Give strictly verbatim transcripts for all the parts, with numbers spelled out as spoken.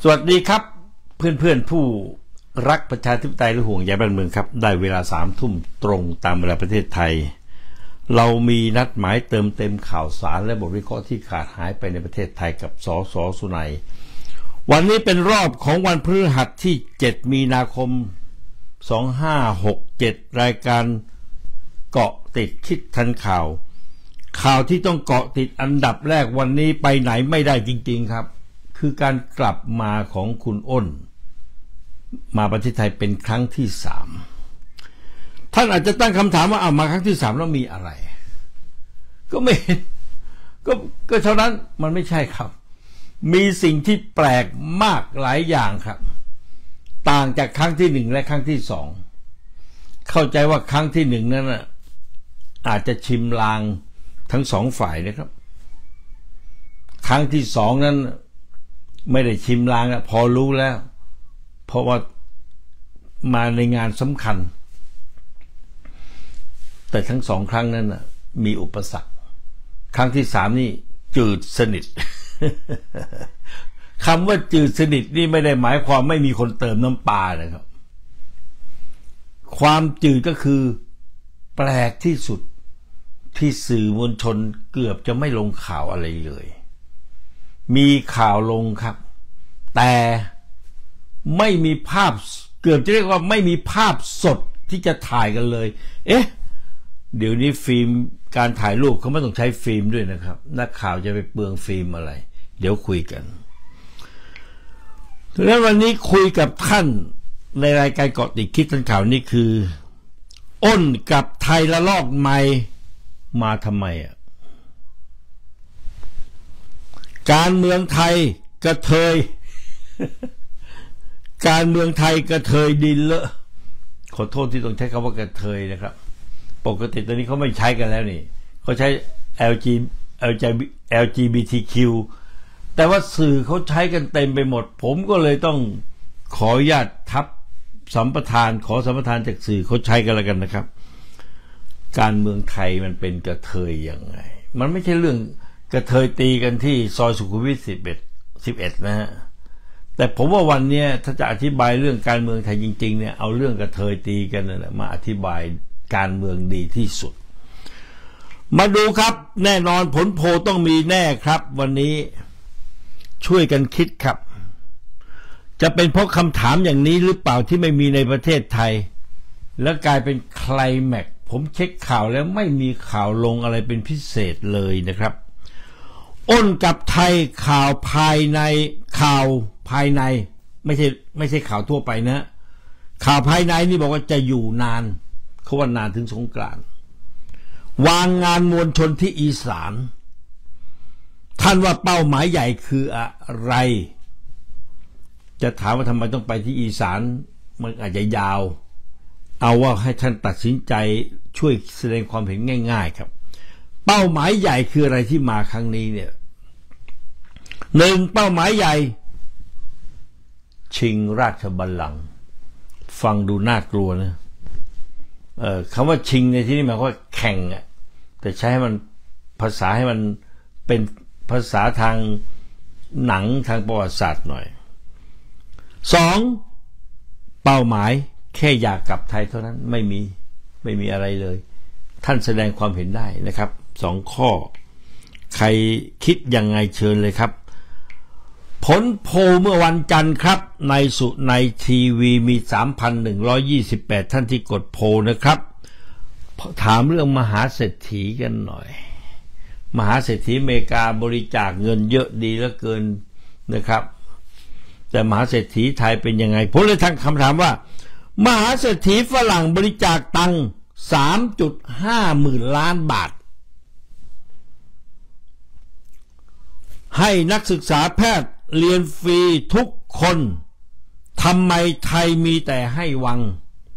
สวัสดีครับเพื่อนๆผู้รักประชาธิปไตยและห่วงใยบ้านเมืองครับได้เวลาสามทุ่มตรงตามเวลาประเทศไทยเรามีนัดหมายเติมเต็มข่าวสารและบทวิเคราะห์ที่ขาดหายไปในประเทศไทยกับสส.สุนัยวันนี้เป็นรอบของวันพฤหัสที่เจ็ดมีนาคมสองห้าหกเจ็ดรายการเกาะติดคิดทันข่าวข่าวที่ต้องเกาะติดอันดับแรกวันนี้ไปไหนไม่ได้จริงๆครับคือการกลับมาของคุณอ้นมาประเทศไทยเป็นครั้งที่สามท่านอาจจะตั้งคำถามว่าเอามาครั้งที่สามแล้วมีอะไรก็ไม่ก็ก็เท่านั้นมันไม่ใช่ครับมีสิ่งที่แปลกมากหลายอย่างครับต่างจากครั้งที่หนึ่งและครั้งที่สองเข้าใจว่าครั้งที่หนึ่งนั้นอาจจะชิมลางทั้งสองฝ่ายนะครับครั้งที่สองนั้นไม่ได้ชิมลางพอรู้แล้วเพราะว่ามาในงานสำคัญแต่ทั้งสองครั้งนั้นมีอุปสรรคครั้งที่สามนี่จืดสนิท คำว่าจืดสนิทนี่ไม่ได้หมายความไม่มีคนเติมน้ำปลานะครับความจืดก็คือแปลกที่สุดที่สื่อมวลชนเกือบจะไม่ลงข่าวอะไรเลยมีข่าวลงครับแต่ไม่มีภาพเกือบจะเรียกว่าไม่มีภาพสดที่จะถ่ายกันเลยเอ๊ะเดี๋ยวนี้ฟิล์มการถ่ายรูปเขาไม่ต้องใช้ฟิล์มด้วยนะครับนักข่าวจะไปเปลืองฟิล์มอะไรเดี๋ยวคุยกันดังนั้นวันนี้คุยกับท่านในรายการเกาะติดคิดทันข่าวนี้คืออ้นกับไทยละลอกใหม่มาทำไมอ่ะการเมืองไทยกระเทย การเมืองไทยกระเทยดินเลอะขอโทษที่ต้องใช้คำว่ากระเทยนะครับปกติตอนนี้เขาไม่ใช้กันแล้วนี่เขาใช้ แอล จี แอล จี บี ที คิว แต่ว่าสื่อเขาใช้กันเต็มไปหมดผมก็เลยต้องขออนุญาตทับสัมปทานขอสัมปทานจากสื่อเขาใช้กันแล้วกันนะครับการเมืองไทยมันเป็นกระเทยยังไงมันไม่ใช่เรื่องกระเทยตีกันที่ซอยสุขุมวิทสิบเอ็ดสิบเอ็ดนะฮะแต่ผมว่าวันนี้ถ้าจะอธิบายเรื่องการเมืองไทยจริงๆเนี่ยเอาเรื่องกระเทยตีกันนั่นแหละมาอธิบายการเมืองดีที่สุดมาดูครับแน่นอนผลโพลต้องมีแน่ครับวันนี้ช่วยกันคิดครับจะเป็นเพราะคำถามอย่างนี้หรือเปล่าที่ไม่มีในประเทศไทยแล้วกลายเป็นไคลแม็กซ์ผมเช็คข่าวแล้วไม่มีข่าวลงอะไรเป็นพิเศษเลยนะครับอ้นกับไทยข่าวภายในข่าวภายในไม่ใช่ไม่ใช่ข่าวทั่วไปนะข่าวภายในนี่บอกว่าจะอยู่นานเขาว่านานถึงสงกรานต์วางงานมวลชนที่อีสานท่านว่าเป้าหมายใหญ่คืออะไรจะถามว่าทำไมต้องไปที่อีสานมันอาจจะยาวเอาว่าให้ท่านตัดสินใจช่วยแสดงความเห็นง่ายๆครับเป้าหมายใหญ่คืออะไรที่มาครั้งนี้เนี่ยหนึ่งเป้าหมายใหญ่ชิงราชบัลลังก์ฟังดูน่ากลัวนะเอ่อคำว่าชิงในที่นี้หมายความว่าแข่งอ่ะแต่ใช้ให้มันภาษาให้มันเป็นภาษาทางหนังทางประวัติศาสตร์หน่อยสองเป้าหมายแค่อยากกลับไทยเท่านั้นไม่มีไม่มีอะไรเลยท่านแสดงความเห็นได้นะครับสองข้อใครคิดยังไงเชิญเลยครับผลโพลเมื่อวันจันทร์ครับในสุในทีวีมี สามพันหนึ่งร้อยยี่สิบแปด ท่านที่กดโพลนะครับถามเรื่องมหาเศรษฐีกันหน่อยมหาเศรษฐีอเมริกาบริจาคเงินเยอะดีเหลือเกินนะครับแต่มหาเศรษฐีไทยเป็นยังไงผมเลยตั้งคำถามว่ามหาเศรษฐีฝรั่งบริจาคตังค์ สามจุดห้า หมื่นล้านบาทให้นักศึกษาแพทย์เรียนฟรีทุกคนทำไมไทยมีแต่ให้วัง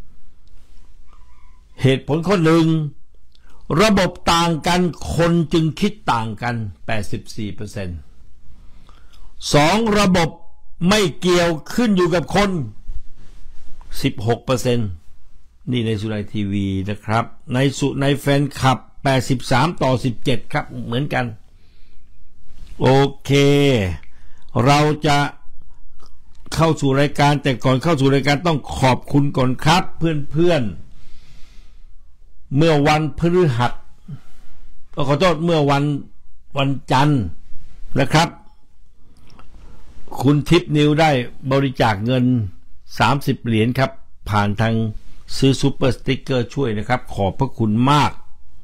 เหตุผลข้อหนึ่งระบบต่างกันคนจึงคิดต่างกัน แปดสิบสี่เปอร์เซ็นต์ สองระบบไม่เกี่ยวขึ้นอยู่กับคน สิบหกเปอร์เซ็นต์ นี่ในสุนัยทีวีนะครับในสุในแฟนคลับแปดสิบสามต่อสิบเจ็ดครับเหมือนกันโอเคเราจะเข้าสู่รายการแต่ก่อนเข้าสู่รายการต้องขอบคุณก่อนครับเพื่อนๆเมื่อวันพฤหัสขอโทษเมื่อวันวันจันทร์นะครับคุณทิพย์นิวได้บริจาคเงินสามสิบเหรียญครับผ่านทางซื้อซูเปอร์สติ๊กเกอร์ช่วยนะครับขอบพระคุณมาก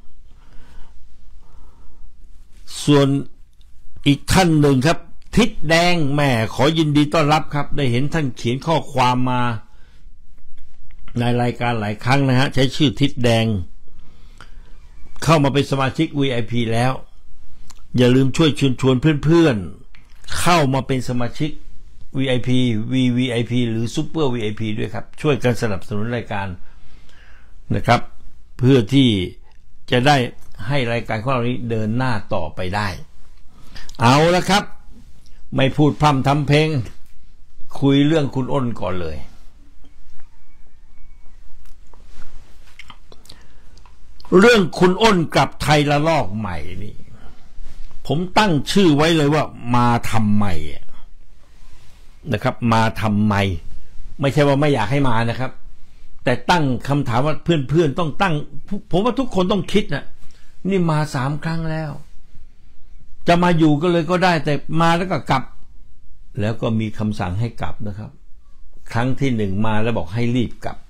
ส่วนอีกท่านหนึ่งครับทิศแดงแม่ขอยินดีต้อนรับครับได้เห็นท่านเขียนข้อความมาในรายการหลายครั้งนะฮะใช้ชื่อทิศแดงเข้ามาเป็นสมาชิก วี ไอ พี แล้วอย่าลืมช่วยชวนชวนเพื่อนๆเข้ามาเป็นสมาชิก วี ไอ พี วี วี ไอ พี หรือ Super วี ไอ พี ด้วยครับช่วยกันสนับสนุนรายการนะครับเพื่อที่จะได้ให้รายการของเรานี้เดินหน้าต่อไปได้เอาละครับไม่พูดพร่ำทำเพลงคุยเรื่องคุณอ้นก่อนเลยเรื่องคุณอ้นกลับไทยละลอกใหม่นี่ผมตั้งชื่อไว้เลยว่ามาทำไมนะครับมาทำไมไม่ใช่ว่าไม่อยากให้มานะครับแต่ตั้งคำถามว่าเพื่อนๆต้องตั้งผมว่าทุกคนต้องคิดนะนี่มาสามครั้งแล้วจะมาอยู่ก็เลยก็ได้แต่มาแล้วก็กลับแล้วก็มีคำสั่งให้กลับนะครับครั้งที่หนึ่งมาแล้วบอกให้รีบกลับ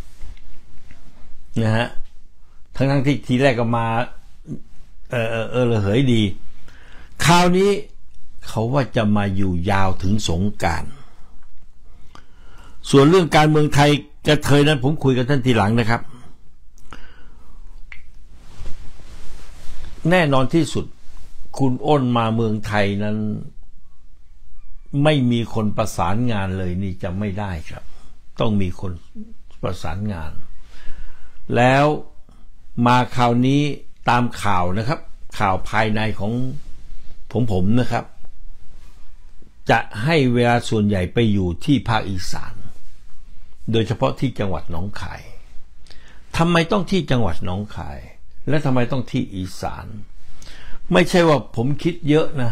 นะฮะทั้งทั้งที่ทีแรกก็มาเออเออเออระเหยดีคราวนี้เขาว่าจะมาอยู่ยาวถึงสงกรานต์ส่วนเรื่องการเมืองไทยกระเทยนั้นผมคุยกับท่านทีหลังนะครับแน่นอนที่สุดคุณอ้นมาเมืองไทยนั้นไม่มีคนประสานงานเลยนี่จะไม่ได้ครับต้องมีคนประสานงานแล้วมาคราวนี้ตามข่าวนะครับข่าวภายในของผมผมนะครับจะให้เวลาส่วนใหญ่ไปอยู่ที่ภาคอีสานโดยเฉพาะที่จังหวัดหนองคายทำไมต้องที่จังหวัดหนองคายและทำไมต้องที่อีสานไม่ใช่ว่าผมคิดเยอะนะ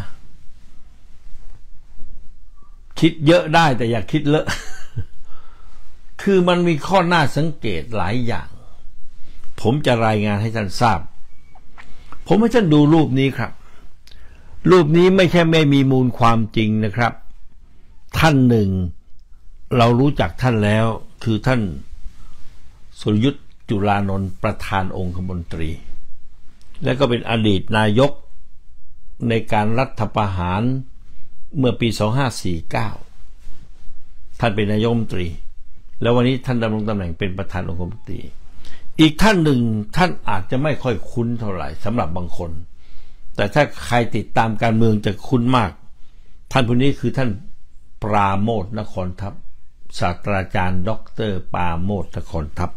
คิดเยอะได้แต่อย่าคิดเลอะ คือมันมีข้อน่าสังเกตหลายอย่างผมจะรายงานให้ท่านทราบผมให้ท่านดูรูปนี้ครับรูปนี้ไม่ใช่ไม่มีมูลความจริงนะครับท่านหนึ่งเรารู้จักท่านแล้วคือท่านสุรยุทธ์จุลานนท์ประธานองคมนตรีและก็เป็นอดีตนายกในการรัฐประหารเมื่อปีสองพันห้าร้อยสี่สิบเก้าท่านเป็นนายกรัฐมนตรีแล้ววันนี้ท่านดำรงตำแหน่งเป็นประธานองคมนตรีอีกท่านหนึ่งท่านอาจจะไม่ค่อยคุ้นเท่าไหร่สำหรับบางคนแต่ถ้าใครติดตามการเมืองจะคุ้นมากท่านผู้นี้คือท่านปราโมทย์นครทัพศาสตราจารย์ด็อกเตอร์ปราโมทย์นครทัพ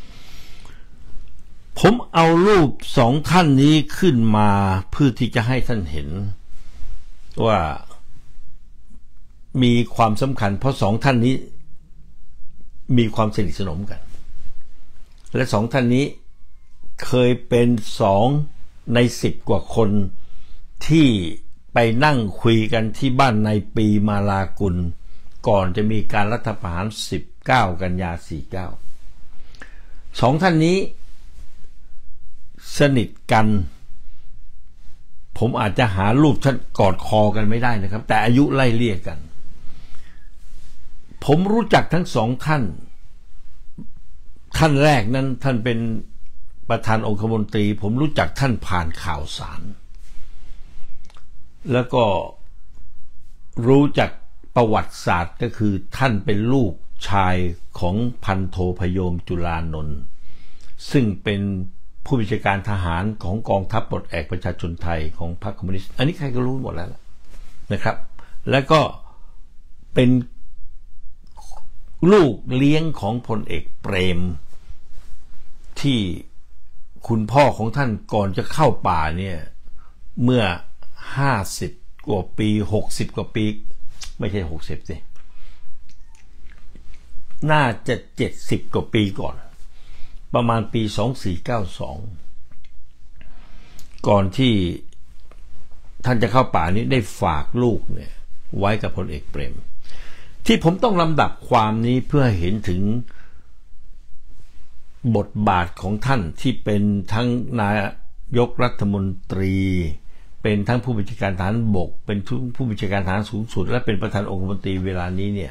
ผมเอารูปสองท่านนี้ขึ้นมาเพื่อที่จะให้ท่านเห็นว่ามีความสำคัญเพราะสองท่านนี้มีความสนิทสนมกันและสองท่านนี้เคยเป็นสองในสิบกว่าคนที่ไปนั่งคุยกันที่บ้านในปีมาลากุลก่อนจะมีการรัฐประหารสิบเก้ากันยาสี่สิบเก้าสองท่านนี้สนิทกันผมอาจจะหารูปท่านกอดคอกันไม่ได้นะครับแต่อายุไล่เลี่ยกันผมรู้จักทั้งสองท่านท่านแรกนั้นท่านเป็นประธานองคมนตรีผมรู้จักท่านผ่านข่าวสารแล้วก็รู้จักประวัติศาสตร์ก็คือท่านเป็นลูกชายของพันโทพยมจุลานนท์ซึ่งเป็นผู้บัญชาการทหารของกองทัพปลดแอกประชาชนไทยของพรรคคอมมิวนิสต์อันนี้ใครก็รู้หมดแล้วนะครับแล้วก็เป็นลูกเลี้ยงของพลเอกเปรมที่คุณพ่อของท่านก่อนจะเข้าป่าเนี่ยเมื่อห้าสิบกว่าปีหกสิบกว่าปีไม่ใช่หกสิบสิน่าจะเจ็ดสิบกว่าปีก่อนประมาณปีสองพันสี่ร้อยเก้าสิบสองก่อนที่ท่านจะเข้าป่านี้ได้ฝากลูกเนี่ยไว้กับพลเอกเปรมที่ผมต้องลำดับความนี้เพื่อเห็นถึงบทบาทของท่านที่เป็นทั้งนายกรัฐมนตรีเป็นทั้งผู้บัญชาการทหารบกเป็นผู้บัญชาการทหารสูงสุดและเป็นประธานองคมนตรีเวลานี้เนี่ย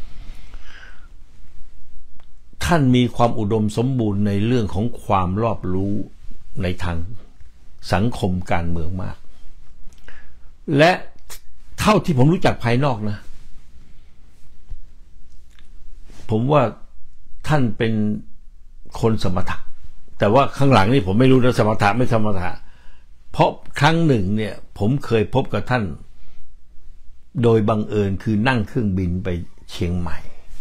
ท่านมีความอุดมสมบูรณ์ในเรื่องของความรอบรู้ในทางสังคมการเมืองมากและเท่าที่ผมรู้จักภายนอกนะผมว่าท่านเป็นคนสมถะแต่ว่าข้างหลังนี่ผมไม่รู้นะสมถะไม่สมถะเพราะครั้งหนึ่งเนี่ยผมเคยพบกับท่านโดยบังเอิญคือนั่งเครื่องบินไปเชียงใหม่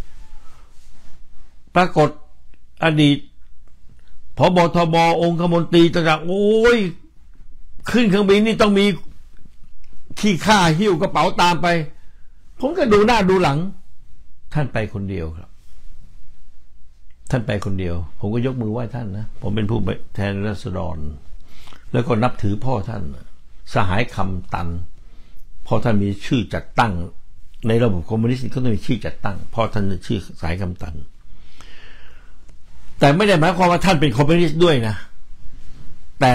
ปรากฏอดีตผบทบองคมนตรีต่างๆโอ้ยขึ้นเครื่องบินนี่ต้องมีขี้ข้าหิ้วกระเป๋าตามไปผมก็ดูหน้าดูหลังท่านไปคนเดียวครับท่านไปคนเดียวผมก็ยกมือไหว้ท่านนะผมเป็นผู้แทนราษฎรแล้วก็นับถือพ่อท่านสหายคำตันพ่อท่านมีชื่อจัดตั้งในระบบคอมมิวนิสต์ก็ต้องมีชื่อจัดตั้งพ่อท่านชื่อสายคำตันแต่ไม่ได้หมายความว่าท่านเป็นคอมมิวนิสต์ด้วยนะแต่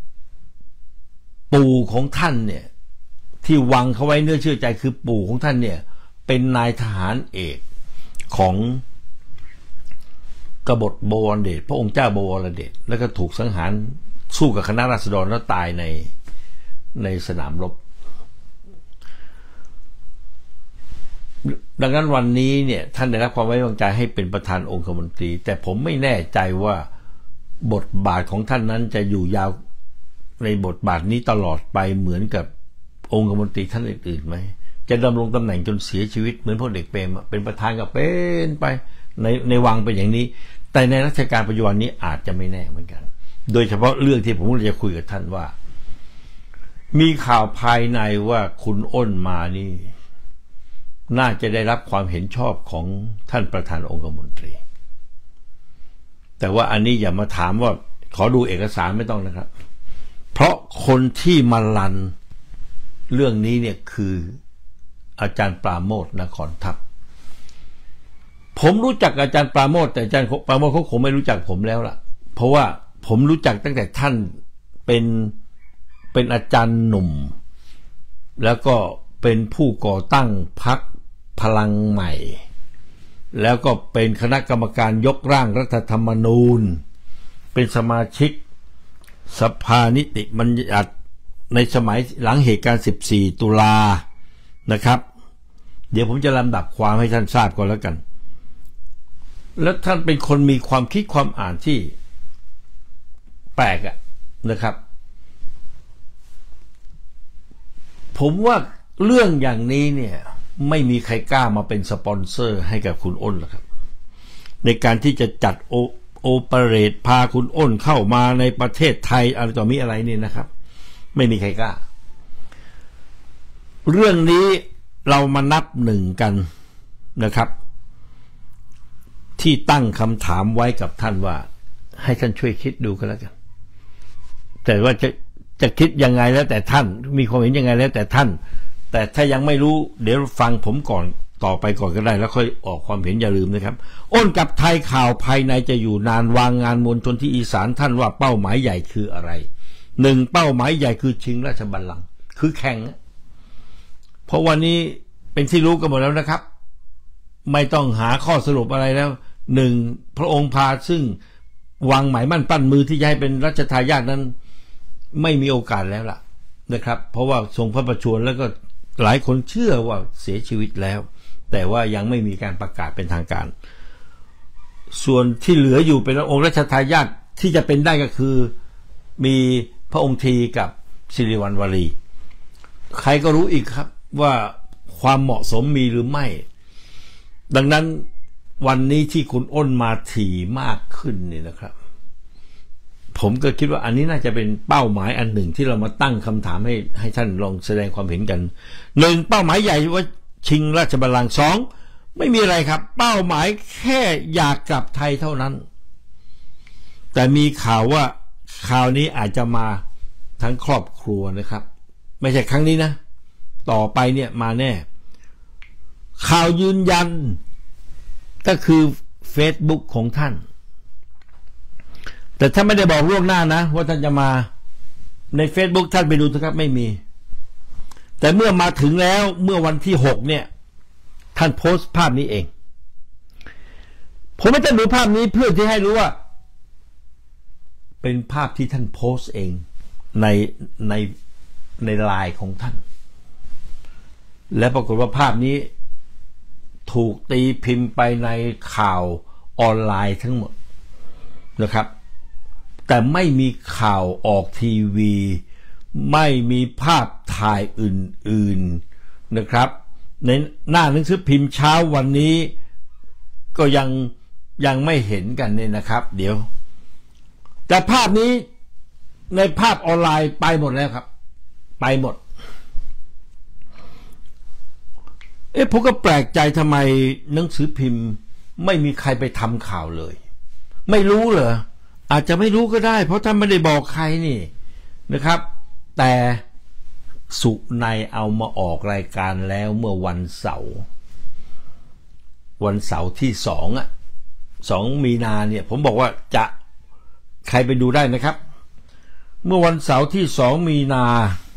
ปู่ของท่านเนี่ยที่วางเขาไว้เนื้อเชื่อใจคือปู่ของท่านเนี่ยเป็นนายทหารเอกของกบฏบวรเดชพระองค์เจ้าบวรเดชแล้วก็ถูกสังหารสู้กับคณะราษฎรแล้วตายในในสนามรบดังนั้นวันนี้เนี่ยท่านได้รับความไว้วางใจให้เป็นประธานองคมนตรีแต่ผมไม่แน่ใจว่าบทบาทของท่านนั้นจะอยู่ยาวในบทบาทนี้ตลอดไปเหมือนกับองคมนตรีท่านอื่นๆไหมจะดำรงตำแหน่งจนเสียชีวิตเหมือนพลเอกเปรมเป็นประธานก็เป็นไปในในวังเป็นอย่างนี้แต่ในรัชกาลปัจจุบันนี้อาจจะไม่แน่เหมือนกันโดยเฉพาะเรื่องที่ผมจะคุยกับท่านว่ามีข่าวภายในว่าคุณอ้นมานี่น่าจะได้รับความเห็นชอบของท่านประธานองคมนตรีแต่ว่าอันนี้อย่ามาถามว่าขอดูเอกสารไม่ต้องนะครับเพราะคนที่มาลันเรื่องนี้เนี่ยคืออาจารย์ปราโมทย์นครทัพผมรู้จักอาจารย์ปราโมทย์แต่อาจารย์ปราโมทย์เขาคงไม่รู้จักผมแล้วล่ะเพราะว่าผมรู้จักตั้งแต่ท่านเป็นเป็นอาจารย์หนุ่มแล้วก็เป็นผู้ก่อตั้งพรรคพลังใหม่แล้วก็เป็นคณะกรรมการยกร่างรัฐธรรมนูญเป็นสมาชิกสภานิติบัญญัติในสมัยหลังเหตุการณ์สิบสี่ตุลานะครับเดี๋ยวผมจะลำดับความให้ท่านทราบก่อนแล้วกันแล้วท่านเป็นคนมีความคิดความอ่านที่แปลกอะนะครับผมว่าเรื่องอย่างนี้เนี่ยไม่มีใครกล้ามาเป็นสปอนเซอร์ให้กับคุณอ้นหรอกครับในการที่จะจัดโอโอเปเรตพาคุณอ้นเข้ามาในประเทศไทยอะไรต่อมีอะไรนี่นะครับไม่มีใครกล้าเรื่องนี้เรามานับหนึ่งกันนะครับที่ตั้งคำถามไว้กับท่านว่าให้ท่านช่วยคิดดูกันแล้วกันแต่ว่าจะจะคิดยังไงแล้วแต่ท่านมีความเห็นยังไงแล้วแต่ท่านแต่ถ้ายังไม่รู้เดี๋ยวฟังผมก่อนต่อไปก่อนก็ได้แล้วค่อยออกความเห็นอย่าลืมนะครับอ้นกับไทยข่าวภายในจะอยู่นานวางงานมวลชนที่อีสานท่านว่าเป้าหมายใหญ่คืออะไรหนึ่งเป้าหมายใหญ่คือชิงราชบัลลังก์คือแข่งเพราะวันนี้เป็นที่รู้กันหมดแล้วนะครับไม่ต้องหาข้อสรุปอะไรแล้วหนึ่งพระองค์พาซึ่งวางหมายมั่นปั้นมือที่จะให้เป็นรัชทายาทนั้นไม่มีโอกาสแล้วล่ะนะครับเพราะว่าทรงพระประชวรแล้วก็หลายคนเชื่อว่าเสียชีวิตแล้วแต่ว่ายังไม่มีการประกาศเป็นทางการส่วนที่เหลืออยู่เป็นองค์รัชทายาทที่จะเป็นได้ก็คือมีพระองค์ทีกับสิริวัณวรีใครก็รู้อีกครับว่าความเหมาะสมมีหรือไม่ดังนั้นวันนี้ที่คุณอ้นมาถี่มากขึ้นนี่นะครับผมก็คิดว่าอันนี้น่าจะเป็นเป้าหมายอันหนึ่งที่เรามาตั้งคำถามให้ให้ท่านลองแสดงความเห็นกันหนึ่งเป้าหมายใหญ่ว่าชิงราชบัลลังก์สองไม่มีอะไรครับเป้าหมายแค่อยากกลับไทยเท่านั้นแต่มีข่าวว่าข่าวนี้อาจจะมาทั้งครอบครัวนะครับไม่ใช่ครั้งนี้นะต่อไปเนี่ยมาแน่ข่าวยืนยันก็คือ Facebook ของท่านแต่ท่านไม่ได้บอกล่วงหน้านะว่าท่านจะมาใน Facebook ท่านไปดูนะครับไม่มีแต่เมื่อมาถึงแล้วเมื่อวันที่หกเนี่ยท่านโพสต์ภาพนี้เองผมไม่ต้องดูภาพนี้เพื่อที่ให้รู้ว่าเป็นภาพที่ท่านโพสต์เองในในในไลน์ของท่านและปรากฏว่าภาพนี้ถูกตีพิมพ์ไปในข่าวออนไลน์ทั้งหมดนะครับแต่ไม่มีข่าวออกทีวีไม่มีภาพถ่ายอื่นๆนะครับในหน้าหนังสือพิมพ์เช้าวันนี้ก็ยังยังไม่เห็นกันเนี่ยนะครับเดี๋ยวแต่ภาพนี้ในภาพออนไลน์ไปหมดแล้วครับไปหมดเอ๊ะผมก็แปลกใจทำไมหนังสือพิมพ์ไม่มีใครไปทำข่าวเลยไม่รู้เหรออาจจะไม่รู้ก็ได้เพราะท่านไม่ได้บอกใครนี่นะครับแต่สุนัยเอามาออกรายการแล้วเมื่อวันเสาร์วันเสาร์ที่สองอ่ะสองมีนาเนี่ยผมบอกว่าจะใครไปดูได้นะครับเมื่อวันเสาร์ที่สองมีนา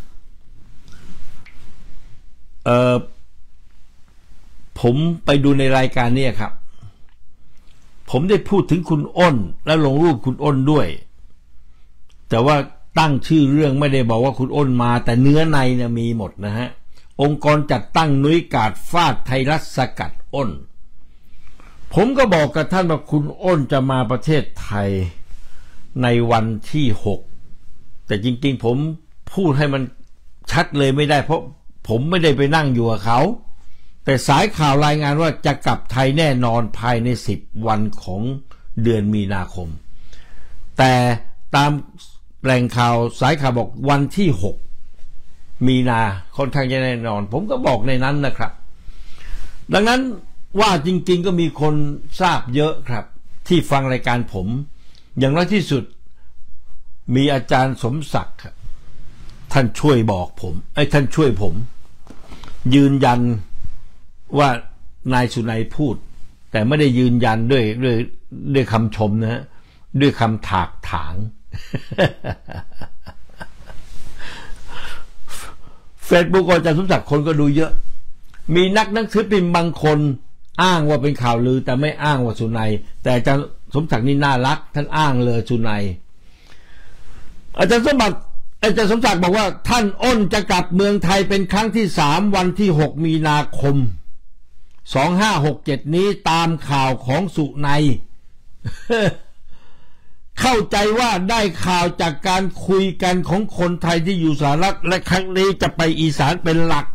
เอ่อผมไปดูในรายการนี้ครับผมได้พูดถึงคุณอ้นและลงรูปคุณอ้นด้วยแต่ว่าตั้งชื่อเรื่องไม่ได้บอกว่าคุณอ้นมาแต่เนื้อในเนี่ยมีหมดนะฮะองค์กรจัดตั้งนุ้ยกาดฟาดไทยรัฐสกัดอ้นผมก็บอกกับท่านว่าคุณอ้นจะมาประเทศไทยในวันที่หกแต่จริงๆผมพูดให้มันชัดเลยไม่ได้เพราะผมไม่ได้ไปนั่งอยู่กับเขาแต่สายข่าวรายงานว่าจะกลับไทยแน่นอนภายในสิบวันของเดือนมีนาคมแต่ตามแหล่งข่าวสายข่าวบอกวันที่หกมีนาค่อนข้างจะแน่นอนผมก็บอกในนั้นนะครับดังนั้นว่าจริงๆก็มีคนทราบเยอะครับที่ฟังรายการผมอย่างน้อยที่สุดมีอาจารย์สมศักดิ์ครับท่านช่วยบอกผมไอ้ท่านช่วยผมยืนยันว่านายสุนัยพูดแต่ไม่ได้ยืนยันด้วยด้วยด้วยคำชมนะฮะด้วยคำถากถาง Facebook อาจารย์สมศักดิ์คนก็ดูเยอะมีนักหนังสือพิมพ์บางคนอ้างว่าเป็นข่าวลือแต่ไม่อ้างว่าสุนัยแต่อาจารย์สมศักดิ์นี่น่ารักท่านอ้างเลยสุนัยอาจารย์สมบัติอาจารย์สมศักดิ์บอกว่าท่านอ้นจะกลับเมืองไทยเป็นครั้งที่สามวันที่หกมีนาคมสองห้าหกเจ็ดนี้ตามข่าวของสุนัย เข้าใจว่าได้ข่าวจากการคุยกันของคนไทยที่อยู่สหรัฐและครั้งนี้จะไปอีสานเป็นหลัก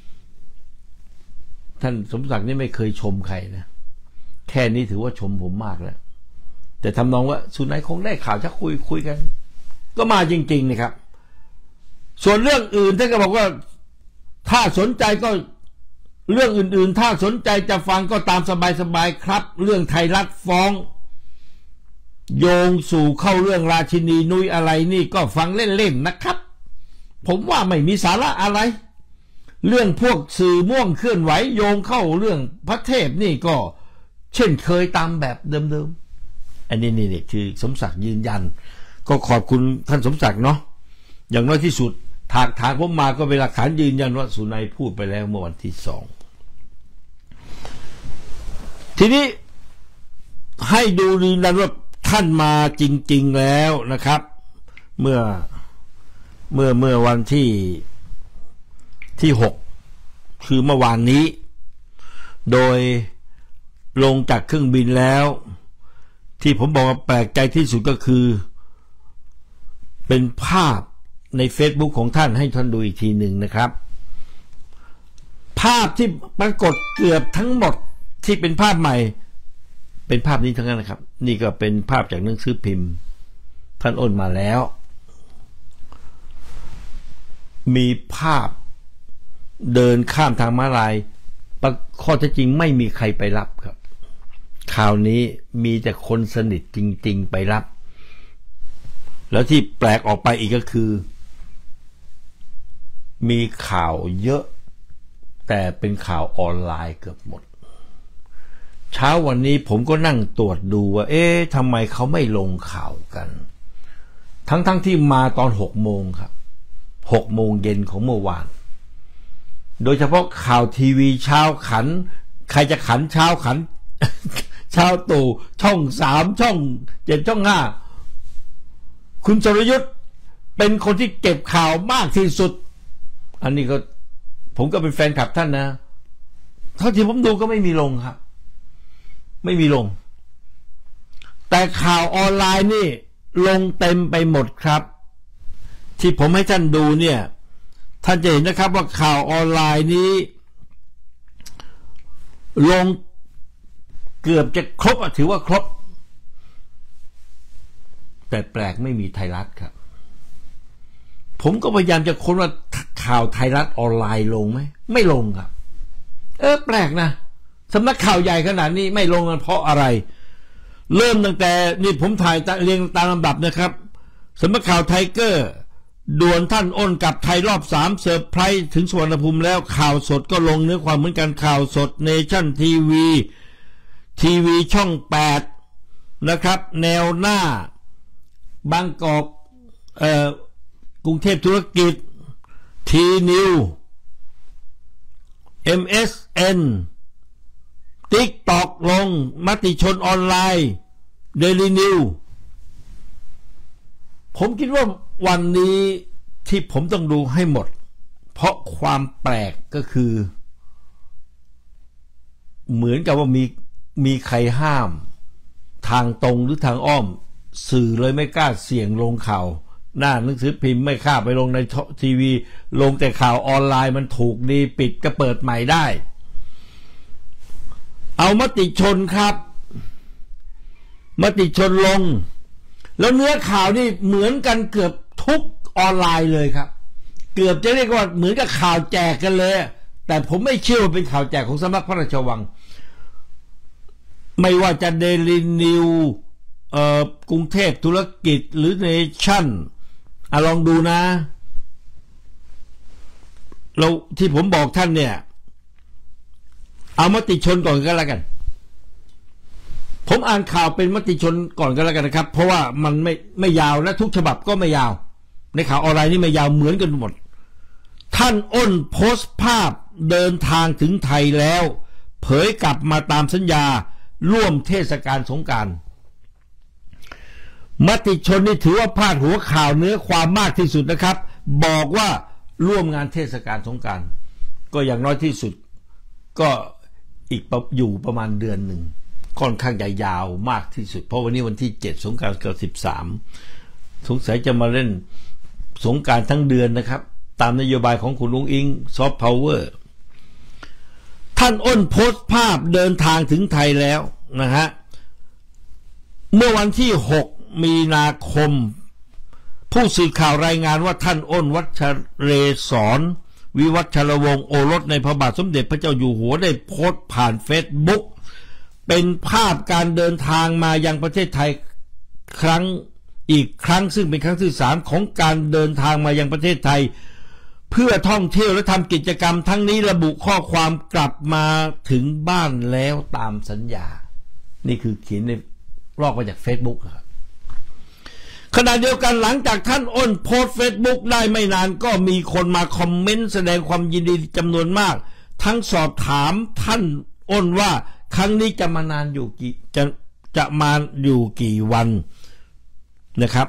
ท่านสมศักดิ์นี่ไม่เคยชมใครนะแค่นี้ถือว่าชมผมมากแล้วแต่ทำนองว่าสุนัยคงได้ข่าวจะคุยคุยกันก็มาจริงๆนะครับส่วนเรื่องอื่นท่านก็บอกว่าถ้าสนใจก็เรื่องอื่นๆถ้าสนใจจะฟังก็ตามสบายๆครับเรื่องไทยรัฐฟ้องโยงสู่เข้าเรื่องราชินีนุ้ยอะไรนี่ก็ฟังเล่นๆนะครับผมว่าไม่มีสาระอะไรเรื่องพวกสื่อม่วงเคลื่อนไหวโยงเข้าเรื่องพระเทพนี่ก็เช่นเคยตามแบบเดิมๆอันนี้นี่นี่คือสมศักดิ์ยืนยันก็ขอบคุณท่านสมศักดิ์เนาะอย่างน้อยที่สุดถากถางผมมาก็เป็นหลักฐานยืนยันว่าสุนัยพูดไปแล้วเมื่อวันที่สองทีนี้ให้ดูดีนะว่าท่านมาจริงๆแล้วนะครับเมื่อเมื่อเมื่อวันที่ที่หกคือเมื่อวานนี้โดยลงจากเครื่องบินแล้วที่ผมบอกว่าแปลกใจที่สุดก็คือเป็นภาพใน Facebook ของท่านให้ท่านดูอีกทีหนึ่งนะครับภาพที่ปรากฏเกือบทั้งหมดที่เป็นภาพใหม่เป็นภาพนี้ทั้งนั้นนะครับนี่ก็เป็นภาพจากหนังสือพิมพ์ท่านอ้นมาแล้วมีภาพเดินข้ามทางม้าลายข้อเท็จจริงไม่มีใครไปรับครับข่าวนี้มีแต่คนสนิทจริงๆไปรับแล้วที่แปลกออกไปอีกก็คือมีข่าวเยอะแต่เป็นข่าวออนไลน์เกือบหมดเช้าวันนี้ผมก็นั่งตรวจดูว่าเอ๊ะทำไมเขาไม่ลงข่าวกันทั้งๆ ท, ที่มาตอนหกโมงครับหกโมงเย็นของเมื่อวานโดยเฉพาะข่าวทีวีเช้าขันใครจะขันเช้าขัน เช้าตู่ช่องสามช่องเจ็ดช่องห้าคุณสรยุทธเป็นคนที่เก็บข่าวมากที่สุดอันนี้ก็ผมก็เป็นแฟนคลับท่านนะเท่าที่ผมดูก็ไม่มีลงครับไม่มีลงแต่ข่าวออนไลน์นี่ลงเต็มไปหมดครับที่ผมให้ท่านดูเนี่ยท่านจะเห็นนะครับว่าข่าวออนไลน์นี้ลงเกือบจะครบถือว่าครบแต่แปลกไม่มีไทยรัฐครับผมก็พยายามจะค้นว่าข่าวไทยรัฐออนไลน์ลงไหมไม่ลงครับเออแปลกนะสำนักข่าวใหญ่ขนาดนี้ไม่ลงกันเพราะอะไรเริ่มตั้งแต่นี่ผมถ่ายเรียงตามลำดับนะครับสำนักข่าวไทเกอร์ด่วนท่านอ้นกับไทยรอบสามเซอร์ไพรส์ถึงสุวรรณภูมิแล้วข่าวสดก็ลงเนื้อความเหมือนกันข่าวสดเนชั่นทีวีทีวีช่องแปดนะครับแนวหน้าบางกอกเอ่อกรุงเทพธุรกิจทีนิวเอ็มเอสเอ็นติ๊กตอกลงมติชนออนไลน์เดลี่นิวผมคิดว่าวันนี้ที่ผมต้องดูให้หมดเพราะความแปลกก็คือเหมือนกับว่ามีมีใครห้ามทางตรงหรือทางอ้อมสื่อเลยไม่กล้าเสี่ยงลงข่าวหน้าหนังสือพิมพ์ไม่กล้าไปลงในทีวีลงแต่ข่าวออนไลน์มันถูกดีปิดก็เปิดใหม่ได้เอามติชนครับมติชนลงแล้วเนื้อข่าวนี่เหมือนกันเกือบทุกออนไลน์เลยครับเกือบจะเรียกว่าเหมือนกับข่าวแจกกันเลยแต่ผมไม่เชื่อว่าเป็นข่าวแจกของสำนักพระราชวังไม่ว่าจะเดลินิวเอ่อกรุงเทพธุรกิจหรือเนชั่นอ่ะลองดูนะเราที่ผมบอกท่านเนี่ยเอามติชนก่อนก็แล้วกันผมอ่านข่าวเป็นมติชนก่อนก็แล้วกันนะครับเพราะว่ามันไม่ไม่ยาวและทุกฉบับก็ไม่ยาวในข่าวออนไลน์นี่ไม่ยาวเหมือนกันหมดท่านอ้นโพสต์ภาพเดินทางถึงไทยแล้วเผยกลับมาตามสัญญาร่วมเทศกาลสงกรานต์มติชนนี่ถือว่าพาดหัวข่าวเนื้อความมากที่สุดนะครับบอกว่าร่วมงานเทศกาลสงกรานต์ก็อย่างน้อยที่สุดก็อีกอยู่ประมาณเดือนหนึ่งค่อนข้างจะยาวมากที่สุดเพราะวันนี้วันที่เจ็ดสงกรานต์กับสิบสามสงสัยจะมาเล่นสงกรานต์ทั้งเดือนนะครับตามนโยบายของคุณลุงอิงซอฟต์พาวเวอร์ท่านอ้นโพสต์ภาพเดินทางถึงไทยแล้วนะฮะเมื่อวันที่หกมีนาคมผู้สื่อข่าวรายงานว่าท่านอ้นวัชเรศรวิวัฒรวงศ์โอรสในพระบาทสมเด็จพระเจ้าอยู่หัวได้โพสต์ผ่านเฟซบุ๊กเป็นภาพการเดินทางมายังประเทศไทยครั้งอีกครั้งซึ่งเป็นครั้งที่สามของการเดินทางมายังประเทศไทยเพื่อท่องเที่ยวและทำกิจกรรมทั้งนี้ระบุข้อความกลับมาถึงบ้านแล้วตามสัญญานี่คือเขียนในลอกมาจากเฟซบุ๊กครับขณะเดียวกันหลังจากท่านอ้นโพสต์เฟซบุ๊กได้ไม่นานก็มีคนมาคอมเมนต์แสดงความยินดีจำนวนมากทั้งสอบถามท่านอ้นว่าครั้งนี้จะมานานอยู่กี่จะจะมาอยู่กี่วันนะครับ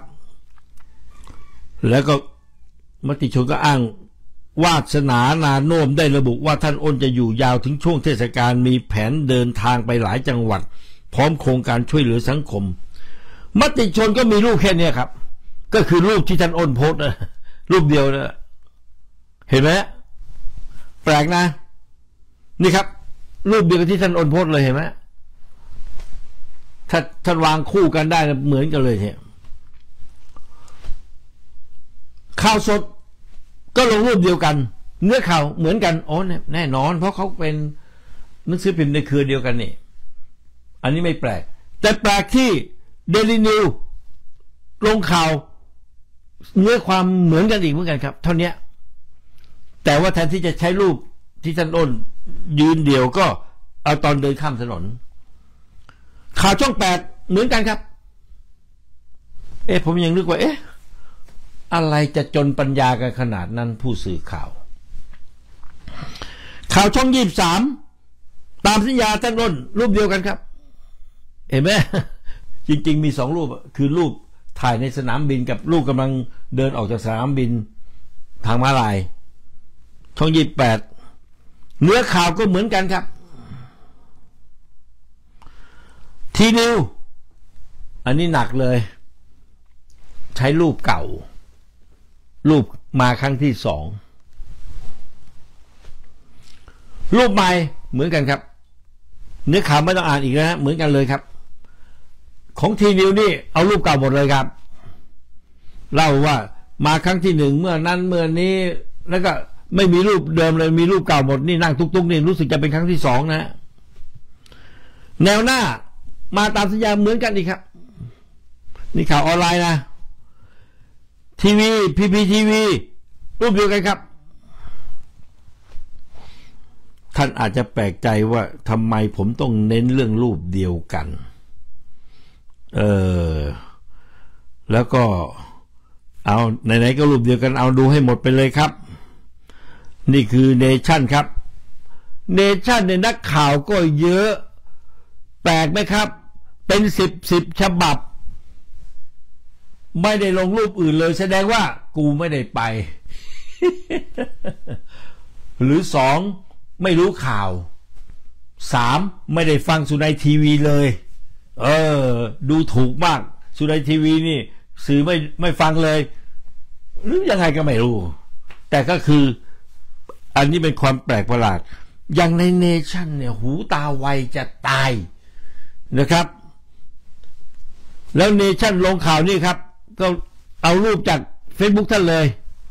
แล้วก็มติชนก็อ้างวาสนานาโน้มได้ระบุว่าท่านอ้นจะอยู่ยาวถึงช่วงเทศกาลมีแผนเดินทางไปหลายจังหวัดพร้อมโครงการช่วยเหลือสังคมมติชนก็มีรูปแค่นี้ครับก็คือรูปที่ท่านอ้นโพสต์นะรูปเดียวนะเห็นไหมแปลกนะนี่ครับรูปเดียวกับที่ท่านอ้นโพสต์เลยเห็นไหมถ้าท่านวางคู่กันได้เหมือนกันเลยเนี่ยข่าวสดก็ลงรูปเดียวกันเนื้อข่าวเหมือนกันอ๋อแน่นอนเพราะเขาเป็นหนังสือพิมพ์ในเครือเดียวกันนี่อันนี้ไม่แปลกแต่แปลกที่เดลินิวลงข่าวเนื้อความเหมือนกันอีกเหมือนกันครับเท่านี้แต่ว่าแทนที่จะใช้รูปที่ท่านอ้นยืนเดี่ยวก็เอาตอนเดินข้ามถนนข่าวช่องแปดเหมือนกันครับเอ๊ะผมยังนึกว่าเอ๊ะอะไรจะจนปัญญากันขนาดนั้นผู้สื่อข่าวข่าวช่องยี่สิบสามตามสัญญาท่านอ้นรูปเดียวกันครับเห็นไหมจริงๆมีสองรูปคือรูปถ่ายในสนามบินกับรูปกำลังเดินออกจากสนามบินทางม้าลายช่องยี่สิบแปดเนื้อข่าวก็เหมือนกันครับทีนิวอันนี้หนักเลยใช้รูปเก่ารูปมาครั้งที่สองรูปใหม่เหมือนกันครับเนื้อข่าวไม่ต้องอ่านอีกนะฮะเหมือนกันเลยครับของทีนิวนี่เอารูปเก่าหมดเลยครับเล่าว่ามาครั้งที่หนึ่งเมื่อนั้นเมื่อนี้แล้วก็ไม่มีรูปเดิมเลยมีรูปเก่าหมดนี่นั่งตุ๊กๆนี่รู้สึกจะเป็นครั้งที่สองนะแนวหน้ามาตามสัญญาเหมือนกันอีกครับนี่ข่าวออนไลน์นะทีวีพีพีทีวีรูปเดียวกันครับท่านอาจจะแปลกใจว่าทำไมผมต้องเน้นเรื่องรูปเดียวกันเออแล้วก็เอาไหนๆก็รูปเดียวกันเอาดูให้หมดไปเลยครับนี่คือเนชั่นครับเนชั่นเนี่ยนักข่าวก็เยอะแปลกไหมครับเป็นสิบสิบฉบับไม่ได้ลงรูปอื่นเลยแสดงว่ากูไม่ได้ไป หรือสองไม่รู้ข่าวสามไม่ได้ฟังสุนัยทีวีเลยเออดูถูกมากสุนัยทีวีนี่สื่อไม่ไม่ฟังเลยหรือยังไงก็ไม่รู้แต่ก็คืออันนี้เป็นความแปลกประหลาดอย่างในเนชั่นเนี่ยหูตาไวจะตายนะครับแล้วเนชั่นลงข่าวนี่ครับก็เอารูปจาก Facebook ท่านเลย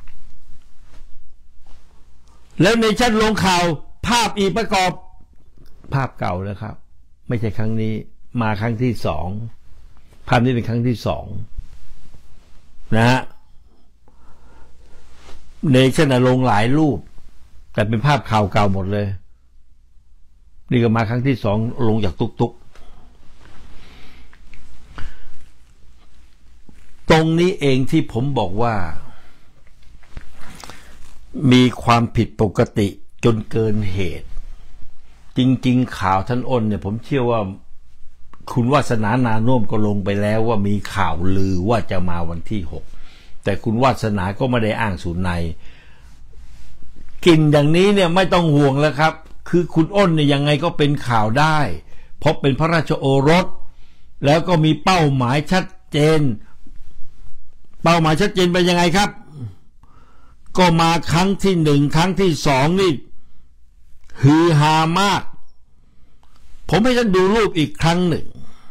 แล้วเนชั่นลงข่าวภาพอีกประกอบภาพเก่าแล้วครับไม่ใช่ครั้งนี้มาครั้งที่สองภาพนี้เป็นครั้งที่สองนะฮะเนชั่นลงหลายรูปแต่เป็นภาพข่าวเก่าหมดเลยนี่ก็มาครั้งที่สองลงจากตุกตุกตรงนี้เองที่ผมบอกว่ามีความผิดปกติจนเกินเหตุจริงๆข่าวท่านอ้นเนี่ยผมเชื่อว่าคุณวาสนานานุ่มก็ลงไปแล้วว่ามีข่าวลือว่าจะมาวันที่หกแต่คุณวาสนาก็ไม่ได้อ้างสูตรในกินอย่างนี้เนี่ยไม่ต้องห่วงแล้วครับคือคุณอ้นเนี่ยยังไงก็เป็นข่าวได้เพราะเป็นพระราชโอรสแล้วก็มีเป้าหมายชัดเจนเป้าหมายชัดเจนเป็นยังไงครับก็มาครั้งที่หนึ่งครั้งที่สองนี่ฮือฮามากผมให้ท่านดูรูปอีกครั้งหนึ่ง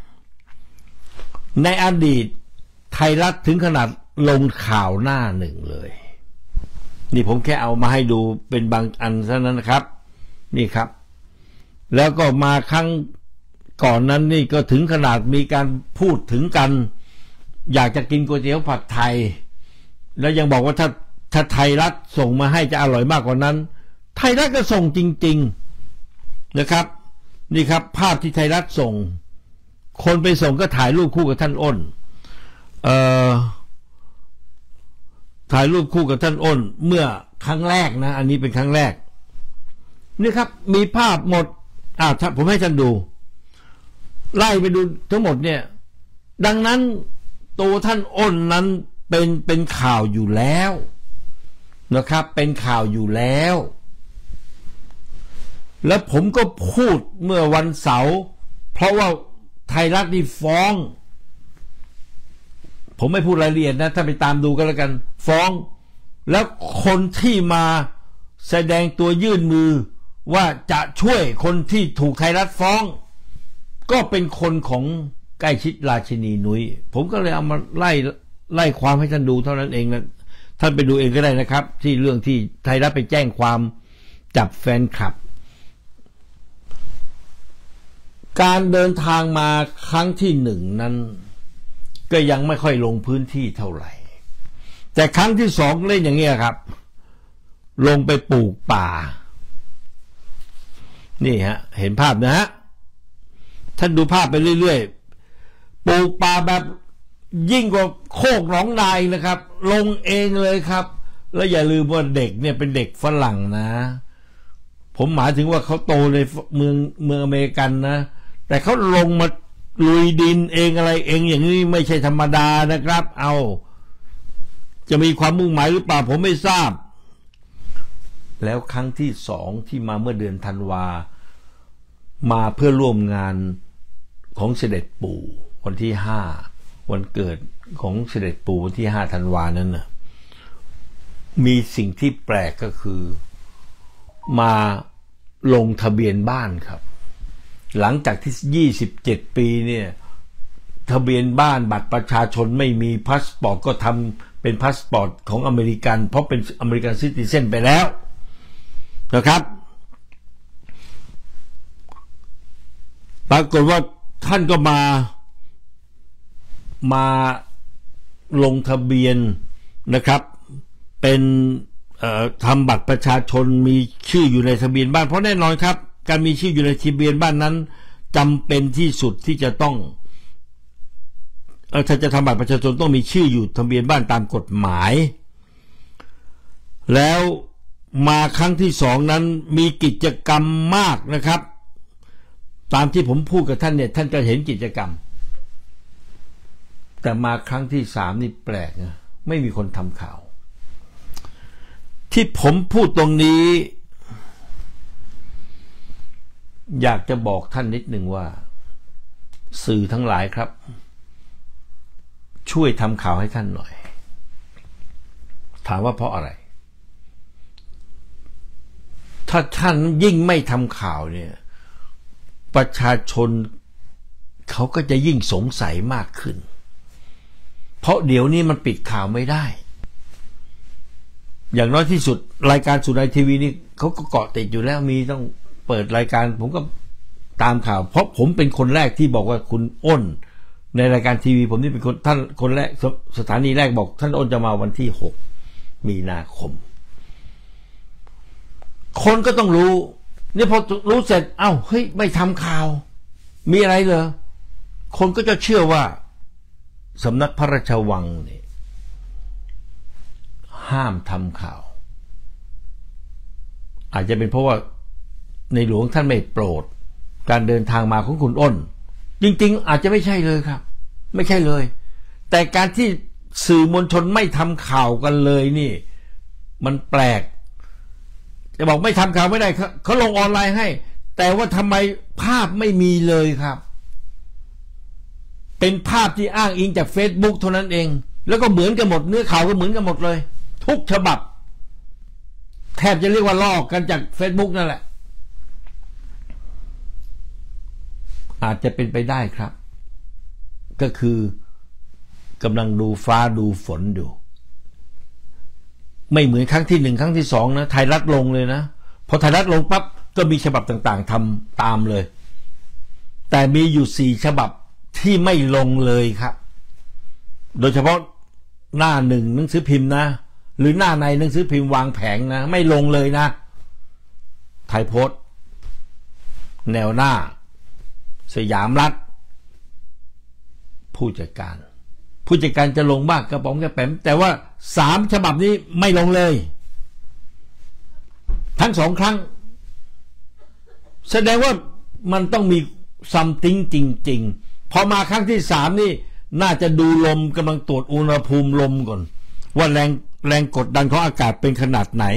ในอดีตไทยรัฐถึงขนาดลงข่าวหน้าหนึ่งเลยนี่ผมแค่เอามาให้ดูเป็นบางอันเท่านั้นนะครับนี่ครับแล้วก็มาครั้งก่อนนั้นนี่ก็ถึงขนาดมีการพูดถึงกันอยากจะกินก๋วยเตี๋ยวผัดไทยแล้วยังบอกว่าถ้าถ้าไทยรัฐส่งมาให้จะอร่อยมากกว่านั้นไทยรัฐก็ส่งจริงๆนะครับนี่ครับภาพที่ไทยรัฐส่งคนไปส่งก็ถ่ายรูปคู่กับท่านอ้นเอ่อถ่ายรูปคู่กับท่านอ้นเมื่อครั้งแรกนะอันนี้เป็นครั้งแรกนี่ครับมีภาพหมดอ่าผมให้ท่านดูไล่ไปดูทั้งหมดเนี่ยดังนั้นตัวท่านอ้นนั้นเป็นเป็นข่าวอยู่แล้วนะครับเป็นข่าวอยู่แล้วแล้วผมก็พูดเมื่อวันเสาร์เพราะว่าไทยรัฐนี่ฟ้องผมไม่พูดรายละเอียดนะถ้าไปตามดูกันแล้วกันฟ้องแล้วคนที่มาแสดงตัวยื่นมือว่าจะช่วยคนที่ถูกไทยรัฐฟ้องก็เป็นคนของใกล้ชิดราชินีนุ้ยผมก็เลยเอามาไล่ไล่ความให้ท่านดูเท่านั้นเองนะท่านไปดูเองก็ได้นะครับที่เรื่องที่ไทยรัฐไปแจ้งความจับแฟนคลับการเดินทางมาครั้งที่หนึ่งนั้นก็ยังไม่ค่อยลงพื้นที่เท่าไหร่แต่ครั้งที่สองเล่นอย่างเงี้ยครับลงไปปลูกป่านี่ฮะเห็นภาพนะฮะท่านดูภาพไปเรื่อยๆปลูกป่าแบบยิ่งกว่าโคกหนองนายนะครับลงเองเลยครับแล้วอย่าลืมว่าเด็กเนี่ยเป็นเด็กฝรั่งนะผมหมายถึงว่าเขาโตในเมืองเมืองอเมริกันนะแต่เขาลงมาลุยดินเองอะไรเองอย่างนี้ไม่ใช่ธรรมดานะครับเอาจะมีความมุ่งหมายหรือเปล่าผมไม่ทราบแล้วครั้งที่สองที่มาเมื่อเดือนธันวามาเพื่อร่วมงานของเสด็จปู่วันที่ห้าวันเกิดของเสด็จปู่วันที่ห้าธันวานั้นนะมีสิ่งที่แปลกก็คือมาลงทะเบียนบ้านครับหลังจากที่ยี่สิบเจ็ดปีเนี่ยทะเบียนบ้านบัตรประชาชนไม่มีพาสปอร์ตก็ทำเป็นพาสปอร์ตของอเมริกันเพราะเป็นอเมริกันซิติเซนไปแล้วนะครับปรากฏว่าท่านก็มามาลงทะเบียนนะครับเป็นทำบัตรประชาชนมีชื่ออยู่ในทะเบียนบ้านเพราะแน่นอนครับการมีชื่ออยู่ในทะเบียนบ้านนั้นจำเป็นที่สุดที่จะต้องถ้าจะทำบัตรประชาชนต้องมีชื่ออยู่ทะเบียนบ้านตามกฎหมายแล้วมาครั้งที่สองนั้นมีกิจกรรมมากนะครับตามที่ผมพูดกับท่านเนี่ยท่านจะเห็นกิจกรรมแต่มาครั้งที่สามนี่แปลกนะไม่มีคนทำข่าวที่ผมพูดตรงนี้อยากจะบอกท่านนิดหนึ่งว่าสื่อทั้งหลายครับช่วยทำข่าวให้ท่านหน่อยถามว่าเพราะอะไรถ้าท่านยิ่งไม่ทำข่าวเนี่ยประชาชนเขาก็จะยิ่งสงสัยมากขึ้นเพราะเดี๋ยวนี้มันปิดข่าวไม่ได้อย่างน้อยที่สุดรายการสุนัยทีวีนี่เขาก็เกาะติดอยู่แล้วมีต้องเปิดรายการผมก็ตามข่าวเพราะผมเป็นคนแรกที่บอกว่าคุณอ้นในรายการทีวีผมนี่เป็นคนท่านคนแรกสถานีแรกบอกท่านอ้นจะมาวันที่หกมีนาคมคนก็ต้องรู้นี่พอรู้เสร็จเอ้าเฮ้ยไม่ทำข่าวมีอะไรเหรอคนก็จะเชื่อว่าสำนักพระราชวังนี่ห้ามทำข่าวอาจจะเป็นเพราะว่าในหลวงท่านไม่โปรดการเดินทางมาของคุณอ้นจริงๆอาจจะไม่ใช่เลยครับไม่ใช่เลยแต่การที่สื่อมวลชนไม่ทำข่าวกันเลยนี่มันแปลกจะบอกไม่ทำข่าวไม่ได้เขาลงออนไลน์ให้แต่ว่าทำไมภาพไม่มีเลยครับเป็นภาพที่อ้างอิงจาก Facebook เท่านั้นเองแล้วก็เหมือนกันหมดเนื้อข่าวก็เหมือนกันหมดเลยทุกฉบับแทบจะเรียกว่าลอกกันจาก Facebook นั่นแหละอาจจะเป็นไปได้ครับก็คือกำลังดูฟ้าดูฝนดูไม่เหมือนครั้งที่หนึ่งครั้งที่สองนะไทยรัฐลงเลยนะพอไทยรัฐลงปั๊บก็มีฉบับต่างๆทำตามเลยแต่มีอยู่สี่ฉบับที่ไม่ลงเลยครับโดยเฉพาะหน้าหนึ่งหนังสือพิมพ์นะหรือหน้าในหนังสือพิมพ์วางแผงนะไม่ลงเลยนะไทยโพสต์แนวหน้าสยามรัฐผู้จัดการผู้จัดการจะลงบ้างกระป๋องกระแป๋มแต่ว่าสามฉบับนี้ไม่ลงเลยทั้งสองครั้งแสดงว่ามันต้องมีซัมติงจริงๆพอมาครั้งที่สามนี่น่าจะดูลมกำลังตรวจอุณหภูมิลมก่อนว่าแรงแรงกดดันของอากาศเป็นขนาดไหน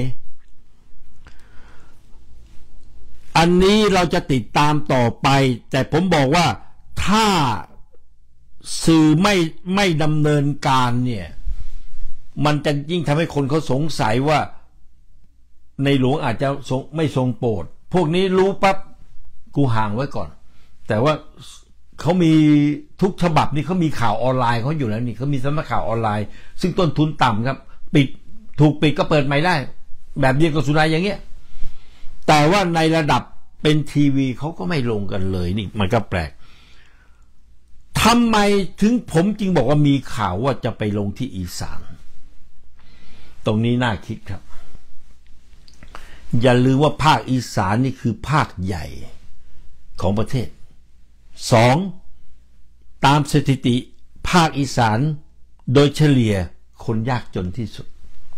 อันนี้เราจะติดตามต่อไปแต่ผมบอกว่าถ้าสื่อไม่ไม่ดำเนินการเนี่ยมันจะยิ่งทำให้คนเขาสงสัยว่าในหลวงอาจจะไม่ทรงโปรดพวกนี้รู้ปั๊บกูห่างไว้ก่อนแต่ว่าเขามีทุกฉบับนี่เขามีข่าวออนไลน์เขาอยู่แล้วนี่เขามีสำนักข่าวออนไลน์ซึ่งต้นทุนต่ำครับปิดถูกปิดก็เปิดใหม่ได้แบบเดียวกับสุนัยอย่างเงี้ยแต่ว่าในระดับเป็นทีวีเขาก็ไม่ลงกันเลยนี่มันก็แปลกทำไมถึงผมจึงบอกว่ามีข่าวว่าจะไปลงที่อีสานตรงนี้น่าคิดครับอย่าลืมว่าภาคอีสานนี่คือภาคใหญ่ของประเทศสองตามสถิติภาคอีสานโดยเฉลี่ยคนยากจนที่สุด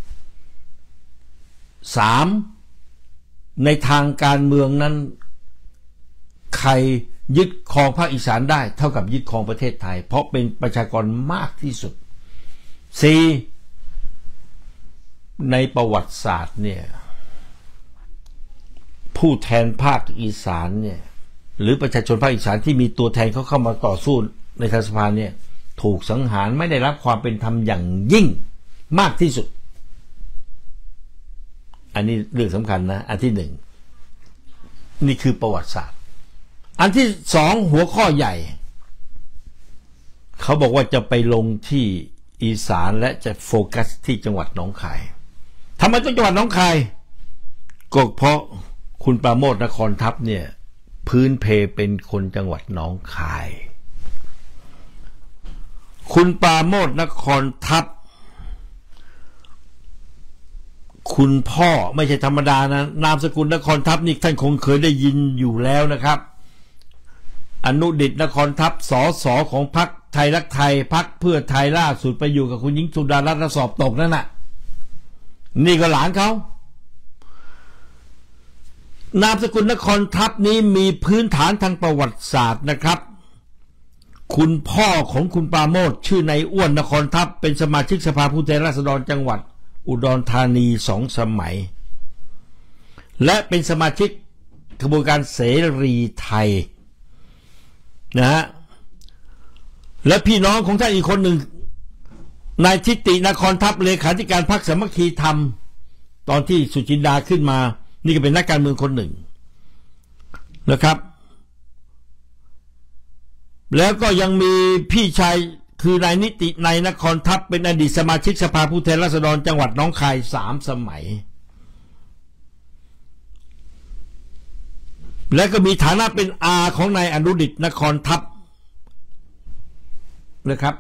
สามในทางการเมืองนั้นใครยึดครองภาคอีสานได้เท่ากับยึดครองประเทศไทยเพราะเป็นประชากรมากที่สุดสี่ในประวัติศาสตร์เนี่ยผู้แทนภาคอีสานเนี่ยหรือประชาชนภาคอีสานที่มีตัวแทนเขาเข้ามาต่อสู้ในสภาเนี่ยถูกสังหารไม่ได้รับความเป็นธรรมอย่างยิ่งมากที่สุดอันนี้เรื่องสำคัญนะอันที่หนึ่งนี่คือประวัติศาสตร์อันที่สองหัวข้อใหญ่เขาบอกว่าจะไปลงที่อีสานและจะโฟกัสที่จังหวัดหนองคายทำไมต้องจังหวัดหนองคายก็เพราะคุณปราโมทย์นครทัพเนี่ยพื้นเพเป็นคนจังหวัดหนองคายคุณปราโมทย์นครทัพคุณพ่อไม่ใช่ธรรมดานะนามสกุลนครทัพนี่ท่านคงเคยได้ยินอยู่แล้วนะครับอนุดิษฐ์นครทัพสสของพรรคไทยรักไทยพรรคเพื่อไทยล่าสุดไปอยู่กับคุณหญิงสุดารัตน์สอบตกนั่นน่ะนี่ก็หลานเขานามสกุลนครทัพนี้มีพื้นฐานทางประวัติศาสตร์นะครับคุณพ่อของคุณปราโมทย์ชื่อนายอ้วนนครทัพเป็นสมาชิกสภาผู้แทนราษฎรจังหวัดอุดรธานีสองสมัยและเป็นสมาชิกกระบวนการเสรีไทยนะฮะและพี่น้องของท่านอีกคนหนึ่งนายทิตินครทัพเลขาธิการพรรคสามัคคีธรรมตอนที่สุจินดาขึ้นมานี่ก็เป็นนักการเมืองคนหนึ่งนะครับแล้วก็ยังมีพี่ชายคือนายนิตินายนครทัพเป็นอดีตสมาชิกสภาผู้แทนราษฎรจังหวัดหนองคายสามสมัยและก็มีฐานะเป็นอาของนายอนุดิษฐ์นครทัพนะครับ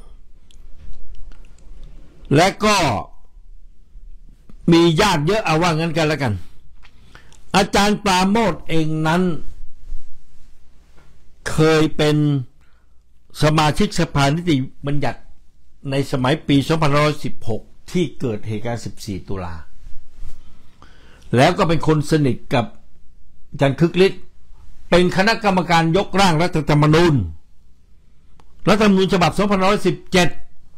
และก็มีญาติเยอะเอาว่างั้นกันแล้วกันอาจารย์ปราโมทย์เองนั้นเคยเป็นสมาชิกสภานิติบัญญัติในสมัยปีสองพันห้าร้อยสิบหกที่เกิดเหตุการณ์สิบสี่ตุลาแล้วก็เป็นคนสนิทกับอาจารย์คึกฤทธิ์เป็นคณะกรรมการยกร่างรัฐธรรมนูญรัฐธรรมนูญฉบับสองพันห้าร้อยสิบเจ็ด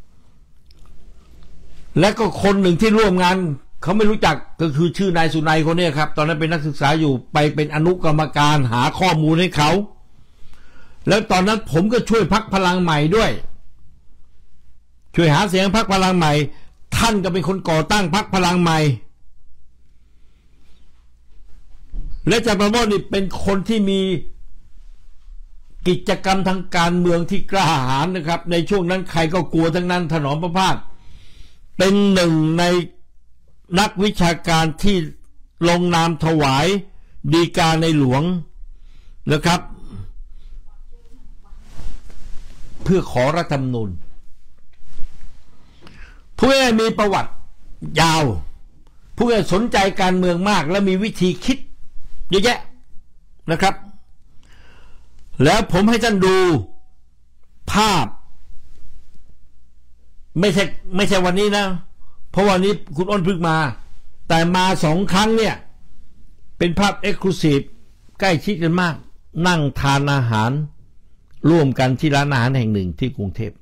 และก็คนหนึ่งที่ร่วมงานเขาไม่รู้จักก็คือชื่อนายสุนัยคนนี้ครับตอนนั้นเป็นนักศึกษาอยู่ไปเป็นอนุกรรมการหาข้อมูลให้เขาแล้วตอนนั้นผมก็ช่วยพรรคพลังใหม่ด้วยช่วยหาเสียงพรรคพลังใหม่ท่านก็เป็นคนก่อตั้งพรรคพลังใหม่และอาจารย์ปราโมทย์นี่เป็นคนที่มีกิจกรรมทางการเมืองที่กล้าหาญนะครับในช่วงนั้นใครก็กลัวทั้งนั้นถนอมพระภาคเป็นหนึ่งในนักวิชาการที่ลงนามถวายฎีกาในหลวงนะครับเพื่อขอรัฐธรรมนูญผู้ใหญ่มีประวัติยาวผู้ใหญ่สนใจการเมืองมากและมีวิธีคิดเยอะแยะนะครับแล้วผมให้ท่านดูภาพไม่ใช่ไม่ใช่วันนี้นะเพราะวันนี้คุณอ้นพึ่งมาแต่มาสองครั้งเนี่ยเป็นภาพเอ็กซ์คลูซีฟใกล้ชิดกันมากนั่งทานอาหารร่วมกันที่ร้านอาหารแห่งหนึ่งที่กรุงเทพ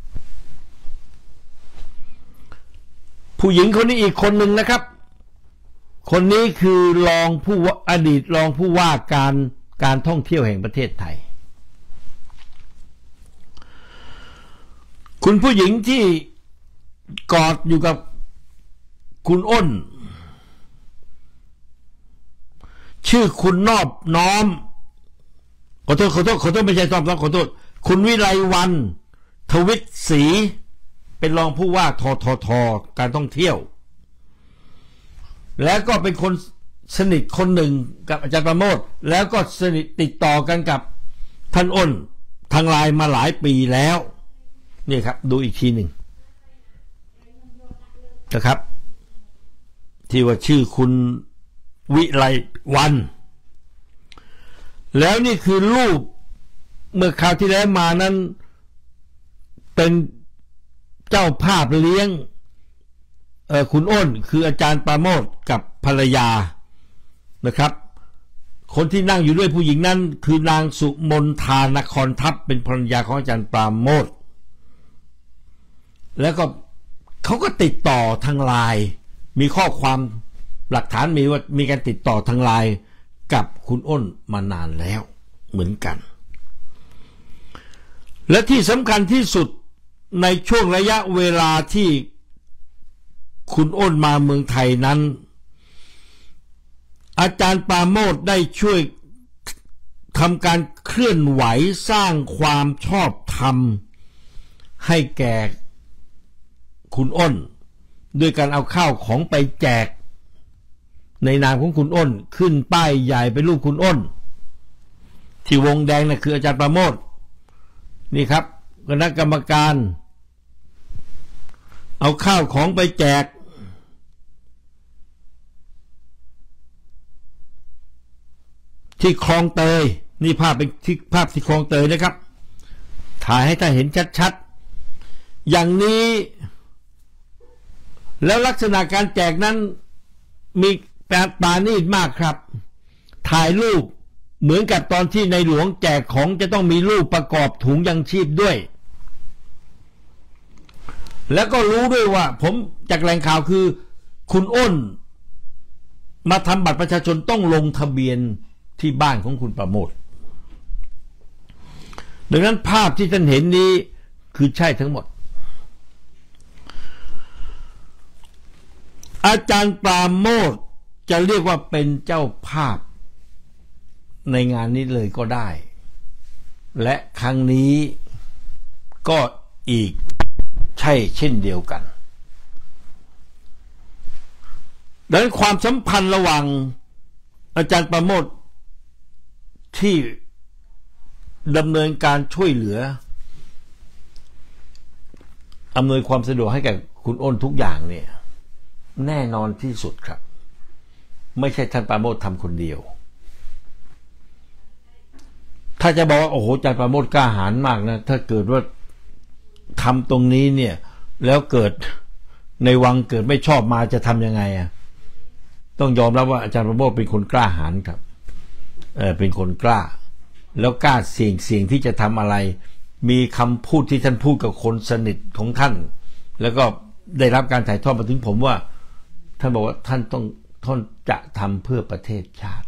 ผู้หญิงคนนี้อีกคนหนึ่งนะครับคนนี้คือรองผู้อดีตรองผู้ว่าการการท่องเที่ยวแห่งประเทศไทยคุณผู้หญิงที่กอดอยู่กับคุณอ้นชื่อคุณนอบน้อมขอโทษขอโทษขอโทษไม่ใช่นอบน้อมขอโทษคุณวิไลวรรณทวิตศรีเป็นรองผู้ว่าทททการท่องเที่ยวแล้วก็เป็นคนสนิทคนหนึ่งกับอาจารย์ปราโมทย์แล้วก็สนิทติดต่อกันกับท่านอ้นทางไลน์มาหลายปีแล้วนี่ครับดูอีกทีหนึ่งนะครับที่ว่าชื่อคุณวิไลวันแล้วนี่คือรูปเมื่อคราวที่แล้วมานั้นเป็นเจ้าภาพเลี้ยงเอ่อคุณอ้นคืออาจารย์ปราโมทย์กับภรรยานะครับคนที่นั่งอยู่ด้วยผู้หญิงนั้นคือนางสุมนทานครทัพเป็นภรรยาของอาจารย์ปราโมทย์แล้วก็เขาก็ติดต่อทางไลน์มีข้อความหลักฐานมีว่ามีการติดต่อทางไลน์กับคุณอ้นมานานแล้วเหมือนกันและที่สำคัญที่สุดในช่วงระยะเวลาที่คุณอ้นมาเมืองไทยนั้นอาจารย์ปราโมทย์ได้ช่วยทำการเคลื่อนไหวสร้างความชอบธรรมให้แก่คุณอ้นด้วยการเอาข้าวของไปแจกในนามของคุณอ้นขึ้นป้ายใหญ่เป็นรูปคุณอ้นที่วงแดงนะคืออาจารย์ปราโมทย์นี่ครับคณะกรรมการเอาข้าวของไปแจกที่คลองเตยนี่ภาพเป็นที่ภาพที่คลองเตยนะครับถ่ายให้ท่านเห็นชัดๆอย่างนี้แล้วลักษณะการแจกนั้นมีปราณีตมากครับถ่ายรูปเหมือนกับตอนที่ในหลวงแจกของจะต้องมีรูปประกอบถุงยังชีพด้วยแล้วก็รู้ด้วยว่าผมจากแหล่งข่าวคือคุณอ้นมาทำบัตรประชาชนต้องลงทะเบียนที่บ้านของคุณปราโมทย์ดังนั้นภาพที่ท่านเห็นนี้คือใช่ทั้งหมดอาจารย์ปราโมทย์จะเรียกว่าเป็นเจ้าภาพในงานนี้เลยก็ได้และครั้งนี้ก็อีกใช่เช่นเดียวกันดังนั้นความสัมพันธ์ระหว่างอาจารย์ปราโมทย์ที่ดำเนินการช่วยเหลืออำนวยความสะดวกให้แก่คุณอ้นทุกอย่างเนี่ยแน่นอนที่สุดครับไม่ใช่ท่านปราโมทย์ทำคนเดียวถ้าจะบอกว่าโอ้โหอาจารย์ปราโมทย์กล้าหาญมากนะถ้าเกิดว่าทำตรงนี้เนี่ยแล้วเกิดในวังเกิดไม่ชอบมาจะทำยังไงอ่ะต้องยอมรับว่าอาจารย์ปราโมทย์เป็นคนกล้าหาญครับเออเป็นคนกล้าแล้วกล้าเสี่ยงเสี่ยงที่จะทำอะไรมีคำพูดที่ท่านพูดกับคนสนิทของท่านแล้วก็ได้รับการถ่ายทอดมาถึงผมว่าท่านบอกว่าท่านต้องท่านจะทำเพื่อประเทศชาติ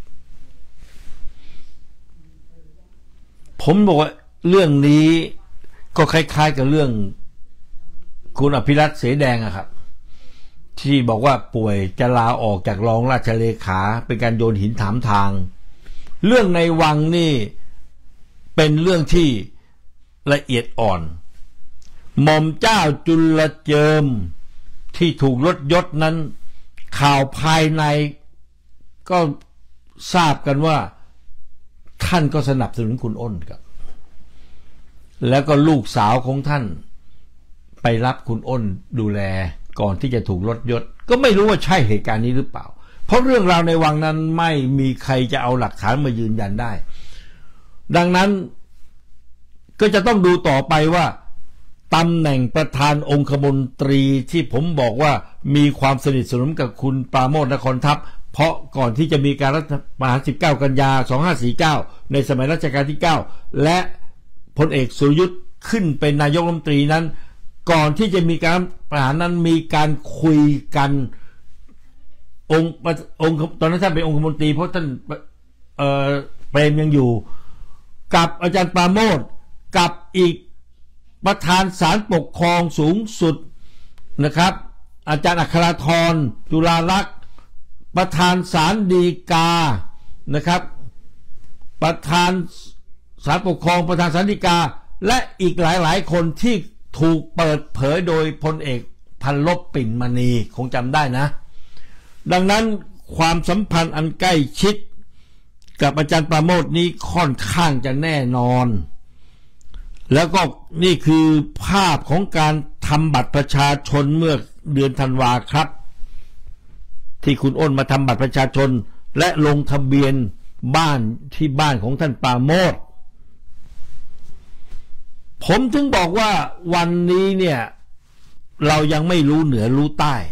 ผมบอกว่าเรื่องนี้ก็คล้ายๆกับเรื่องคุณอภิรัตน์เสแดงอะครับที่บอกว่าป่วยจะลาออกจากรองราชเลขาเป็นการโยนหินถามทางเรื่องในวังนี่เป็นเรื่องที่ละเอียดอ่อนหม่อมเจ้าจุลเจิมที่ถูกลดยศนั้นข่าวภายในก็ทราบกันว่าท่านก็สนับสนุนคุณอ้นครับแล้วก็ลูกสาวของท่านไปรับคุณอ้นดูแลก่อนที่จะถูกลดยศก็ไม่รู้ว่าใช่เหตุการณ์นี้หรือเปล่าเพราะเรื่องราวในวังนั้นไม่มีใครจะเอาหลักฐานมายืนยันได้ดังนั้นก็จะต้องดูต่อไปว่าตำแหน่งประธานองคมนตรีที่ผมบอกว่ามีความสนิทสนมกับคุณปราโมทย์นครทัพเพราะก่อนที่จะมีการรัฐประหารสิบเก้ากันยาสองพันห้าร้อยสี่สิบเก้าในสมัยรัชกาลที่เก้าและพลเอกสุรยุทธ์ขึ้นเป็นนายกรัฐมนตรีนั้นก่อนที่จะมีการประหารนั้นมีการคุยกันองค์องค์ตอนนั้นท่านเป็นองคมนตรีเพราะท่านเอ่อเปรมยังอยู่กับอาจารย์ปราโมทย์กับอีกประธานศาลปกครองสูงสุดนะครับอาจารย์อัคราธรจุฬาลักษณ์ประธานศาลฎีกานะครับประธานศาลปกครองประธานศาลฎีกาและอีกหลายๆคนที่ถูกเปิดเผยโดยพลเอกพันลบปิ่นมณีคงจำได้นะดังนั้นความสัมพันธ์อันใกล้ชิดกับอาจารย์ปราโมทย์นี้ค่อนข้างจะแน่นอนแล้วก็นี่คือภาพของการทำบัตรประชาชนเมื่อเดือนธันวาครับที่คุณอ้นมาทำบัตรประชาชนและลงทะเบียนบ้านที่บ้านของท่านปราโมทย์ผมถึงบอกว่าวันนี้เนี่ยเรายังไม่รู้เหนือรู้ใต้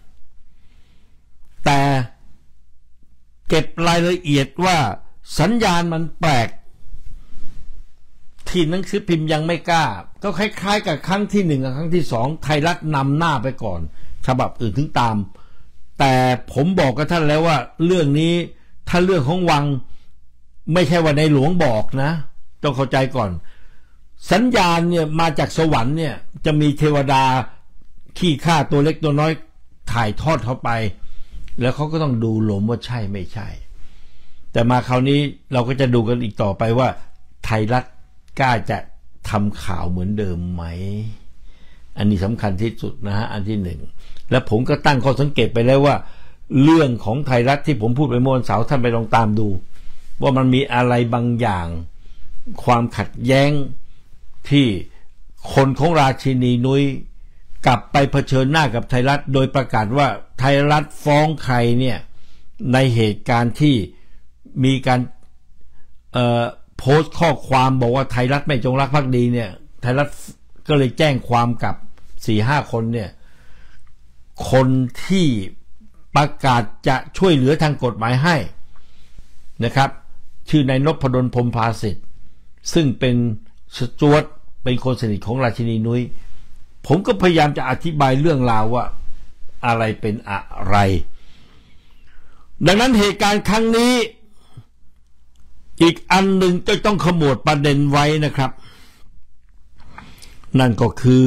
แต่เก็บรายละเอียดว่าสัญญาณมันแปลกที่หนังสือพิมพ์ยังไม่กล้าก็คล้ายๆกับครั้งที่หนึ่งกับครั้งที่สองไทยรัฐนำหน้าไปก่อนฉบับอื่นถึงตามแต่ผมบอกกับท่านแล้วว่าเรื่องนี้ถ้าเรื่องของวังไม่ใช่ว่าในหลวงบอกนะต้องเข้าใจก่อนสัญญาณเนี่ยมาจากสวรรค์เนี่ยจะมีเทวดาขี้ข้าตัวเล็กตัวน้อยถ่ายทอดเข้าไปแล้วเขาก็ต้องดูลมว่าใช่ไม่ใช่แต่มาคราวนี้เราก็จะดูกันอีกต่อไปว่าไทยรัฐกล้าจะทำข่าวเหมือนเดิมไหมอันนี้สำคัญที่สุดนะฮะอันที่หนึ่งและผมก็ตั้งข้อสังเกตไปแล้วว่าเรื่องของไทยรัฐที่ผมพูดไปเมื่อวันเสาร์ท่านไปลองตามดูว่ามันมีอะไรบางอย่างความขัดแย้งที่คนของราชินีนุ้ยกลับไปเผชิญหน้ากับไทยรัฐโดยประกาศว่าไทยรัฐฟ้องใครเนี่ยในเหตุการณ์ที่มีการเอ่อโพสต์ข้อความบอกว่าไทยรัฐไม่จงรักภักดีเนี่ยไทยรัฐก็เลยแจ้งความกับ สี่ห้า คนเนี่ยคนที่ประกาศจะช่วยเหลือทางกฎหมายให้นะครับชื่อนายนพดลพรหมภาสิทธิ์ซึ่งเป็นสจวตเป็นคนสนิทของราชินีนุ้ยผมก็พยายามจะอธิบายเรื่องราวว่าอะไรเป็นอะไรดังนั้นเหตุการณ์ครั้งนี้อีกอันหนึ่งจะต้องขมวดประเด็นไว้นะครับนั่นก็คือ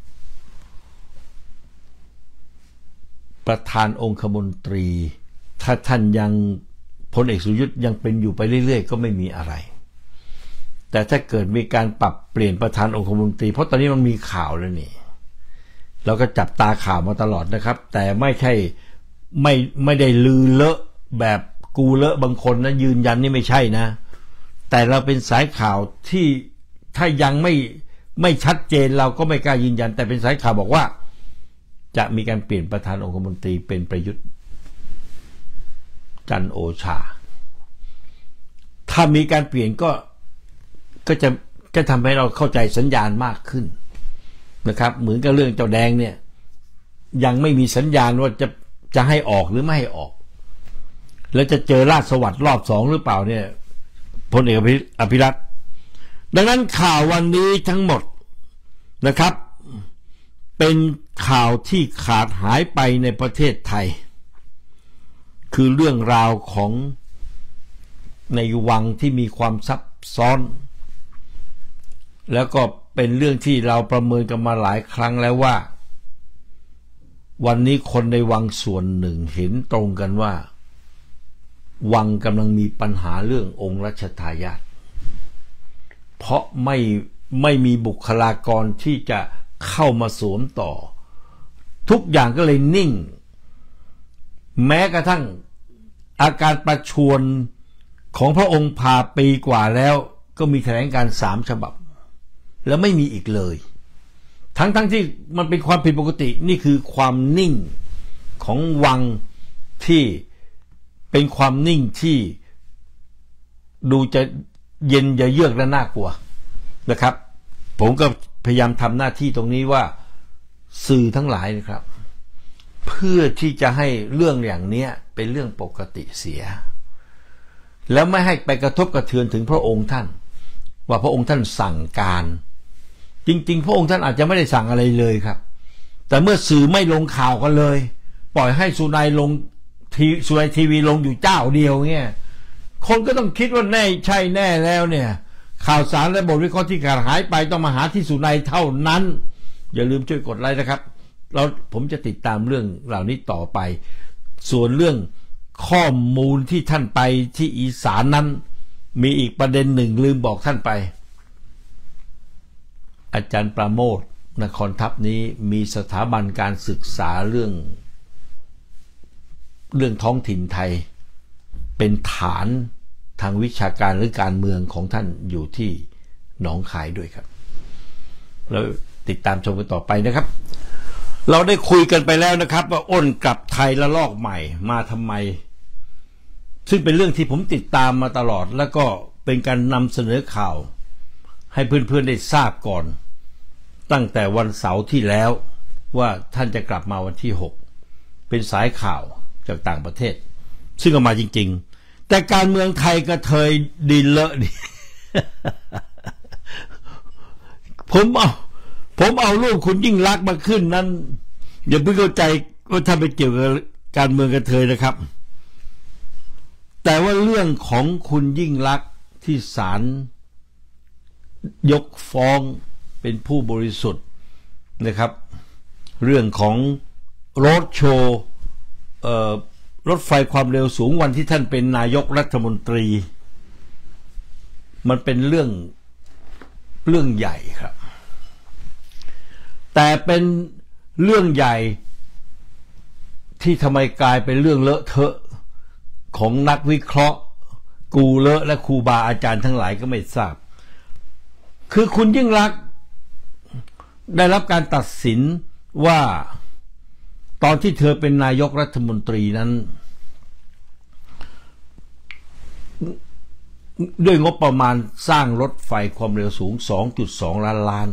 ประธานองคมนตรีถ้าท่านยังพลเอกสุยุทธยังเป็นอยู่ไปเรื่อยๆก็ไม่มีอะไรแต่ถ้าเกิดมีการปรับเปลี่ยนประธานองคมนตรีเพราะตอนนี้มันมีข่าวแล้วนี่เราก็จับตาข่าวมาตลอดนะครับแต่ไม่ใช่ไม่ไม่ได้ลือเลอะแบบกูเลอะบางคนนะยืนยันนี่ไม่ใช่นะแต่เราเป็นสายข่าวที่ถ้ายังไม่ไม่ชัดเจนเราก็ไม่กล้ายืนยันแต่เป็นสายข่าวบอกว่าจะมีการเปลี่ยนประธานองคมนตรีเป็นประยุทธ์จันทร์โอชาถ้ามีการเปลี่ยนก็ก็จะจะทำให้เราเข้าใจสัญญาณมากขึ้นนะครับเหมือนกับเรื่องเจ้าแดงเนี่ยยังไม่มีสัญญาณว่าจะจะให้ออกหรือไม่ให้ออกแล้วจะเจอราชสวัสดิ์รอบสองหรือเปล่าเนี่ยพลเอกอภิรัตน์ดังนั้นข่าววันนี้ทั้งหมดนะครับเป็นข่าวที่ขาดหายไปในประเทศไทยคือเรื่องราวของในวังที่มีความซับซ้อนแล้วก็เป็นเรื่องที่เราประเมินกันมาหลายครั้งแล้วว่าวันนี้คนในวังส่วนหนึ่งเห็นตรงกันว่าวังกำลังมีปัญหาเรื่ององค์รัชทายาทเพราะไม่ไม่มีบุคลากรที่จะเข้ามาสวมต่อทุกอย่างก็เลยนิ่งแม้กระทั่งอาการประชวรของพระองค์พาปีกว่าแล้วก็มีแถลงการสามฉบับแล้วไม่มีอีกเลยทั้งทั้งที่มันเป็นความผิดปกตินี่คือความนิ่งของวังที่เป็นความนิ่งที่ดูจะเย็นจะเยือกและน่ากลัวนะครับผมก็พยายามทำหน้าที่ตรงนี้ว่าสื่อทั้งหลายนะครับเพื่อที่จะให้เรื่องอย่างนี้เป็นเรื่องปกติเสียแล้วไม่ให้ไปกระทบกระเทือนถึงพระองค์ท่านว่าพระองค์ท่านสั่งการจริงๆพระองค์ท่านอาจจะไม่ได้สั่งอะไรเลยครับแต่เมื่อสื่อไม่ลงข่าวกันเลยปล่อยให้สุนัยลงทีสุนัยทีวีลงอยู่เจ้าเดียวเงี้ยคนก็ต้องคิดว่าแน่ใช่แน่แล้วเนี่ยข่าวสารและบทวิเคราะห์ที่ขาดหายไปต้องมาหาที่สุนัยเท่านั้นอย่าลืมช่วยกดไลค์นะครับเราผมจะติดตามเรื่องเหล่านี้ต่อไปส่วนเรื่องข้อมูลที่ท่านไปที่อีสานนั้นมีอีกประเด็นหนึ่งลืมบอกท่านไปอาจารย์ปราโมทย์นครทัพนี้มีสถาบันการศึกษาเรื่องเรื่องท้องถิ่นไทยเป็นฐานทางวิชาการหรือการเมืองของท่านอยู่ที่หนองคายด้วยครับแล้วติดตามชมกันต่อไปนะครับเราได้คุยกันไปแล้วนะครับว่าอ้นกลับไทยละลอกใหม่มาทำไมซึ่งเป็นเรื่องที่ผมติดตามมาตลอดแล้วก็เป็นการนำเสนอข่าวให้เพื่อนๆได้ทราบก่อนตั้งแต่วันเสาร์ที่แล้วว่าท่านจะกลับมาวันที่หกเป็นสายข่าวจากต่างประเทศซึ่งก็มาจริงๆแต่การเมืองไทยกระเทยดินเลอะนี่ ผมเอาผมเอารูปคุณยิ่งลักษณ์มาขึ้นนั้นอย่าเพิ่งเข้าใจว่าท่านไปเกี่ยวกับการเมืองกระเทยนะครับแต่ว่าเรื่องของคุณยิ่งลักษณ์ที่ศาลยกฟ้องเป็นผู้บริสุทธิ์นะครับเรื่องของรถโชว์รถไฟความเร็วสูงวันที่ท่านเป็นนายกรัฐมนตรีมันเป็นเรื่องเรื่องใหญ่ครับแต่เป็นเรื่องใหญ่ที่ทำไมกลายเป็นเรื่องเลอะเทอะของนักวิเคราะห์กูเลอะและครูบาอาจารย์ทั้งหลายก็ไม่ทราบคือคุณยิ่งลักษณ์ได้รับการตัดสินว่าตอนที่เธอเป็นนายกรัฐมนตรีนั้นด้วยงบประมาณสร้างรถไฟความเร็วสูง สองจุดสอง ล้านล้าน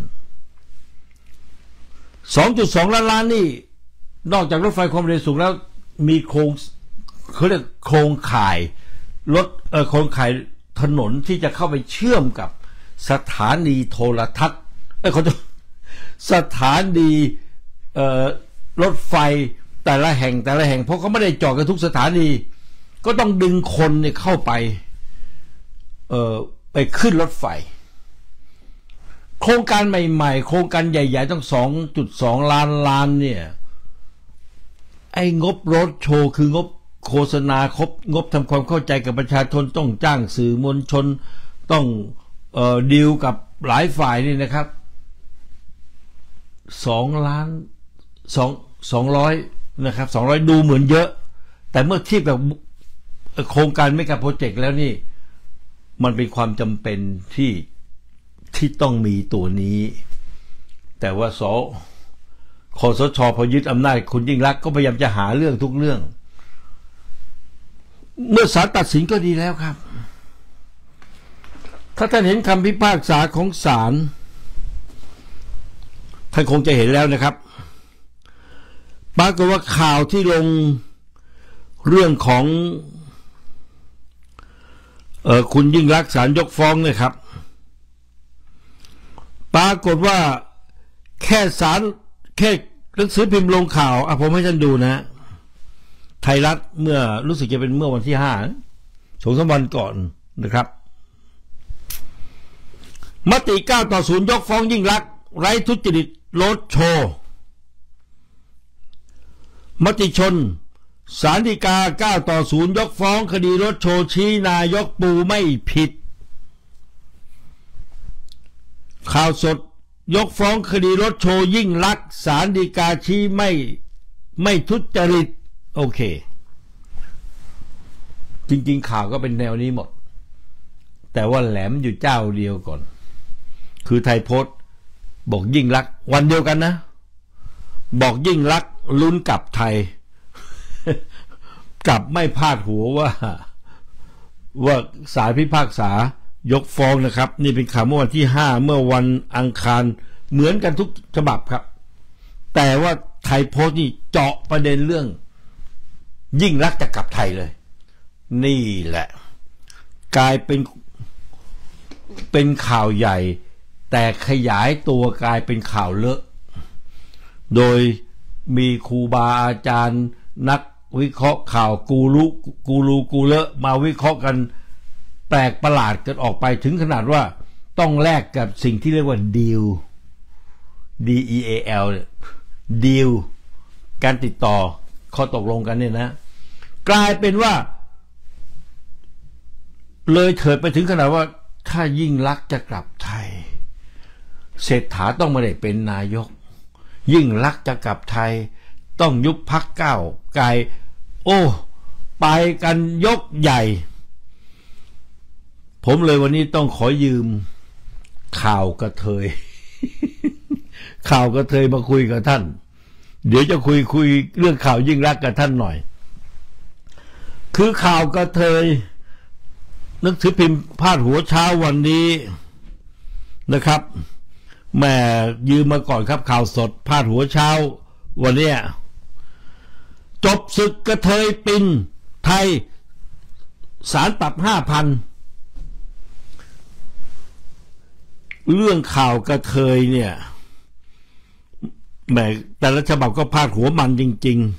สองจุดสอง ล้านล้านนี่นอกจากรถไฟความเร็วสูงแล้วมีโครงเขาเรียกโครงข่ายรถเอ่อโครงข่ายถนนที่จะเข้าไปเชื่อมกับสถานีโทรทัศน์เอ้ยเขาจะสถานีเอ่อรถไฟแต่ละแห่งแต่ละแห่งเพราะเขาไม่ได้จอดกันทุกสถานีก็ต้องดึงคนเนี่ยเข้าไปเอ่อไปขึ้นรถไฟโครงการใหม่ๆโครงการใหญ่ๆต้อง สองจุดสอง ล้านล้านเนี่ยไอ้งบรถโชว์คืองบโฆษณาครบงบทำความเข้าใจกับประชาชนต้องจ้างสื่อมวลชนต้องเอ่อดีลกับหลายฝ่ายนี่นะครับสองล้านสองสองร้อยนะครับสองร้อยดูเหมือนเยอะแต่เมื่อเทียบกับโครงการเมกะโปรเจกต์แล้วนี่มันเป็นความจำเป็นที่ที่ต้องมีตัวนี้แต่ว่าสคสช.พอยึดอำนาจคุณยิ่งลักษณ์ก็พยายามจะหาเรื่องทุกเรื่องเมื่อศาลตัดสินก็ดีแล้วครับถ้าท่านเห็นคำพิพากษาของศาลท่านคงจะเห็นแล้วนะครับปรากฏว่าข่าวที่ลงเรื่องของเออคุณยิ่งลักษณ์ศาลยกฟ้องเนี่ยครับปรากฏว่าแค่ศาลแค่หนังสือพิมพ์ลงข่าวอ่ะผมให้ท่านดูนะไทยรัฐเมื่อรู้สึกจะเป็นเมื่อวันที่ห้าสองสามวันก่อนนะครับมติเก้าต่อศูนย์ยกฟ้องยิ่งลักษณ์ไร้ทุจริตรถโชว์มติชนศาลฎีกาเก้าต่อศูนย์ยกฟ้องคดีรถโชว์ชี้นายกปูไม่ผิดข่าวสดยกฟ้องคดีรถโชว์ยิ่งลักษณ์ศาลฎีกาชี้ไม่ไม่ทุจริตโอเคจริงๆข่าวก็เป็นแนวนี้หมดแต่ว่าแหลมอยู่เจ้าเดียวก่อนคือไทยโพสต์บอกยิ่งลักษณ์วันเดียวกันนะบอกยิ่งลักษณ์ลุ้นกลับไทย กลับไม่พลาดหัวว่าว่าศาลพิพากษายกฟ้องนะครับนี่เป็นข่าวเมื่อวันที่ห้าเมื่อวันอังคารเหมือนกันทุกฉบับครับแต่ว่าไทยโพสต์นี่เจาะประเด็นเรื่องยิ่งลักษณ์จะกลับไทยเลยนี่แหละกลายเป็นเป็นข่าวใหญ่แต่ขยายตัวกลายเป็นข่าวเลอะโดยมีครูบาอาจารย์นักวิเคราะห์ข่าวกูรูกูรูกูเลอะมาวิเคราะห์กันแปลกประหลาดกันออกไปถึงขนาดว่าต้องแลกกับสิ่งที่เรียกว่าดีล D E A L ดีลการติดต่อข้อตกลงกันเนี่ยนะกลายเป็นว่าเลยเถิดไปถึงขนาดว่าถ้ายิ่งลักษณ์จะกลับไทยเศรษฐาต้องไม่ได้เป็นนายกยิ่งลักษณ์จะกลับไทยต้องยุบพรรคก้าวไกลโอ้ไปกันยกใหญ่ผมเลยวันนี้ต้องขอยืมข่าวกระเทย ข่าวกระเทยมาคุยกับท่านเดี๋ยวจะคุยคุยเรื่องข่าวยิ่งลักษณ์กับท่านหน่อยคือข่าวกระเทยหนังสือพิมพ์พาดหัวเช้าวันนี้นะครับแม่ยืมมาก่อนครับข่าวสดพาดหัวเช้าวันนี้จบศึกกระเทยปินไทยศาลปรับห้าพันเรื่องข่าวกระเทยเนี่ยแม่แต่ละฉบับก็พาดหัวมันจริง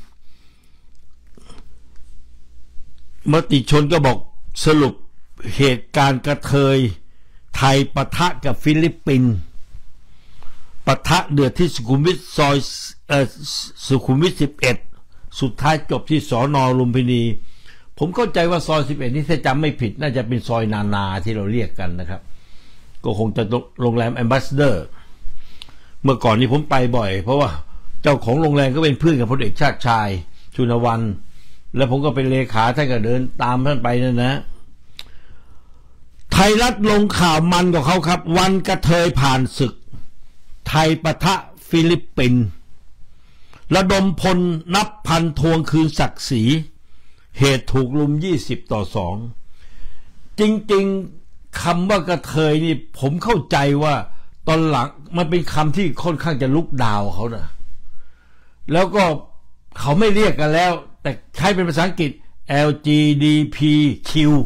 ๆมติชนก็บอกสรุปเหตุการณ์กระเทยไทยปะทะกับฟิลิปปินส์ปะทะเดือดที่สุขุมวิทซอยเอ่อสุขุมวิทสิบเอ็ดสุดท้ายจบที่สน.ลุมพินีผมเข้าใจว่าซอยสิบเอ็ดนี่ถ้าจำไม่ผิดน่าจะเป็นซอยนานาที่เราเรียกกันนะครับก็คงจะโรงแรมแอมบาสเดอร์เมื่อก่อนนี้ผมไปบ่อยเพราะว่าเจ้าของโรงแรมก็เป็นเพื่อนกับพลเอกชาติชายชุนวันแล้วผมก็เป็นเลขาท่านก็เดินตามท่านไปนั่นนะไทยรัฐลงข่าวมันกับเขาครับวันกระเทยผ่านศึกไทยปะทะฟิลิปปินส์ระดมพลนับพันทวงคืนศักดิ์ศรีเหตุถูกลุมยี่สิบต่อสองจริงๆคำว่ากระเทยนี่ผมเข้าใจว่าตอนหลังมันเป็นคำที่ค่อนข้างจะลุกดาวเขานะแล้วก็เขาไม่เรียกกันแล้วแต่ใช้เป็นภาษาอังกฤษ แอล จี บี ที คิว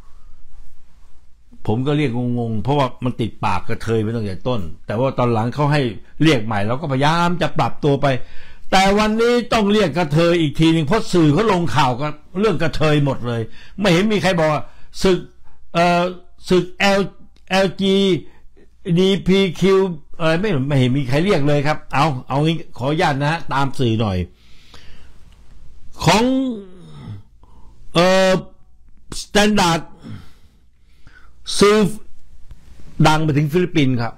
ผมก็เรียกงงๆเพราะว่ามันติดปากกระเทยไปตั้งแต่ต้นแต่ว่าตอนหลังเขาให้เรียกใหม่เราก็พยายามจะปรับตัวไปแต่วันนี้ต้องเรียกกระเทยอีกทีหนึ่งเพราะสื่อเขาลงข่าวกันเรื่องกระเทยหมดเลยไม่เห็นมีใครบอกว่าศึกเอ่อศึก L แอล จี บี ที คิว เออไม่ไม่เห็นมีใครเรียกเลยครับเอาเอางี้ขออนุญาตนะฮะตามสื่อหน่อยของเอ่อสแตนดาร์ดสื่อดังไปถึงฟิลิปปินส์ครับ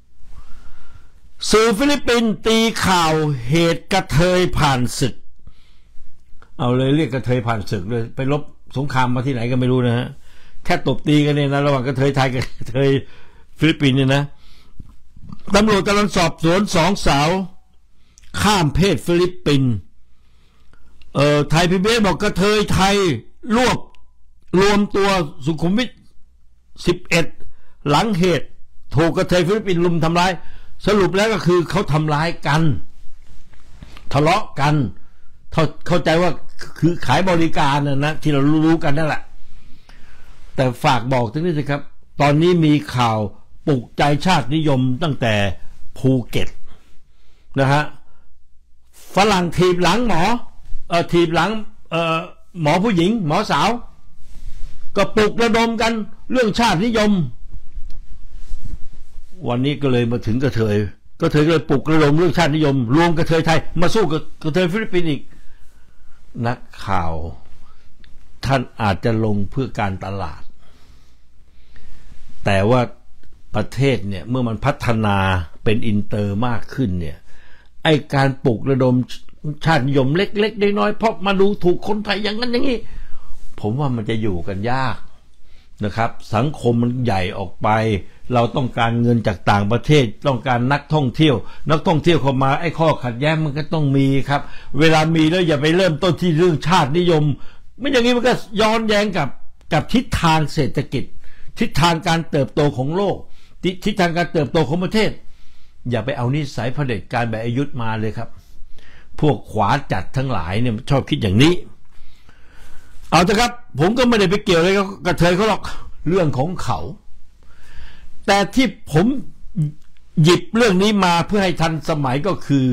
สื่อฟิลิปปินส์ตีข่าวเหตุกระเทยผ่านศึกเอาเลยเรียกกระเทยผ่านศึกเลยไปลบสงครามมาที่ไหนก็ไม่รู้นะฮะแค่ตบตีกันเนี่ยนะระหว่างกระเทยไทยกับกระเทยฟิลิปปินส์เนี่ยนะตำรวจกำลังสอบสวนสองสาวข้ามเพศฟิลิปปินส์เอ่อไทยพีบีเอสบอกกระเทยไทยรวบรวมตัวสุขุมวิทสิบเอ็ดหลังเหตุถูกกระเทยฟิลิปปินส์ลุมทำร้ายสรุปแล้วก็คือเขาทำร้ายกันทะเลาะกันเข้าเข้าใจว่าคือขายบริการนะนะที่เรารู้กันนั่นแหละแต่ฝากบอกตรงนี้สิครับตอนนี้มีข่าวปลุกใจชาตินิยมตั้งแต่ภูเก็ตนะฮะฝรั่งถีบหลังหมอเอ่อถีบหลังเอ่อหมอผู้หญิงหมอสาวก็ปลุกระดมกันเรื่องชาตินิยมวันนี้ก็เลยมาถึงกระเทยกระเทยก็เลยปลุกระดมเรื่องชาตินิยมรวมกระเทยไทยมาสู้กับกระเทยฟิลิปปินส์อีกนักข่าวท่านอาจจะลงเพื่อการตลาดแต่ว่าประเทศเนี่ยเมื่อมันพัฒนาเป็นอินเตอร์มากขึ้นเนี่ยไอการปลุกระดมชาตินิยมเล็กๆน้อยๆเพราะมาดูถูกคนไทยอย่างนั้นอย่างนี้ผมว่ามันจะอยู่กันยากนะครับสังคมมันใหญ่ออกไปเราต้องการเงินจากต่างประเทศต้องการนักท่องเที่ยวนักท่องเที่ยวเข้ามาไอ้ข้อขัดแย้งมันก็ต้องมีครับเวลามีแล้วอย่าไปเริ่มต้นที่เรื่องชาตินิยมไม่อย่างนี้มันก็ย้อนแย้งกับกับทิศทางเศรษฐกิจทิศทางการเติบโตของโลกทิศทางการเติบโตของประเทศอย่าไปเอานิสัยเผด็จการแบบอายุธมาเลยครับพวกขวาจัดทั้งหลายเนี่ยชอบคิดอย่างนี้เอาเถอะครับผมก็ไม่ได้ไปเกี่ยวอะไรกับกระเทยเขาหรอกเรื่องของเขาแต่ที่ผมหยิบเรื่องนี้มาเพื่อให้ทันสมัยก็คือ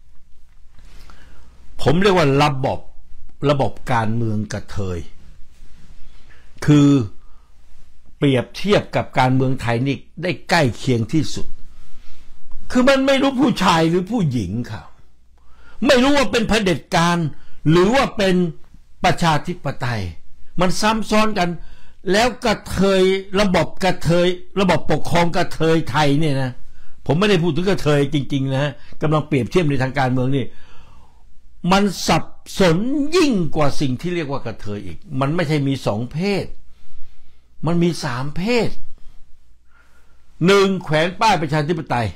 ผมเรียกว่าระบบระบบการเมืองกระเทยคือเปรียบเทียบกับการเมืองไทยนี่ได้ใกล้เคียงที่สุดคือมันไม่รู้ผู้ชายหรือผู้หญิงครับไม่รู้ว่าเป็นเผด็จการหรือว่าเป็นประชาธิปไตยมันซ้ำซ้อนกันแล้วกระเทยระบบกระเทยระบบปกครองกระเทยไทยเนี่ยนะผมไม่ได้พูดถึงกระเทยจริงๆนะกำลังเปรียบเทียบในทางการเมืองนี่มันสับสนยิ่งกว่าสิ่งที่เรียกว่ากระเทยอีกมันไม่ใช่มีสองเพศมันมีสามเพศหนึ่งแขวนป้ายประชาธิปไตย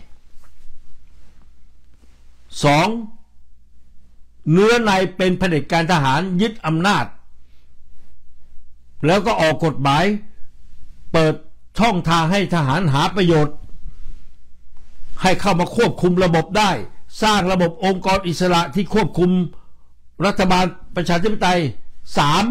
สอง เนื้อในเป็นเผด็จการทหารยึดอำนาจแล้วก็ออกกฎหมายเปิดช่องทางให้ทหารหาประโยชน์ให้เข้ามาควบคุมระบบได้สร้างระบบองค์กรอิสระที่ควบคุมรัฐบาลประชาธิปไตยสาม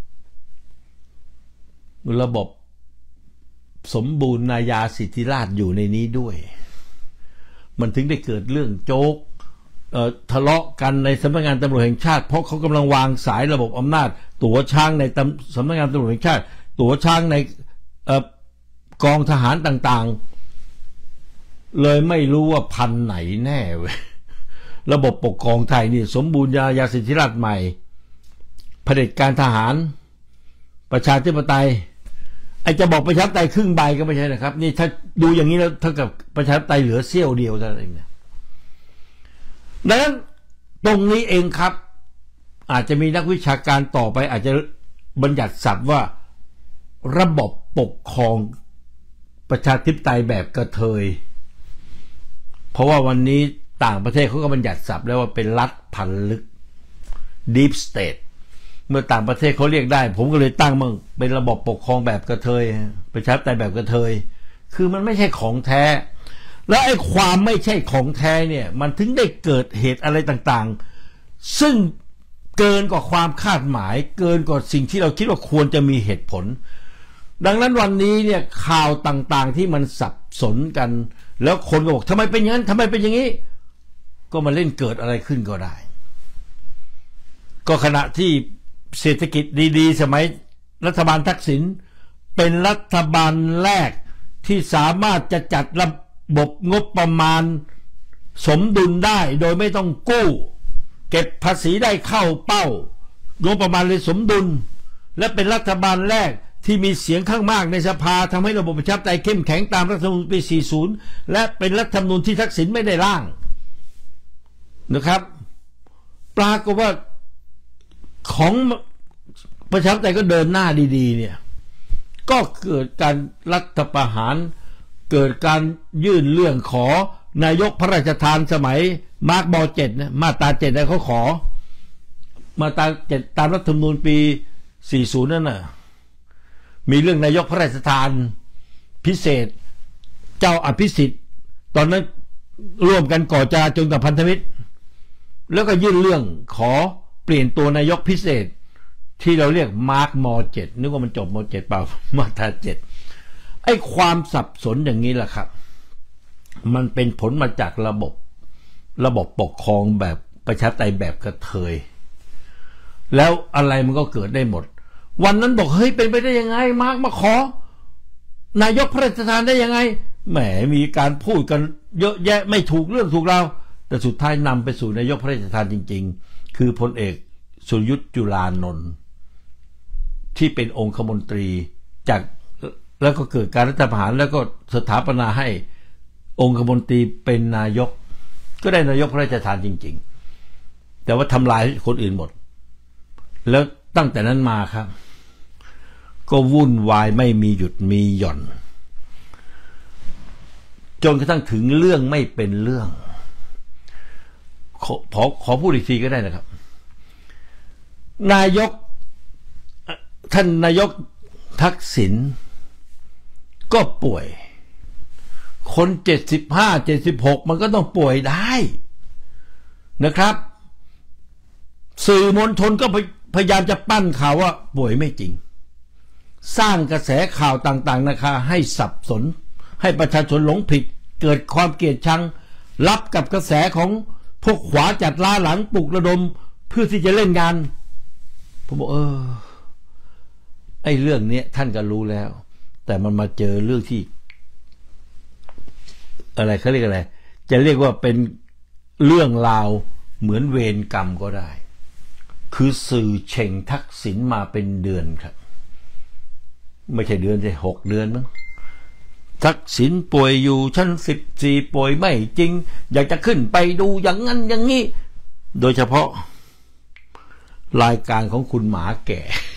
ระบบสมบูรณาญาสิทธิราชอยู่ในนี้ด้วยมันถึงได้เกิดเรื่องโจ๊กทะเลาะกันในสำนักงานตำรวจแห่งชาติเพราะเขากำลังวางสายระบบอำนาจตัวช้างในสำนักงานตำรวจแห่งชาติตัวช้างในกองทหารต่างๆเลยไม่รู้ว่าพันไหนแน่เว้ยระบบปกครองไทยนี่สมบูรณาญาสิทธิราชย์ใหม่เผด็จการทหารประชาธิปไตยไอจะบอกประชาธิปไตยครึ่งใบก็ไม่ใช่นะครับนี่ถ้าดูอย่างนี้แล้วเท่ากับประชาธิปไตยเหลือเสี้ยวเดียวเท่านั้นเองนะดังนั้นตรงนี้เองครับอาจจะมีนักวิชาการต่อไปอาจจะบัญญัติศัพท์ว่าระบบปกครองประชาธิปไตยแบบกระเทยเพราะว่าวันนี้ต่างประเทศเขาก็บัญญัติศัพท์แล้วว่าเป็นรัฐพันลึก Deep State เมื่อต่างประเทศเขาเรียกได้ผมก็เลยตั้งมั่งเป็นระบบปกครองแบบกระเทยประชาธิปไตยแบบกระเทยคือมันไม่ใช่ของแท้แล้วไอ้ความไม่ใช่ของแท้เนี่ยมันถึงได้เกิดเหตุอะไรต่างๆซึ่งเกินกว่าความคาดหมายเกินกว่าสิ่งที่เราคิดว่าควรจะมีเหตุผลดังนั้นวันนี้เนี่ยข่าวต่างๆที่มันสับสนกันแล้วคนก็บอกทำไมเป็นอย่างนั้นทำไมเป็นอย่างนี้ก็มาเล่นเกิดอะไรขึ้นก็ได้ก็ขณะที่เศรษฐกิจดีๆสมัยรัฐบาลทักษิณเป็นรัฐบาลแรกที่สามารถจะจัดระบบงบประมาณสมดุลได้โดยไม่ต้องกู้เก็บภาษีได้เข้าเป้างบประมาณเลยสมดุลและเป็นรัฐบาลแรกที่มีเสียงข้างมากในสภาทำให้ระบบประชาธิปไตยเข้มแข็งตามรัฐธรรมนูญปีสี่สิบและเป็นรัฐธรรมนูญที่ทักษิณไม่ได้ร่างนะครับปรากฏว่าของประชาธิปไตยก็เดินหน้าดีๆเนี่ยก็เกิดการรัฐประหารเกิดการยื่นเรื่องขอนายกพระราชทานสมัยมาร์กบอเจ็ดนะมาตราเจ็ดนะเขาขอมาตราเจ็ดตามรัฐธรรมนูญปีสี่สิบนั่นน่ะมีเรื่องนายกพระราชทานพิเศษเจ้าอภิสิทธิ์ตอนนั้นร่วมกันก่อจราจนกับพันธมิตรแล้วก็ยื่นเรื่องขอเปลี่ยนตัวนายกพิเศษที่เราเรียกมาร์กมเจ็ดนึกว่ามันจบมเจ็ดเปล่ามาตราเจ็ดไอ้ความสับสนอย่างนี้แหละครับมันเป็นผลมาจากระบบระบบปกครองแบบประชาธิปไตยแบบกระเทยแล้วอะไรมันก็เกิดได้หมดวันนั้นบอกเฮ้ยเป็นไปได้ยังไงมาร์กมาขอนายกพระราชทานได้ยังไงแหมมีการพูดกันเยอะแยะไม่ถูกเรื่องถูกราวแต่สุดท้ายนำไปสู่นายกพระราชทานจริงๆคือพลเอกสุรยุทธ์จุลานนท์ที่เป็นองคมนตรีจากแล้วก็เกิดการรัฐประหารแล้วก็สถาปนาให้องคมนตรีเป็นนายกก็ได้นายกพระราชทานจริงๆแต่ว่าทำลายคนอื่นหมดแล้วตั้งแต่นั้นมาครับก็วุ่นวายไม่มีหยุดมีหย่อนจนกระทั่งถึงเรื่องไม่เป็นเรื่องขอขอขอพูดอีกทีก็ได้นะครับนายกท่านนายกทักษิณก็ป่วยคนเจ็ดสิบห้า เจ็ดสิบหกมันก็ต้องป่วยได้นะครับสื่อมวลชนก็พยายามจะปั้นข่าวว่าป่วยไม่จริงสร้างกระแสข่าวต่างๆนะคะให้สับสนให้ประชาชนหลงผิดเกิดความเกลียดชังรับกับกระแสของพวกขวาจัดล้าหลังปลุกระดมเพื่อที่จะเล่นงานผมบอกเออไอ้เรื่องนี้ท่านก็รู้แล้วแต่มันมาเจอเรื่องที่อะไรเขาเรียกอะไรจะเรียกว่าเป็นเรื่องราวเหมือนเวรกรรมก็ได้คือสื่อเฉ่งทักษิณมาเป็นเดือนครับไม่ใช่เดือนใช่หกเดือนมั้งทักษิณป่วยอยู่ชั้นสิบสี่ป่วยไม่จริงอยากจะขึ้นไปดูอย่างนั้นอย่างนี้โดยเฉพาะรายการของคุณหมาแก่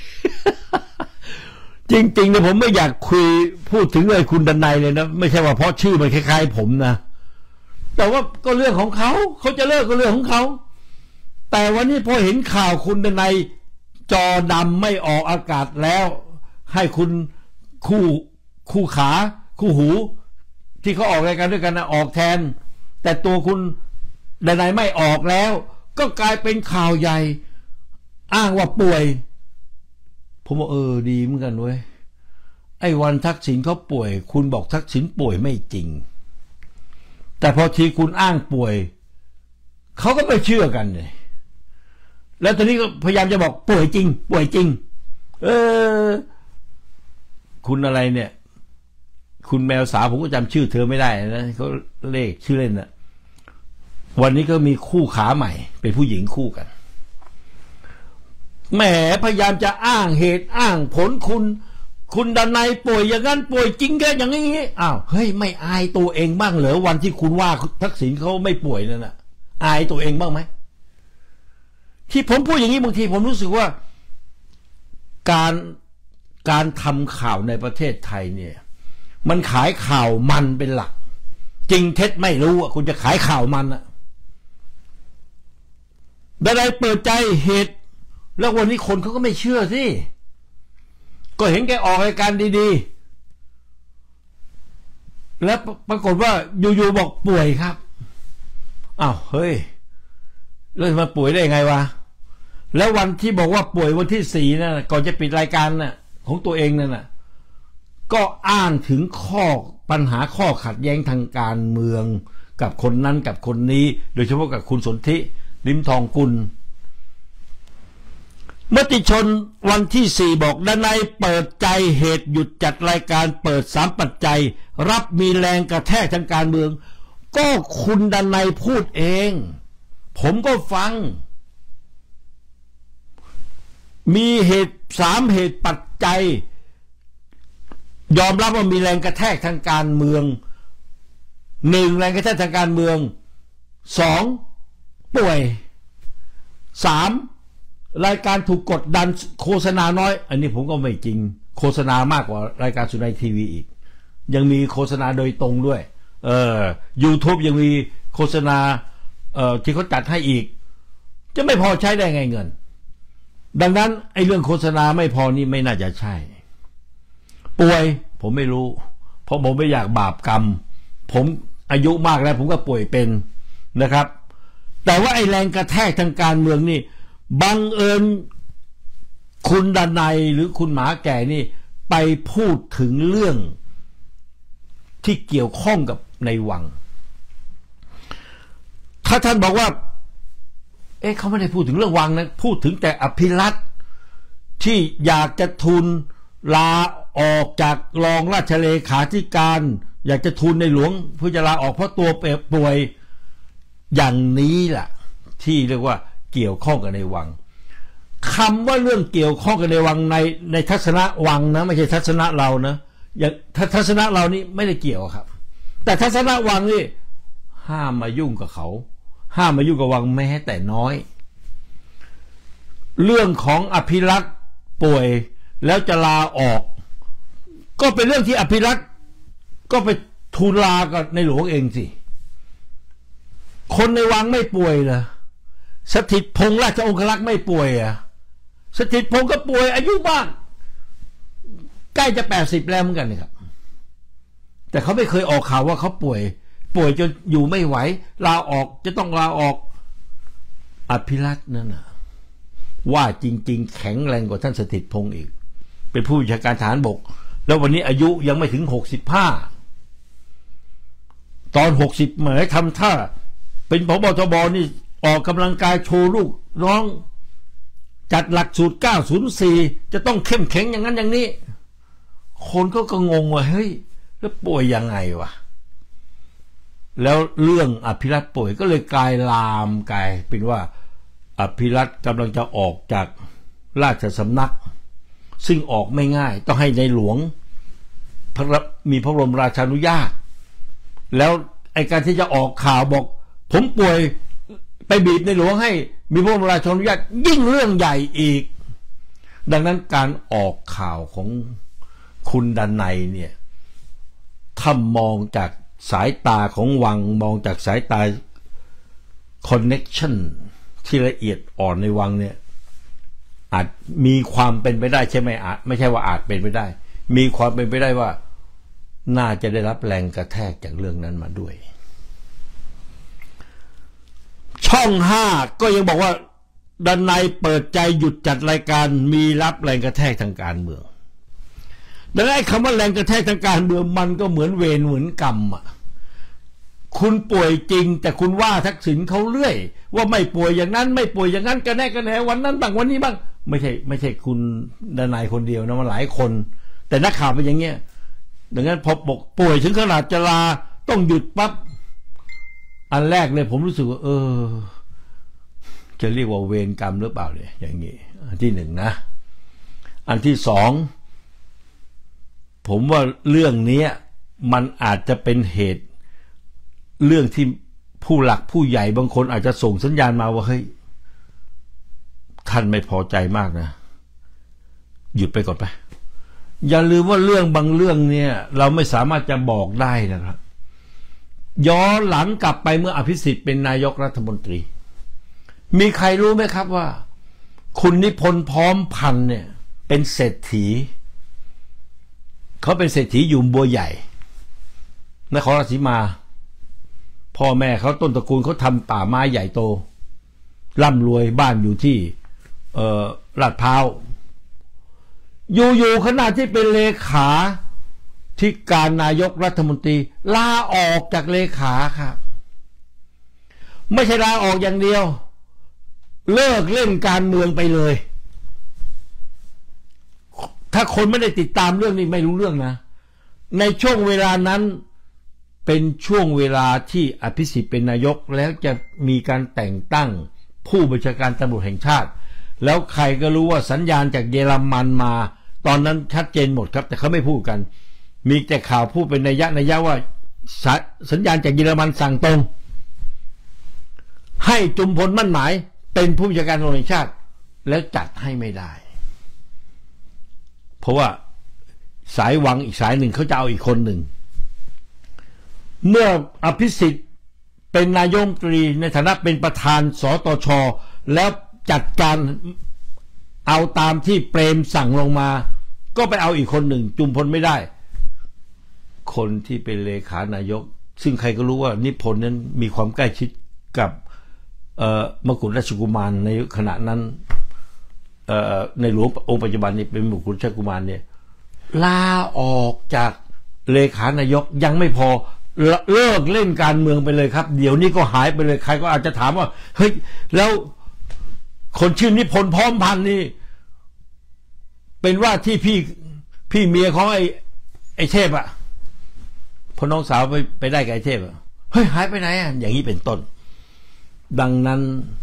จริงๆเนี่ยผมไม่อยากคุยพูดถึงเลยคุณดนัยเลยนะไม่ใช่ว่าเพราะชื่อมันคล้ายๆผมนะแต่ว่าก็เรื่องของเขาเขาจะเลิกก็เรื่องของเขาแต่วันนี้พอเห็นข่าวคุณดนัยจอดำไม่ออกอากาศแล้วให้คุณคู่คู่ขาคู่หูที่เขาออกรายการด้วยกันนะออกแทนแต่ตัวคุณดนัยไม่ออกแล้วก็กลายเป็นข่าวใหญ่อ้างว่าป่วยผมบอกเออดีเหมือนกันเว้ยไอ้วันทักษิณเขาป่วยคุณบอกทักษิณป่วยไม่จริงแต่พอทีคุณอ้างป่วยเขาก็ไม่เชื่อกันเลยแล้วตอนนี้ก็พยายามจะบอกป่วยจริงป่วยจริงเออคุณอะไรเนี่ยคุณแมวสาวผมก็จำชื่อเธอไม่ได้นะเขาเลขชื่อเล่นนะวันนี้ก็มีคู่ขาใหม่เป็นผู้หญิงคู่กันแหมพยายามจะอ้างเหตุอ้างผลคุณคุณดนัยป่วยอย่างนั้นป่วยจริงแค่อย่างนี้อ้าวเฮ้ยไม่อายตัวเองบ้างเหรอวันที่คุณว่าทักษิณเขาไม่ป่วยนั่นน่ะอายตัวเองบ้างไหมที่ผมพูดอย่างนี้บางทีผมรู้สึกว่าการการทำข่าวในประเทศไทยเนี่ยมันขายข่าวมันเป็นหลักจริงเท็จไม่รู้อ่ะคุณจะขายข่าวมันอ่ะดนัยเปิดใจเหตุแล้ววันนี้คนเขาก็ไม่เชื่อสิก็เห็นแกออกรายการดีๆแล้วปรากฏว่าอยู่ๆบอกป่วยครับอ้าวเฮ้ยแล้วมาป่วยได้ไงวะแล้ววันที่บอกว่าป่วยวันที่สี่นั่นก่อนจะปิดรายการน่ะของตัวเองนั่นน่ะก็อ้างถึงข้อปัญหาข้อขัดแย้งทางการเมืองกับคนนั้นกับคนนี้โดยเฉพาะกับคุณสนธิลิ้มทองกุลมติชนวันที่สี่บอกดนัยเปิดใจเหตุหยุดจัดรายการเปิดสามปัจจัยรับมีแรงกระแทกทางการเมืองก็คุณดนัยพูดเองผมก็ฟังมีเหตุสามเหตุปัจจัยยอมรับว่ามีแรงกระแทกทางการเมืองหนึ่งแรงกระแทกทางการเมืองสองป่วยสามรายการถูกกดดันโฆษณาน้อยอันนี้ผมก็ไม่จริงโฆษณามากกว่ารายการสุนัยทีวีอีกยังมีโฆษณาโดยตรงด้วยเออ YouTube ยังมีโฆษณาเอ่อที่เขาจัดให้อีกจะไม่พอใช้ได้ไงเงินดังนั้นไอ้เรื่องโฆษณาไม่พอนี่ไม่น่าจะใช่ป่วยผมไม่รู้เพราะผมไม่อยากบาปกรรมผมอายุมากแล้วผมก็ป่วยเป็นนะครับแต่ว่าไอ้แรงกระแทกทางการเมืองนี่บังเอิญคุณดนัยหรือคุณหมาแก่นี่ไปพูดถึงเรื่องที่เกี่ยวข้องกับในวังถ้าท่านบอกว่าเอ๊ะเขาไม่ได้พูดถึงเรื่องวังนะพูดถึงแต่อภิรัตน์ที่อยากจะทูลลาออกจากรองราชเลขาธิการอยากจะทูลในหลวงเพื่อจะลาออกเพราะตัวป่วยอย่างนี้แหละที่เรียกว่าเกี่ยวข้องกับในวังคำว่าเรื่องเกี่ยวข้องกับในวังในในทัศนะวังนะไม่ใช่ทัศนะเรานะอย่างทัศนะเรานี่ไม่ได้เกี่ยวครับแต่ทัศนะวังนี่ห้ามมายุ่งกับเขาห้ามมายุ่งกับวังแม้แต่น้อยเรื่องของอภิรัตน์ป่วยแล้วจะลาออกก็เป็นเรื่องที่อภิรัตน์ก็ไปทูลลากับในหลวงเองสิคนในวังไม่ป่วยเหรอสถิตพงษ์ราชองครักษ์ไม่ป่วยอ่ะสถิตพงษ์ก็ป่วยอายุมากใกล้จะแปดสิบแล้วเหมือนกันนะครับแต่เขาไม่เคยออกข่าวว่าเขาป่วยป่วยจนอยู่ไม่ไหวลาออกจะต้องลาออกอภิรัตน์นั่นน่ะว่าจริงๆแข็งแรงกว่าท่านสถิตพงษ์อีกเป็นผู้บัญชาการทหารบกแล้ววันนี้อายุยังไม่ถึงหกสิบห้าตอนหกสิบเหมือนทำท่าเป็นผบ.ทบ.นี่ออกกำลังกายโชว์ลูกน้องจัดหลักสูตรเก้าศูนย์สี่จะต้องเข้มแข็งอย่างนั้นอย่างนี้คนก็ก็งงว่าเฮ้ยแล้วป่วยยังไงวะแล้วเรื่องอภิรัตน์ป่วยก็เลยกลายลามกลายเป็นว่าอภิรัตน์กำลังจะออกจากราชสำนักซึ่งออกไม่ง่ายต้องให้ในหลวงมีพระบรมราชานุญาตแล้วไอ้การที่จะออกข่าวบอกผมป่วยไปบีบในหลวงให้มีพระบรมราชานุญาตยิ่งเรื่องใหญ่อีกดังนั้นการออกข่าวของคุณดนัยเนี่ยถ้ามองจากสายตาของวังมองจากสายตาคอนเน็กชันที่ละเอียดอ่อนในวังเนี่ยอาจมีความเป็นไปได้ใช่ไหมอาจไม่ใช่ว่าอาจเป็นไปได้มีความเป็นไปได้ว่าน่าจะได้รับแรงกระแทกจากเรื่องนั้นมาด้วยช่องห้าก็ยังบอกว่าดันในเปิดใจหยุดจัดรายการมีรับแรงกระแทกทางการเมืองดังนั้นคำว่าแรงกระแทกทางการเมืองมันก็เหมือนเวรเหมือนกรรมอ่ะคุณป่วยจริงแต่คุณว่าทักษิณเขาเรื่อยว่าไม่ป่วยอย่างนั้นไม่ป่วยอย่างนั้นกันแน่กันแน่วันนั้นบ้างวันนี้บ้างไม่ใช่ไม่ใช่คุณดนายคนเดียวนะมันหลายคนแต่นักข่าวเป็นอย่างเงี้ยดังนั้นพอบอกป่วยถึงขนาดจะลาต้องหยุดปั๊บอันแรกเลยผมรู้สึกว่าเออจะเรียกว่าเวรกรรมหรือเปล่าเนี่ยอย่างนี้อันที่หนึ่งนะอันที่สองผมว่าเรื่องนี้มันอาจจะเป็นเหตุเรื่องที่ผู้หลักผู้ใหญ่บางคนอาจจะส่งสัญญาณมาว่าเฮ้ยท่านไม่พอใจมากนะหยุดไปก่อนไปอย่าลืมว่าเรื่องบางเรื่องเนี่ยเราไม่สามารถจะบอกได้นะครับย้อนหลังกลับไปเมื่ออภิสิทธิ์เป็นนายกรัฐมนตรีมีใครรู้ไหมครับว่าคุณนิพนธ์พร้อมพันธ์เนี่ยเป็นเศรษฐีเขาเป็นเศรษฐีอยู่บัวใหญ่นครราชสีมาพ่อแม่เขาต้นตระกูลเขาทำป่าไม้ใหญ่โตร่ำรวยบ้านอยู่ที่เอ่อลาดพร้าวอยู่ๆขณะที่เป็นเลขาที่การนายกรัฐมนตรีลาออกจากเลขาครับไม่ใช่ลาออกอย่างเดียวเลิกเล่นการเมืองไปเลยถ้าคนไม่ได้ติดตามเรื่องนี้ไม่รู้เรื่องนะในช่วงเวลานั้นเป็นช่วงเวลาที่อภิสิทธิ์เป็นนายกแล้วจะมีการแต่งตั้งผู้บัญชาการตำรวจแห่งชาติแล้วใครก็รู้ว่าสัญญาณจากเยอรมันมาตอนนั้นชัดเจนหมดครับแต่เขาไม่พูดกันมีแต่ข่าวพูดเป็นนัยยะนัยยะว่าสัญญาณจากเยอรมันสั่งตรงให้จุมพลมั่นหมายเป็นผู้บัญชาการตำรวจแห่งชาติแล้วจัดให้ไม่ได้เพราะว่าสายวังอีกสายหนึ่งเขาจะเอาอีกคนหนึ่งเมื่ออภิสิทธิ์เป็นนายกรัฐมนตรีในฐานะเป็นประธานสตช.แล้วจัดการเอาตามที่เปรมสั่งลงมาก็ไปเอาอีกคนหนึ่งจุมพลไม่ได้คนที่เป็นเลขานายกซึ่งใครก็รู้ว่านิพนธ์นั้นมีความใกล้ชิดกับมกุฎราชกุมารในขณะนั้นในหลวงองค์ปัจจุบันนี้เป็นมกุฎราชกุมารเนี่ยลาออกจากเลขานายกยังไม่พอเลิกเล่นการเมืองไปเลยครับเดี๋ยวนี้ก็หายไปเลยใครก็อาจจะถามว่าเฮ้ยแล้วคนชื่อนิพนธ์พร้อมพันธ์นี่เป็นว่าที่พี่พี่เมียของไอ้ไอ้เทพอะพอน้องสาวไปไปได้กับไอ้เทพอะเฮ้ยหายไปไหนอะอย่างนี้เป็นต้นดังนั้น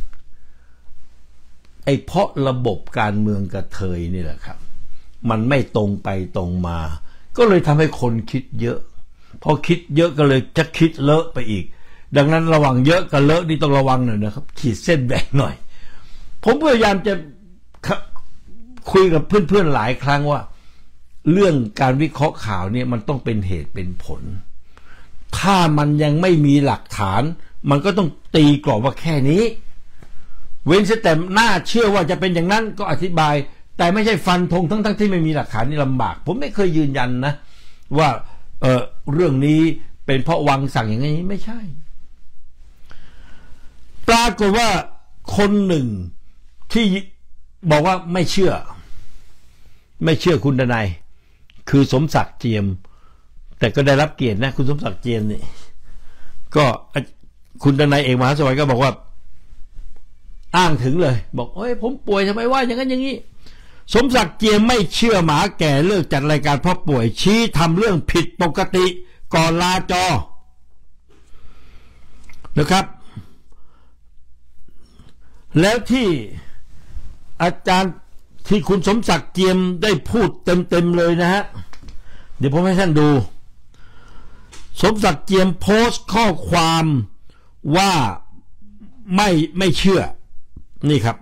ไอ้เพราะระบบการเมืองกระเทยนี่แหละครับมันไม่ตรงไปตรงมาก็เลยทำให้คนคิดเยอะพอคิดเยอะก็เลยจะคิดเลอะไปอีกดังนั้นระวังเยอะกับเลอะนี่ต้องระวังหน่อยนะครับขีดเส้นแบ่งหน่อยผมพยายามจะคุยกับเพื่อนๆหลายครั้งว่าเรื่องการวิเคราะห์ข่าวเนี่ยมันต้องเป็นเหตุเป็นผลถ้ามันยังไม่มีหลักฐานมันก็ต้องตีกรอบว่าแค่นี้เว้นแต่น่าเชื่อว่าจะเป็นอย่างนั้นก็อธิบายแต่ไม่ใช่ฟันธงทั้งๆที่ไม่มีหลักฐานนี่ลำบากผมไม่เคยยืนยันนะว่าเออเรื่องนี้เป็นเพราะวังสั่งอย่างนี้ไม่ใช่ปรากฏว่าคนหนึ่งที่บอกว่าไม่เชื่อไม่เชื่อคุณดนัยคือสมศักดิ์เจียมแต่ก็ได้รับเกียรตินะคุณสมศักดิ์เจียมนี่ก็คุณดนัยเอกมหาสวัสดิ์ก็บอกว่าอ้างถึงเลยบอกเอ้ยผมป่วยทำไมว่าอย่างนั้นอย่างนี้สมศักดิ์เจียมไม่เชื่อหมาแก่เลิกจัดรายการเพราะป่วยชี้ทำเรื่องผิดปกติก่อนลาจอนะครับแล้วที่อาจารย์ที่คุณสมศักดิ์เจียมได้พูดเต็มๆเลยนะฮะเดี๋ยวผมให้ท่านดูสมศักดิ์เจียมโพสต์ข้อความว่าไม่ไม่เชื่อนี่ครับ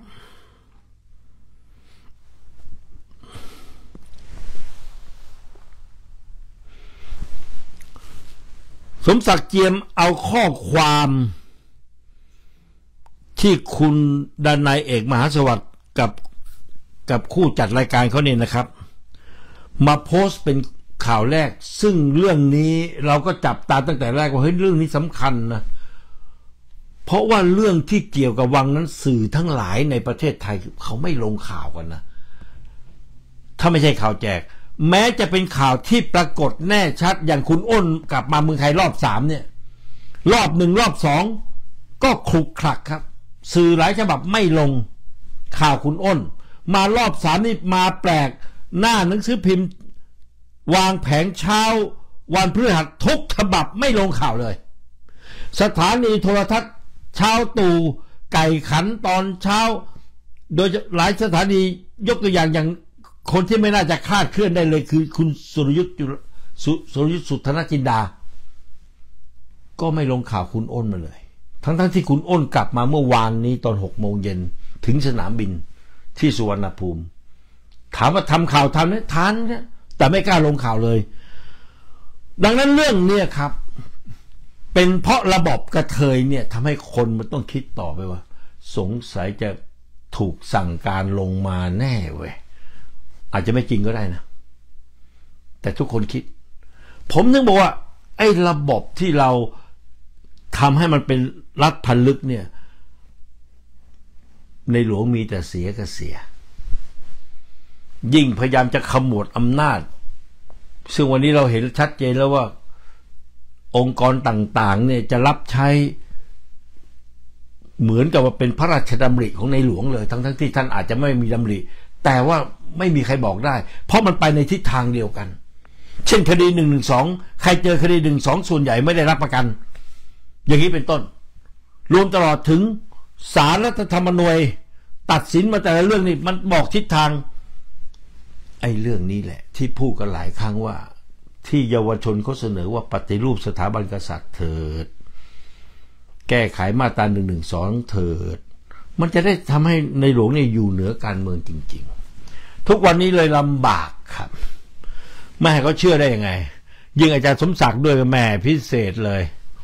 สมศักดิ์เจียมเอาข้อความที่คุณดนัยเอกมหาสวัสดิ์กับกับคู่จัดรายการเขาเนี่ยนะครับมาโพสต์เป็นข่าวแรกซึ่งเรื่องนี้เราก็จับตาตั้งแต่แรกว่าเฮ้ยเรื่องนี้สำคัญนะเพราะว่าเรื่องที่เกี่ยวกับวังนั้นสื่อทั้งหลายในประเทศไทยเขาไม่ลงข่าวกันนะถ้าไม่ใช่ข่าวแจกแม้จะเป็นข่าวที่ปรากฏแน่ชัดอย่างคุณอ้นกลับมาเมืองไทยรอบสามเนี่ยรอบหนึ่งรอบสองก็คลุกคลักครับสื่อหลายฉบับไม่ลงข่าวคุณอ้นมารอบสามนี่มาแปลกหน้าหนังสือพิมพ์วางแผงเช้าวันพฤหัสทุกฉบับไม่ลงข่าวเลยสถานีโทรทัศน์เช้าตู่ไก่ขันตอนเช้าโดยหลายสถานียกตัวอย่างอย่างคนที่ไม่น่าจะคลาดเคลื่อนได้เลยคือคุณสุรยุทธ์สุรยุทธ์สุทธนจินดาก็ไม่ลงข่าวคุณอ้นมาเลยทั้งๆ ท, ที่คุณอ้นกลับมาเมื่อวานนี้ตอนหกโมงเย็นถึงสนามบินที่สุวรรณภูมิถามว่าทำข่าวทันไหมทันแต่ไม่กล้าลงข่าวเลยดังนั้นเรื่องนี้ครับเป็นเพราะระบบกระเทยเนี่ยทำให้คนมันต้องคิดต่อไปว่าสงสัยจะถูกสั่งการลงมาแน่เว้ยอาจจะไม่จริงก็ได้นะแต่ทุกคนคิดผมนึกบอกว่าไอ้ระบบที่เราทำให้มันเป็นรัฐพันลึกเนี่ยในหลวงมีแต่เสียกับเสียยิ่งพยายามจะขมวดอำนาจซึ่งวันนี้เราเห็นชัดเจนแล้วว่าองค์กรต่างๆเนี่ยจะรับใช้เหมือนกับว่าเป็นพระราชดำริของในหลวงเลยทั้งๆที่ท่านอาจจะไม่มีดำริแต่ว่าไม่มีใครบอกได้เพราะมันไปในทิศทางเดียวกันเช่นคดีหนึ่งหนึ่งสองใครเจอคดีหนึ่งสองส่วนใหญ่ไม่ได้รับประกันอย่างนี้เป็นต้นรวมตลอดถึงศาลรัฐธรรมนูญตัดสินมาแต่ละเรื่องนี่มันบอกทิศทางไอ้เรื่องนี้แหละที่พูดกันหลายครั้งว่าที่เยาวชนเขาเสนอว่าปฏิรูปสถาบันกษัตริย์เถิดแก้ไขมาตราหนึ่งหนึ่งสองเถิดมันจะได้ทำให้ในหลวงเนี่ยอยู่เหนือการเมืองจริงๆทุกวันนี้เลยลำบากครับไม่ให้เขาเชื่อได้ยังไงยิ่งอาจารย์สมศักดิ์ด้วยแม่พิเศษเลย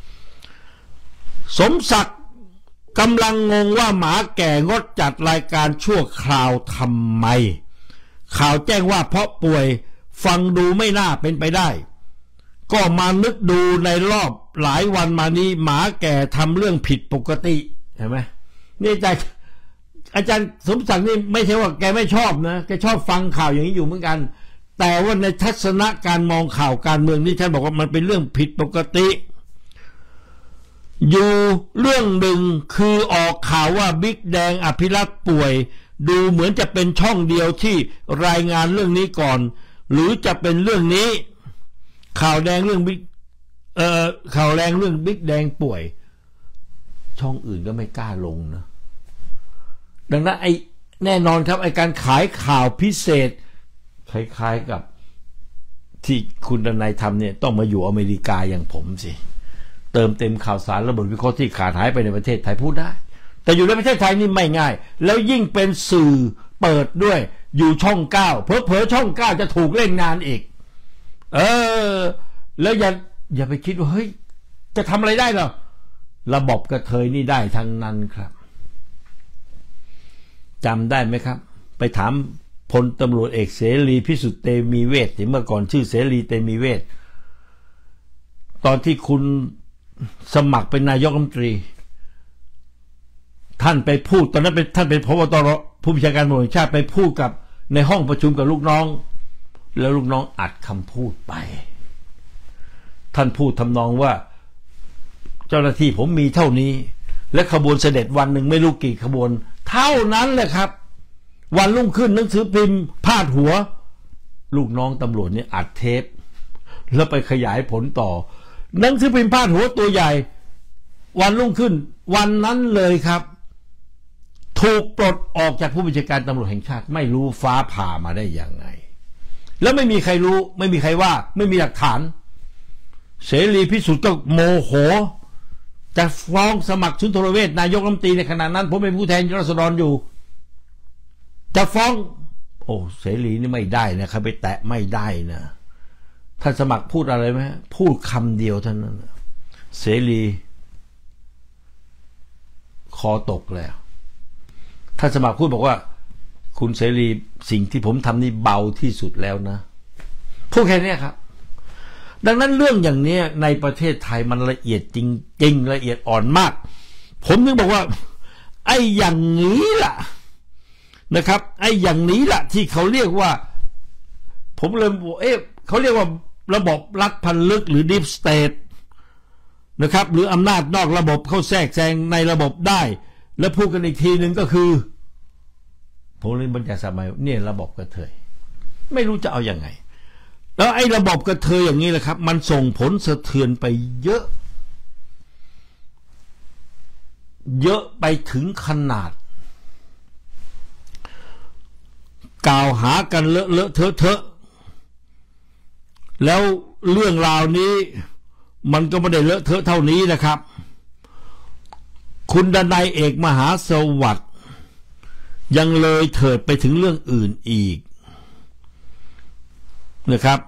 สมศักดิ์กำลังงงว่าหมาแก่งดจัดรายการชั่วคราวทำไมข่าวแจ้งว่าเพราะป่วยฟังดูไม่น่าเป็นไปได้ก็มานึกดูในรอบหลายวันมานี้หมาแก่ทำเรื่องผิดปกติเห็นไหมนี่อาจารย์อาจารย์สมศักดิ์นี่ไม่ใช่ว่าแกไม่ชอบนะแกชอบฟังข่าวอย่างนี้อยู่เหมือนกันแต่ว่าในทัศนะการมองข่าวการเมืองนี่ท่านบอกว่ามันเป็นเรื่องผิดปกติอยู่เรื่องหนึ่งคือออกข่าวว่าบิ๊กแดงอภิรักษ์ป่วยดูเหมือนจะเป็นช่องเดียวที่รายงานเรื่องนี้ก่อนหรือจะเป็นเรื่องนี้ข่าวแดงเรื่องบิ๊กเอ่อข่าวแรงเรื่องบิ๊กแดงป่วยช่องอื่นก็ไม่กล้าลงนะดังนั้นไอ้แน่นอนครับไอ้การขายข่าวพิเศษคล้ายๆกับที่คุณดนัยทำเนี่ยต้องมาอยู่อเมริกาอย่างผมสิเติมเต็มข่าวสารระบบวิเคราะห์ที่ขาดหายไปในประเทศไทยพูดได้แต่อยู่ในประเทศไทยนี่ไม่ง่ายแล้วยิ่งเป็นสื่อเปิดด้วยอยู่ช่องเก้าเผลอๆช่องเก้าจะถูกเล่นงานอีกเออแล้วอย่าอย่าไปคิดว่าเฮ้ยจะทำอะไรได้หรอระบบกระเทยนี่ได้ทั้งนั้นครับจำได้ไหมครับไปถามพลตำรวจเอกเสรีพิสุทธิ์เตมีเวทเมื่อก่อนชื่อเสรีเตมีเวทตอนที่คุณสมัครเป็นนายกรัฐมนตรีท่านไปพูดตอนนั้นเป็นท่านเป็นผบตรผู้บัญชาการตำรวจแห่งชาติไปพูดกับในห้องประชุมกับลูกน้องแล้วลูกน้องอัดคำพูดไปท่านพูดทำนองว่าเจ้าหน้าที่ผมมีเท่านี้และขบวนเสด็จวันหนึ่งไม่รู้กี่ขบวนเท่านั้นแหละครับวันรุ่งขึ้นหนังสือพิมพ์พาดหัวลูกน้องตำรวจนี่อัดเทปแล้วไปขยายผลต่อหนังสือพิมพ์พาดหัวตัวใหญ่วันรุ่งขึ้นวันนั้นเลยครับถูกปลดออกจากผู้บัญชาการตำรวจแห่งชาติไม่รู้ฟ้าผ่ามาได้ยังไงแล้วไม่มีใครรู้ไม่มีใครว่าไม่มีหลักฐานเสรีพิสุทธิ์ก็โมโหจะฟ้องสมัครสุนทรเวชนายกรัฐมนตรีในขณะนั้นผมเป็นผู้แทนราษฎรอยู่จะฟ้องโอ้เสรีนี่ไม่ได้นะครับไปแตะไม่ได้นะท่านสมัครพูดอะไรไหมพูดคำเดียวเท่านั้นเสรีคอตกแล้วท่านสมัครพูดบอกว่าคุณเสรีสิ่งที่ผมทำนี่เบาที่สุดแล้วนะพูดแค่นี้ครับดังนั้นเรื่องอย่างนี้ในประเทศไทยมันละเอียดจริงๆละเอียดอ่อนมากผมถึงบอกว่าไอ้อย่างนี้ล่ะนะครับไอ้อย่างนี้ล่ะที่เขาเรียกว่าผมเลยบอกเอ๊ะเขาเรียกว่าระบบรัฐพันลึกหรือ Deep State นะครับหรืออำนาจนอกระบบเข้าแทรกแซงในระบบได้แล้วพูดกันอีกทีหนึ่งก็คือผมเรียนบรรยายสมัยเนี่ยระบบกระเทยไม่รู้จะเอาอย่างไงแล้วไอ้ระบบกระเทยอย่างนี้แหละครับมันส่งผลสะเทือนไปเยอะเยอะไปถึงขนาดกล่าวหากันเลอะเลอะเทอะเทอะแล้วเรื่องราวนี้มันก็ไม่ได้เลอะเทอะเท่านี้นะครับคุณดนัยเอกมหาสวัสดิ์ยังเลยเถิดไปถึงเรื่องอื่นอีกนะครับ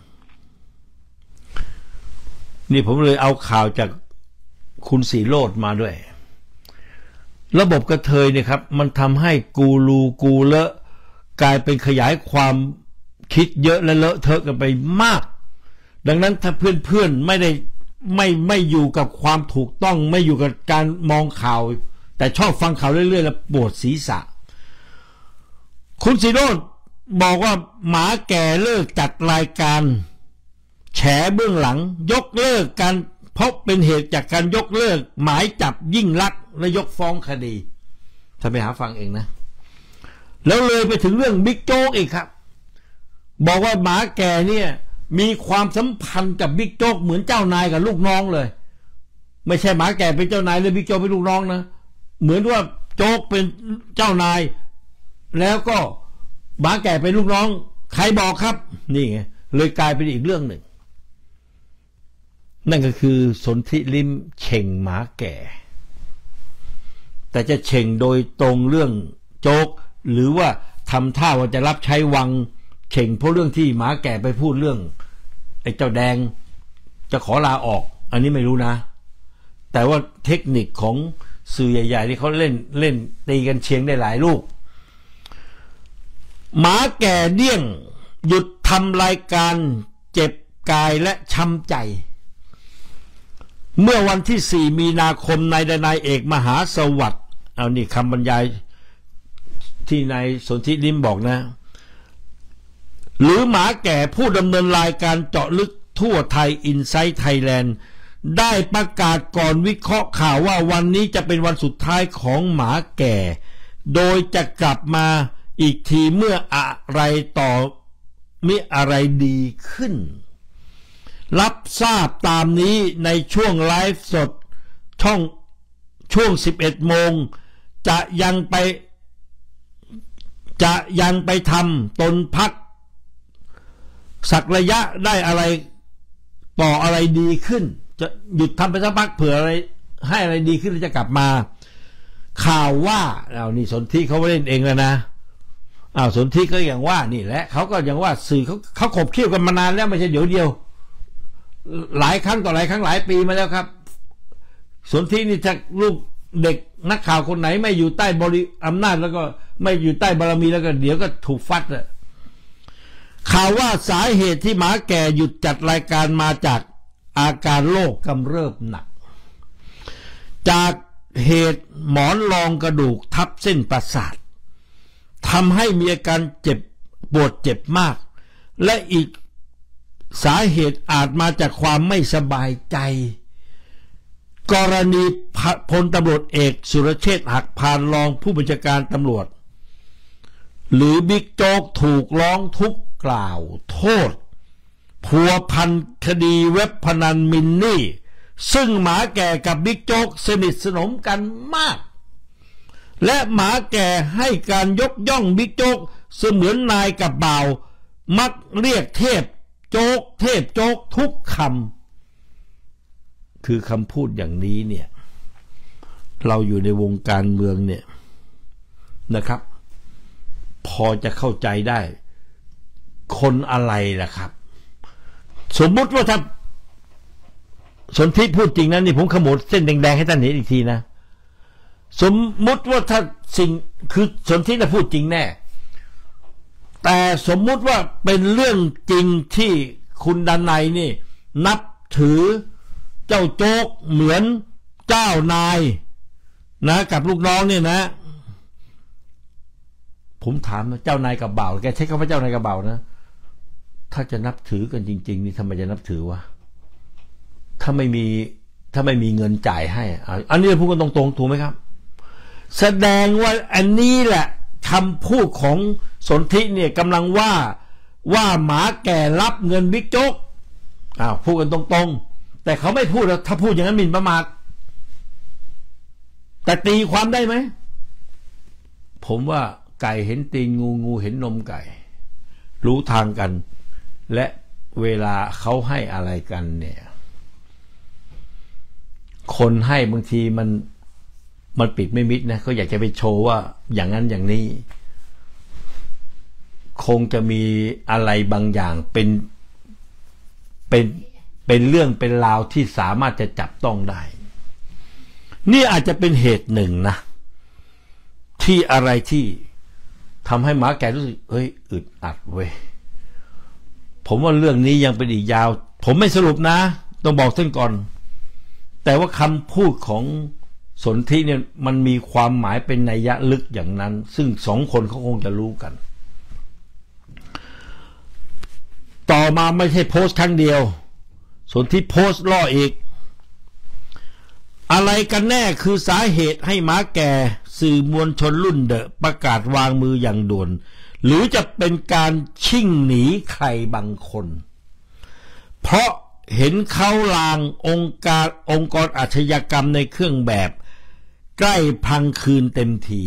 นี่ผมเลยเอาข่าวจากคุณสีโรจน์มาด้วยระบบกระเทยเนี่ยครับมันทำให้กูรูกูเลอะกลายเป็นขยายความคิดเยอะและเลอะเทอะกันไปมากดังนั้นถ้าเพื่อนๆไม่ได้ไม่ไม่อยู่กับความถูกต้องไม่อยู่กับการมองข่าวแต่ชอบฟังข่าวเรื่อยๆแล้วปวดศีรษะคุณสีโรจน์บอกว่าหมาแก่เลิกจัดรายการแฉเบื้องหลังยกเลิกการเพราะเป็นเหตุจากการยกเลิกหมายจับยิ่งลักษณ์และยกฟ้องคดีถ้าไปหาฟังเองนะแล้วเลยไปถึงเรื่องบิ๊กโจ๊กอีกครับบอกว่าหมาแก่เนี่ยมีความสัมพันธ์กับบิ๊กโจ๊กเหมือนเจ้านายกับลูกน้องเลยไม่ใช่หมาแก่เป็นเจ้านายเลยบิ๊กโจ๊กเป็นลูกน้องนะเหมือนว่าโจ๊กเป็นเจ้านายแล้วก็หมาแก่เป็นลูกน้องใครบอกครับนี่ไงเลยกลายเป็นอีกเรื่องหนึ่งนั่นก็คือสนธิลิ้มเฉ่งหมาแก่แต่จะเฉ่งโดยตรงเรื่องโจ๊กหรือว่าทำท่าว่าจะรับใช้วังเฉ่งเพราะเรื่องที่หมาแก่ไปพูดเรื่องไอ้เจ้าแดงจะขอลาออกอันนี้ไม่รู้นะแต่ว่าเทคนิคของสื่อใหญ่ๆที่เขาเล่นเล่นตีกันเชียงได้หลายลูกหมาแก่เดี่ยงหยุดทำรายการเจ็บกายและช้ำใจเมื่อวันที่สี่มีนาคมนายดนัยเอกมหาสวัสดิ์เอานี่คำบรรยายที่นายสนธิลิ้มบอกนะหรือหมาแก่ผู้ดำเนินรายการเจาะลึกทั่วไทยอินไซต์ไทยแลนด์ได้ประกาศก่อนวิเคราะห์ข่าวว่าวันนี้จะเป็นวันสุดท้ายของหมาแก่โดยจะกลับมาอีกทีเมื่ออะไรต่อมิอะไรดีขึ้นรับทราบตามนี้ในช่วงไลฟ์สดช่องช่วงสิบเอ็ดโมงจะยังไปจะยังไปทำตนพักสักระยะได้อะไรต่ออะไรดีขึ้นจะหยุดทำไปสักพักเผื่ออะไรให้อะไรดีขึ้นแล้วจะกลับมาข่าวว่าเอานี่สนธิเขาเล่นเองแล้วนะอ้าวสนธิก็อย่างว่านี่แหละเขาก็อย่างว่าสื่อเขาเขาขบเคี้ยวกันมานานแล้วไม่ใช่เดี๋ยวเดียวหลายครั้งต่อหลายครั้งหลายปีมาแล้วครับสนธินี่ถ้าลูกเด็กนักข่าวคนไหนไม่อยู่ใต้บริอำนาจแล้วก็ไม่อยู่ใต้บารมีแล้วก็เดี๋ยวก็ถูกฟัดเลยข่าวว่าสาเหตุที่หมาแก่หยุดจัดรายการมาจากอาการโรคกำเริบหนักจากเหตุหมอนรองกระดูกทับเส้นประสาททำให้มีอาการเจ็บปวดเจ็บมากและอีกสาเหตุอาจมาจากความไม่สบายใจกรณีพลตำรวจเอกสุรเชษฐ์หักพานรองผู้บัญชาการตำรวจหรือบิ๊กโจ๊กถูกร้องทุกข์กล่าวโทษพัวพันคดีเว็บพนันมินนี่ซึ่งหมาแก่กับบิ๊กโจ๊กสนิทสนมกันมากและหมาแก่ให้การยกย่องบิ๊กโจ๊กเสมือนนายกับบ่าวมักเรียกเทพโจ๊กเทพโจ๊กทุกคำคือคำพูดอย่างนี้เนี่ยเราอยู่ในวงการเมืองเนี่ยนะครับพอจะเข้าใจได้คนอะไรล่ะครับสมมุติว่าถ้าสนธิพูดจริงนะนี่ผมขมวดเส้นแดงๆให้ท่านเห็นอีกทีนะสมมุติว่าถ้าสิ่งคือสนธิจะพูดจริงแน่แต่สมมุติว่าเป็นเรื่องจริงที่คุณดนัยนี่นับถือเจ้าโจ๊กเหมือนเจ้านายนะกับลูกน้องเนี่ยนะผมถามเจ้านายกับบ่าวแกใช้คำว่าเจ้านายกับบ่าวนะถ้าจะนับถือกันจริงๆนี่ทำไมจะนับถือวะถ้าไม่มีถ้าไม่มีเงินจ่ายให้อันนี้พูดกันตรงๆถูกไหมครับแสดงว่าอันนี้แหละคำพูดของสนธิเนี่ยกำลังว่าว่าหมาแก่รับเงินบิ๊กโจ๊กอ้าวพูดกันตรงๆแต่เขาไม่พูดแล้วถ้าพูดอย่างนั้นหมิ่นประมาทแต่ตีความได้ไหมผมว่าไก่เห็นตีนงูงูเห็นนมไก่รู้ทางกันและเวลาเขาให้อะไรกันเนี่ยคนให้บางทีมันมันปิดไม่มิดนะเขาอยากจะไปโชว์ว่าอย่างนั้นอย่างนี้คงจะมีอะไรบางอย่างเป็นเป็นเป็นเรื่องเป็นราวที่สามารถจะจับต้องได้นี่อาจจะเป็นเหตุหนึ่งนะที่อะไรที่ทำให้หมาแก่รู้สึกเฮ้ยอึดอัดเว้ยผมว่าเรื่องนี้ยังเป็นอีกยาวผมไม่สรุปนะต้องบอกท่านก่อนแต่ว่าคำพูดของสนธิเนี่ยมันมีความหมายเป็นนัยยะลึกอย่างนั้นซึ่งสองคนเขาคงจะรู้กันต่อมาไม่ใช่โพสต์ครั้งเดียวสนธิโพสต์ล่ออีกอะไรกันแน่คือสาเหตุให้หมาแก่สื่อมวลชนรุ่นเดอะประกาศวางมืออย่างด่วนหรือจะเป็นการชิ่งหนีใครบางคนเพราะเห็นเขาลางองค์การองค์กรอาชญากรรมในเครื่องแบบใกล้พังคืนเต็มที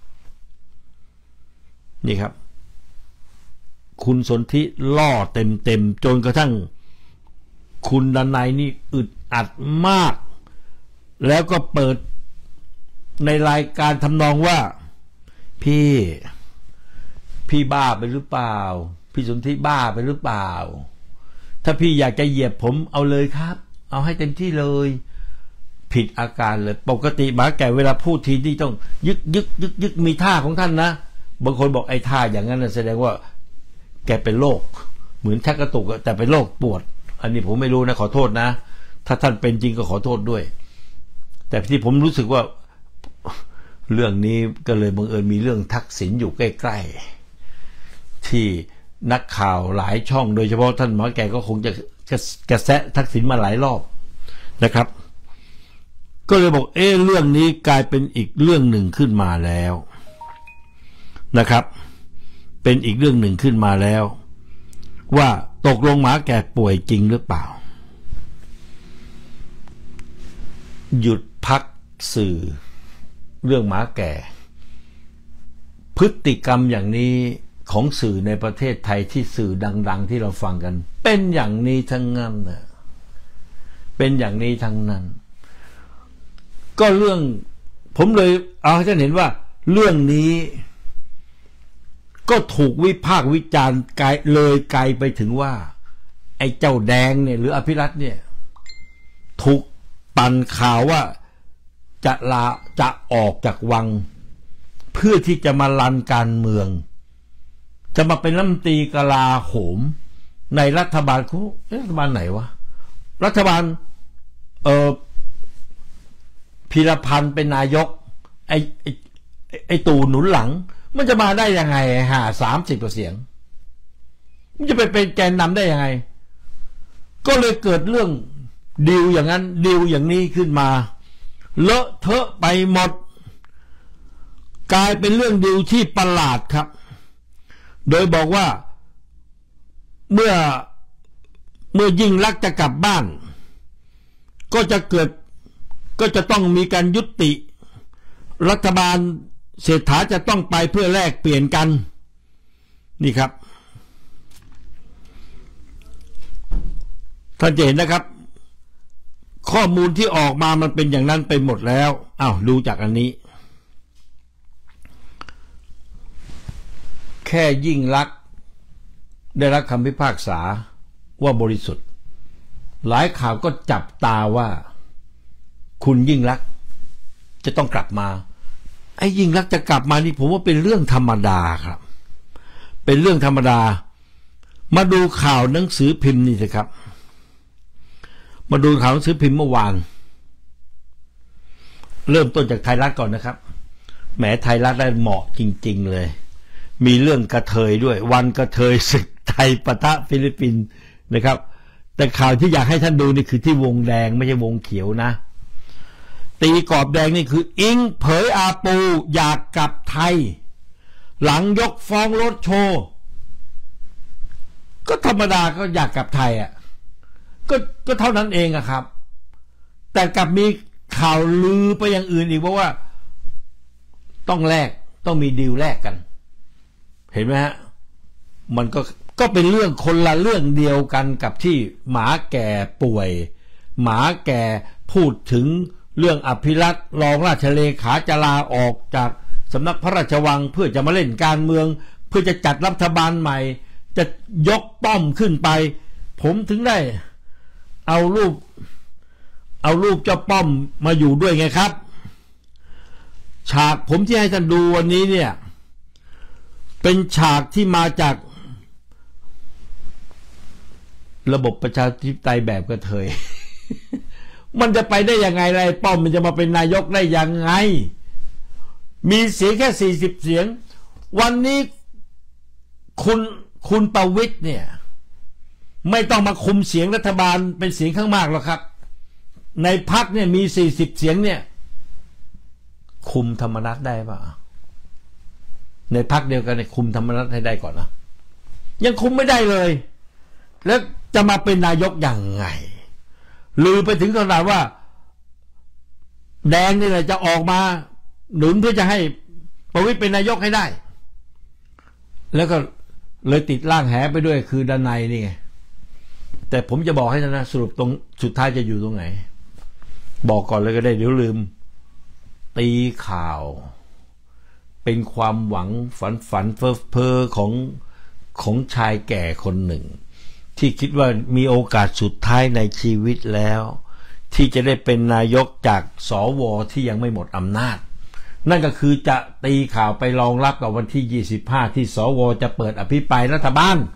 นี่ครับคุณสนธิล่อเต็มๆจนกระทั่งคุณดนัยนี่อึดอัดมากแล้วก็เปิดในรายการทำนองว่าพี่พี่บ้าไปหรือเปล่าพี่สนธิบ้าไปหรือเปล่าถ้าพี่อยากจะเหยียบผมเอาเลยครับเอาให้เต็มที่เลยผิดอาการเลยปกติหมาแก่เวลาพูดทีนี่ต้องยึกยึกยึกยึกมีท่าของท่านนะบางคนบอกไอ้ท่าอย่างนั้นแสดงว่าแกเป็นโรคเหมือนชักกระตุกแต่เป็นโรคปวดอันนี้ผมไม่รู้นะขอโทษนะถ้าท่านเป็นจริงก็ขอโทษด้วยแต่ที่ผมรู้สึกว่าเรื่องนี้ก็เลยบังเอิญมีเรื่องทักษิณอยู่ใกล้ๆที่นักข่าวหลายช่องโดยเฉพาะท่านหมอแก่ก็คงจะกระแสทักษิณมาหลายรอบนะครับก็เลยบอกเอ๊ะเรื่องนี้กลายเป็นอีกเรื่องหนึ่งขึ้นมาแล้วนะครับเป็นอีกเรื่องหนึ่งขึ้นมาแล้วว่าตกลงหมาแก่ป่วยจริงหรือเปล่าหยุดพักสื่อเรื่องหมาแก่พฤติกรรมอย่างนี้ของสื่อในประเทศไทยที่สื่อดังๆที่เราฟังกันเป็นอย่างนี้ทั้งนั้นนะเป็นอย่างนี้ทั้งนั้นก็เรื่องผมเลยเอาให้ท่านเห็นว่าเรื่องนี้ก็ถูกวิพากษ์วิจารณ์ไกลเลยไกลไปถึงว่าไอ้เจ้าแดงเนี่ยหรืออภิรัตน์เนี่ยถูกปั่นข่าวว่าจะลาจะออกจากวังเพื่อที่จะมาลันการเมืองจะมาเป็นรัฐมนตรีกลาโหมในรัฐบาลเขารัฐบาลไหนวะรัฐบาลเออพีรพันธ์เป็นนายกไอ้ไอ้ไอ้ตู่หนุนหลังมันจะมาได้ยังไงหาสามสิบกว่าเสียงมันจะไปเป็นแกนนำได้ยังไงก็เลยเกิดเรื่องดีลอย่างนั้นดีลอย่างนี้ขึ้นมาเลอะเทอะไปหมดกลายเป็นเรื่องดีลที่ประหลาดครับโดยบอกว่าเมื่อเมื่อยิ่งลักษณ์จะกลับบ้านก็จะเกิดก็จะต้องมีการยุติรัฐบาลเศรษฐาจะต้องไปเพื่อแลกเปลี่ยนกันนี่ครับท่านจะเห็นนะครับข้อมูลที่ออกมามันเป็นอย่างนั้นไปหมดแล้วอ้าวดูจากอันนี้แค่ยิ่งลักษณ์ได้รับคำพิพากษาว่าบริสุทธิ์หลายข่าวก็จับตาว่าคุณยิ่งลักษณ์จะต้องกลับมาไอ้ยิ่งลักษณ์จะกลับมานี่ผมว่าเป็นเรื่องธรรมดาครับเป็นเรื่องธรรมดามาดูข่าวหนังสือพิมพ์นี่สิครับมาดูข่าวหนังสือพิมพ์เมื่อวานเริ่มต้นจากไทยรัฐก่อนนะครับแหมไทยรัฐได้เหมาะจริงๆเลยมีเรื่องกระเทยด้วยวันกระเทยศึกไทยปะทะฟิลิปปินส์นะครับแต่ข่าวที่อยากให้ท่านดูนี่คือที่วงแดงไม่ใช่วงเขียวนะตีกรอบแดงนี่คืออิงเผยอาปูอยากกลับไทยหลังยกฟ้องรถโชว์ก็ธรรมดาก็อยากกลับไทยอ่ะก็ก็เท่านั้นเองอะครับแต่กลับมีข่าวลือไปอย่างอื่นอีกเพราะว่าต้องแลกต้องมีดีลแลกกันเห็นไหมฮะมันก็ก็เป็นเรื่องคนละเรื่องเดียวกันกับที่หมาแก่ป่วยหมาแก่พูดถึงเรื่องอภิรัตน์รองราชเลขาจะลาออกจากสำนักพระราชวังเพื่อจะมาเล่นการเมืองเพื่อจะจัดรัฐบาลใหม่จะยกป้อมขึ้นไปผมถึงได้เอารูปเอารูปเจ้าป้อมมาอยู่ด้วยไงครับฉากผมที่ให้ท่านดูวันนี้เนี่ยเป็นฉากที่มาจากระบบประชาธิปไตยแบบกระเทย มันจะไปได้ยังไงไรป้อมมันจะมาเป็นนายกได้ยังไงมีเสียงแค่สี่สิบเสียงวันนี้คุณคุณประวิตรเนี่ยไม่ต้องมาคุมเสียงรัฐบาลเป็นเสียงข้างมากหรอกครับในพรรคเนี่ยมีสี่สิบเสียงเนี่ยคุมธรรมนัสได้ป่ะในพรรคเดียวกันเนี่ยคุมธรรมนัสให้ได้ก่อนนะยังคุมไม่ได้เลยแล้วจะมาเป็นนายกอย่างไงลือไปถึงขนาดว่าแดงนี่แหละจะออกมาหนุนเพื่อจะให้ประวิตรเป็นนายกให้ได้แล้วก็เลยติดล่างแหไปด้วยคือด้านในนี่ไงแต่ผมจะบอกให้นะสรุปตรงสุดท้ายจะอยู่ตรงไหนบอกก่อนเลยก็ได้เดี๋ยวลืมตีข่าวเป็นความหวังฝันฝันเฟ้อเพ้อของของชายแก่คนหนึ่งที่คิดว่ามีโอกาสสุดท้ายในชีวิตแล้วที่จะได้เป็นนายกจากสวที่ยังไม่หมดอำนาจนั่นก็คือจะตีข่าวไปรองรับกับวันที่ยี่สิบห้าที่สวจะเปิดอภิปรายรัฐบาล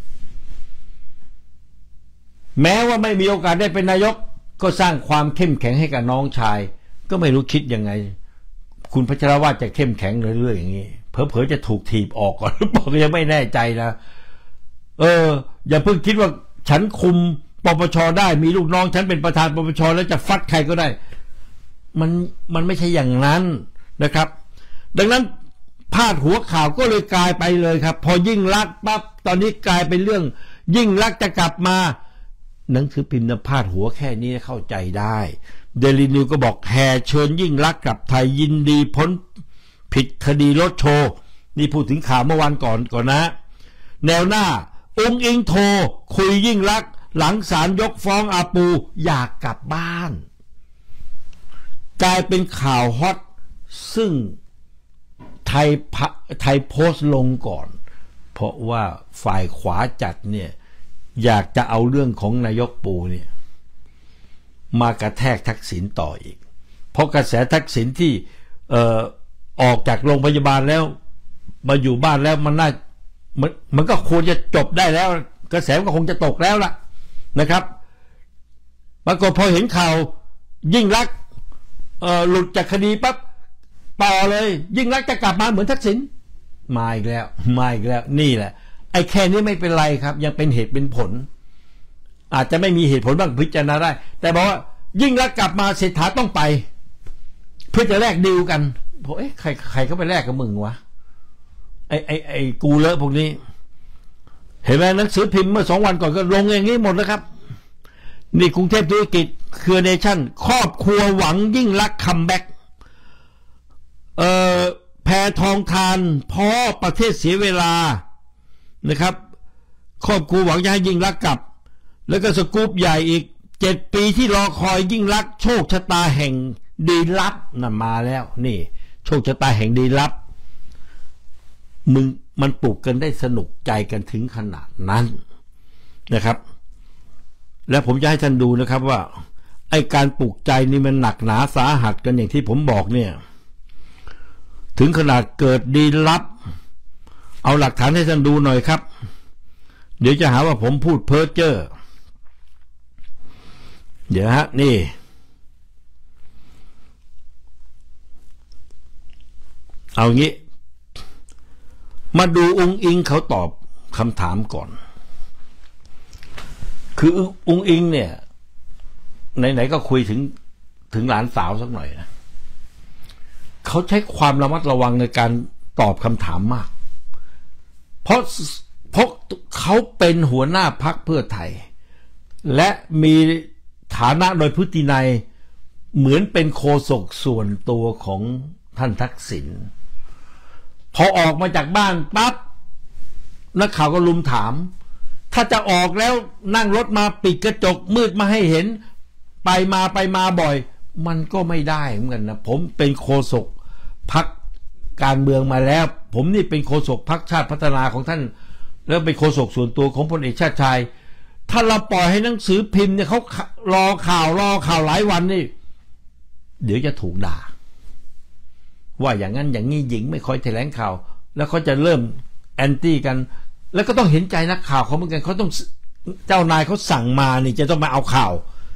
แม้ว่าไม่มีโอกาสได้เป็นนายกก็สร้างความเข้มแข็งให้กับน้องชายก็ไม่รู้คิดยังไงคุณพัชรวาทจะเข้มแข็งเรื่อยๆอย่างนี้เผลอๆจะถูกถีบออกก่อนหรือเปล่าก็ยังไม่แน่ใจนะเอออย่าเพิ่งคิดว่าฉันคุมปปชได้มีลูกน้องฉันเป็นประธานปปชแล้วจะฟัดใครก็ได้มันมันไม่ใช่อย่างนั้นนะครับดังนั้นพาดหัวข่าวก็เลยกลายไปเลยครับพอยิ่งลักษณ์ปั๊บตอนนี้กลายเป็นเรื่องยิ่งลักษณ์จะกลับมาหนังสือพิมพ์พาดหัวแค่นี้เข้าใจได้เดลินิวก็บอกแห่เชิญยิ่งลักษณ์กลับไทยยินดีพ้นผิดคดีรถโชว์นี่พูดถึงข่าวเมื่อวานก่อนก่อนนะแนวหน้าองค์อิงโทรคุยยิ่งลักษณ์หลังศาลยกฟ้องอาปูอยากกลับบ้านกลายเป็นข่าวฮอตซึ่งไทยไทยโพสต์ลงก่อนเพราะว่าฝ่ายขวาจัดเนี่ยอยากจะเอาเรื่องของนายกปูเนี่ยมากระแทกทักษิณต่ออีกเพราะกระแสทักษิณที่เอ่อออกจากโรงพยาบาลแล้วมาอยู่บ้านแล้วมันน่ามันมันก็ควรจะจบได้แล้วกระแสก็คงจะตกแล้วล่ะนะครับปรากฏพอเห็นข่าวยิ่งลักษณ์เอ่อหลุดจากคดีปั๊บต่อเลยยิ่งลักษณ์จะกลับมาเหมือนทักษิณมาอีกแล้วมาอีกแล้วนี่แหละไอ้แค่นี้ไม่เป็นไรครับยังเป็นเหตุเป็นผลอาจจะไม่มีเหตุผลบ้างพิจารณาได้แต่บอกว่ายิ่งลักษณ์กลับมาเศรษฐาต้องไปเพื่อจะแลกดีลกันโอ้ยใครใครเขาไปแลกกับมึงวะไอ้ไอ้ไอ้กูเลอะพวกนี้เห็นไหมหนังสือพิมพ์เมื่อสองวันก่อนก็ลงอย่างนี้หมดแล้วครับนี่กรุงเทพธุรกิจเครือเนชั่นครอบครัวหวังยิ่งลักษณ์คัมแบ็กเอ่อแพทองทานพ่อประเทศเสียเวลานะครับครอบครัวหวังจะให้ยิ่งลักษณ์กลับแล้วก็สกู๊ปใหญ่อีกเจ็ดปีที่รอคอยยิ่งลักษณ์โชคชะตาแห่งดีลับนั่นมาแล้วนี่โชคชะตาแห่งดีลับมึงมันปลุกกันได้สนุกใจกันถึงขนาดนั้นนะครับและผมจะให้ท่านดูนะครับว่าไอ้การปลุกใจนี่มันหนักหนาสาหัสกันอย่างที่ผมบอกเนี่ยถึงขนาดเกิดดีลับเอาหลักฐานให้ท่านดูหน่อยครับเดี๋ยวจะหาว่าผมพูดเพ้อเจ้อเดี๋ยวฮะนี่เอางี้มาดูองค์อิงเขาตอบคำถามก่อนคือองค์อิงเนี่ยไหนๆก็คุยถึงถึงหลานสาวสักหน่อยนะเขาใช้ความระมัดระวังในการตอบคำถามมากเพราะเพราะเขาเป็นหัวหน้าพรรคเพื่อไทยและมีฐานะโดยพฤตินัยเหมือนเป็นโฆษกส่วนตัวของท่านทักษิณพอออกมาจากบ้านปั๊บนักข่าวก็ลุมถามถ้าจะออกแล้วนั่งรถมาปิดกระจกมืดมาให้เห็นไปมาไปมาบ่อยมันก็ไม่ได้เหมือนกันนะผมเป็นโฆษกพรรคการเมืองมาแล้วผมนี่เป็นโฆษกพรรคชาติพัฒนาของท่านแล้วเป็นโฆษกส่วนตัวของพลเอกชาติชายถ้าเราปล่อยให้หนังสือพิมพ์เนี่ยเขารอข่าวรอข่าวหลายวันนี่เดี๋ยวจะถูกด่าว่าอย่างนั้นอย่างนี้หญิงไม่ค่อยแถลงข่าวแล้วเขาจะเริ่มแอนตี้กันแล้วก็ต้องเห็นใจนักข่าวเขาเหมือนกันเขาต้องเจ้านายเขาสั่งมานี่จะต้องมาเอาข่าว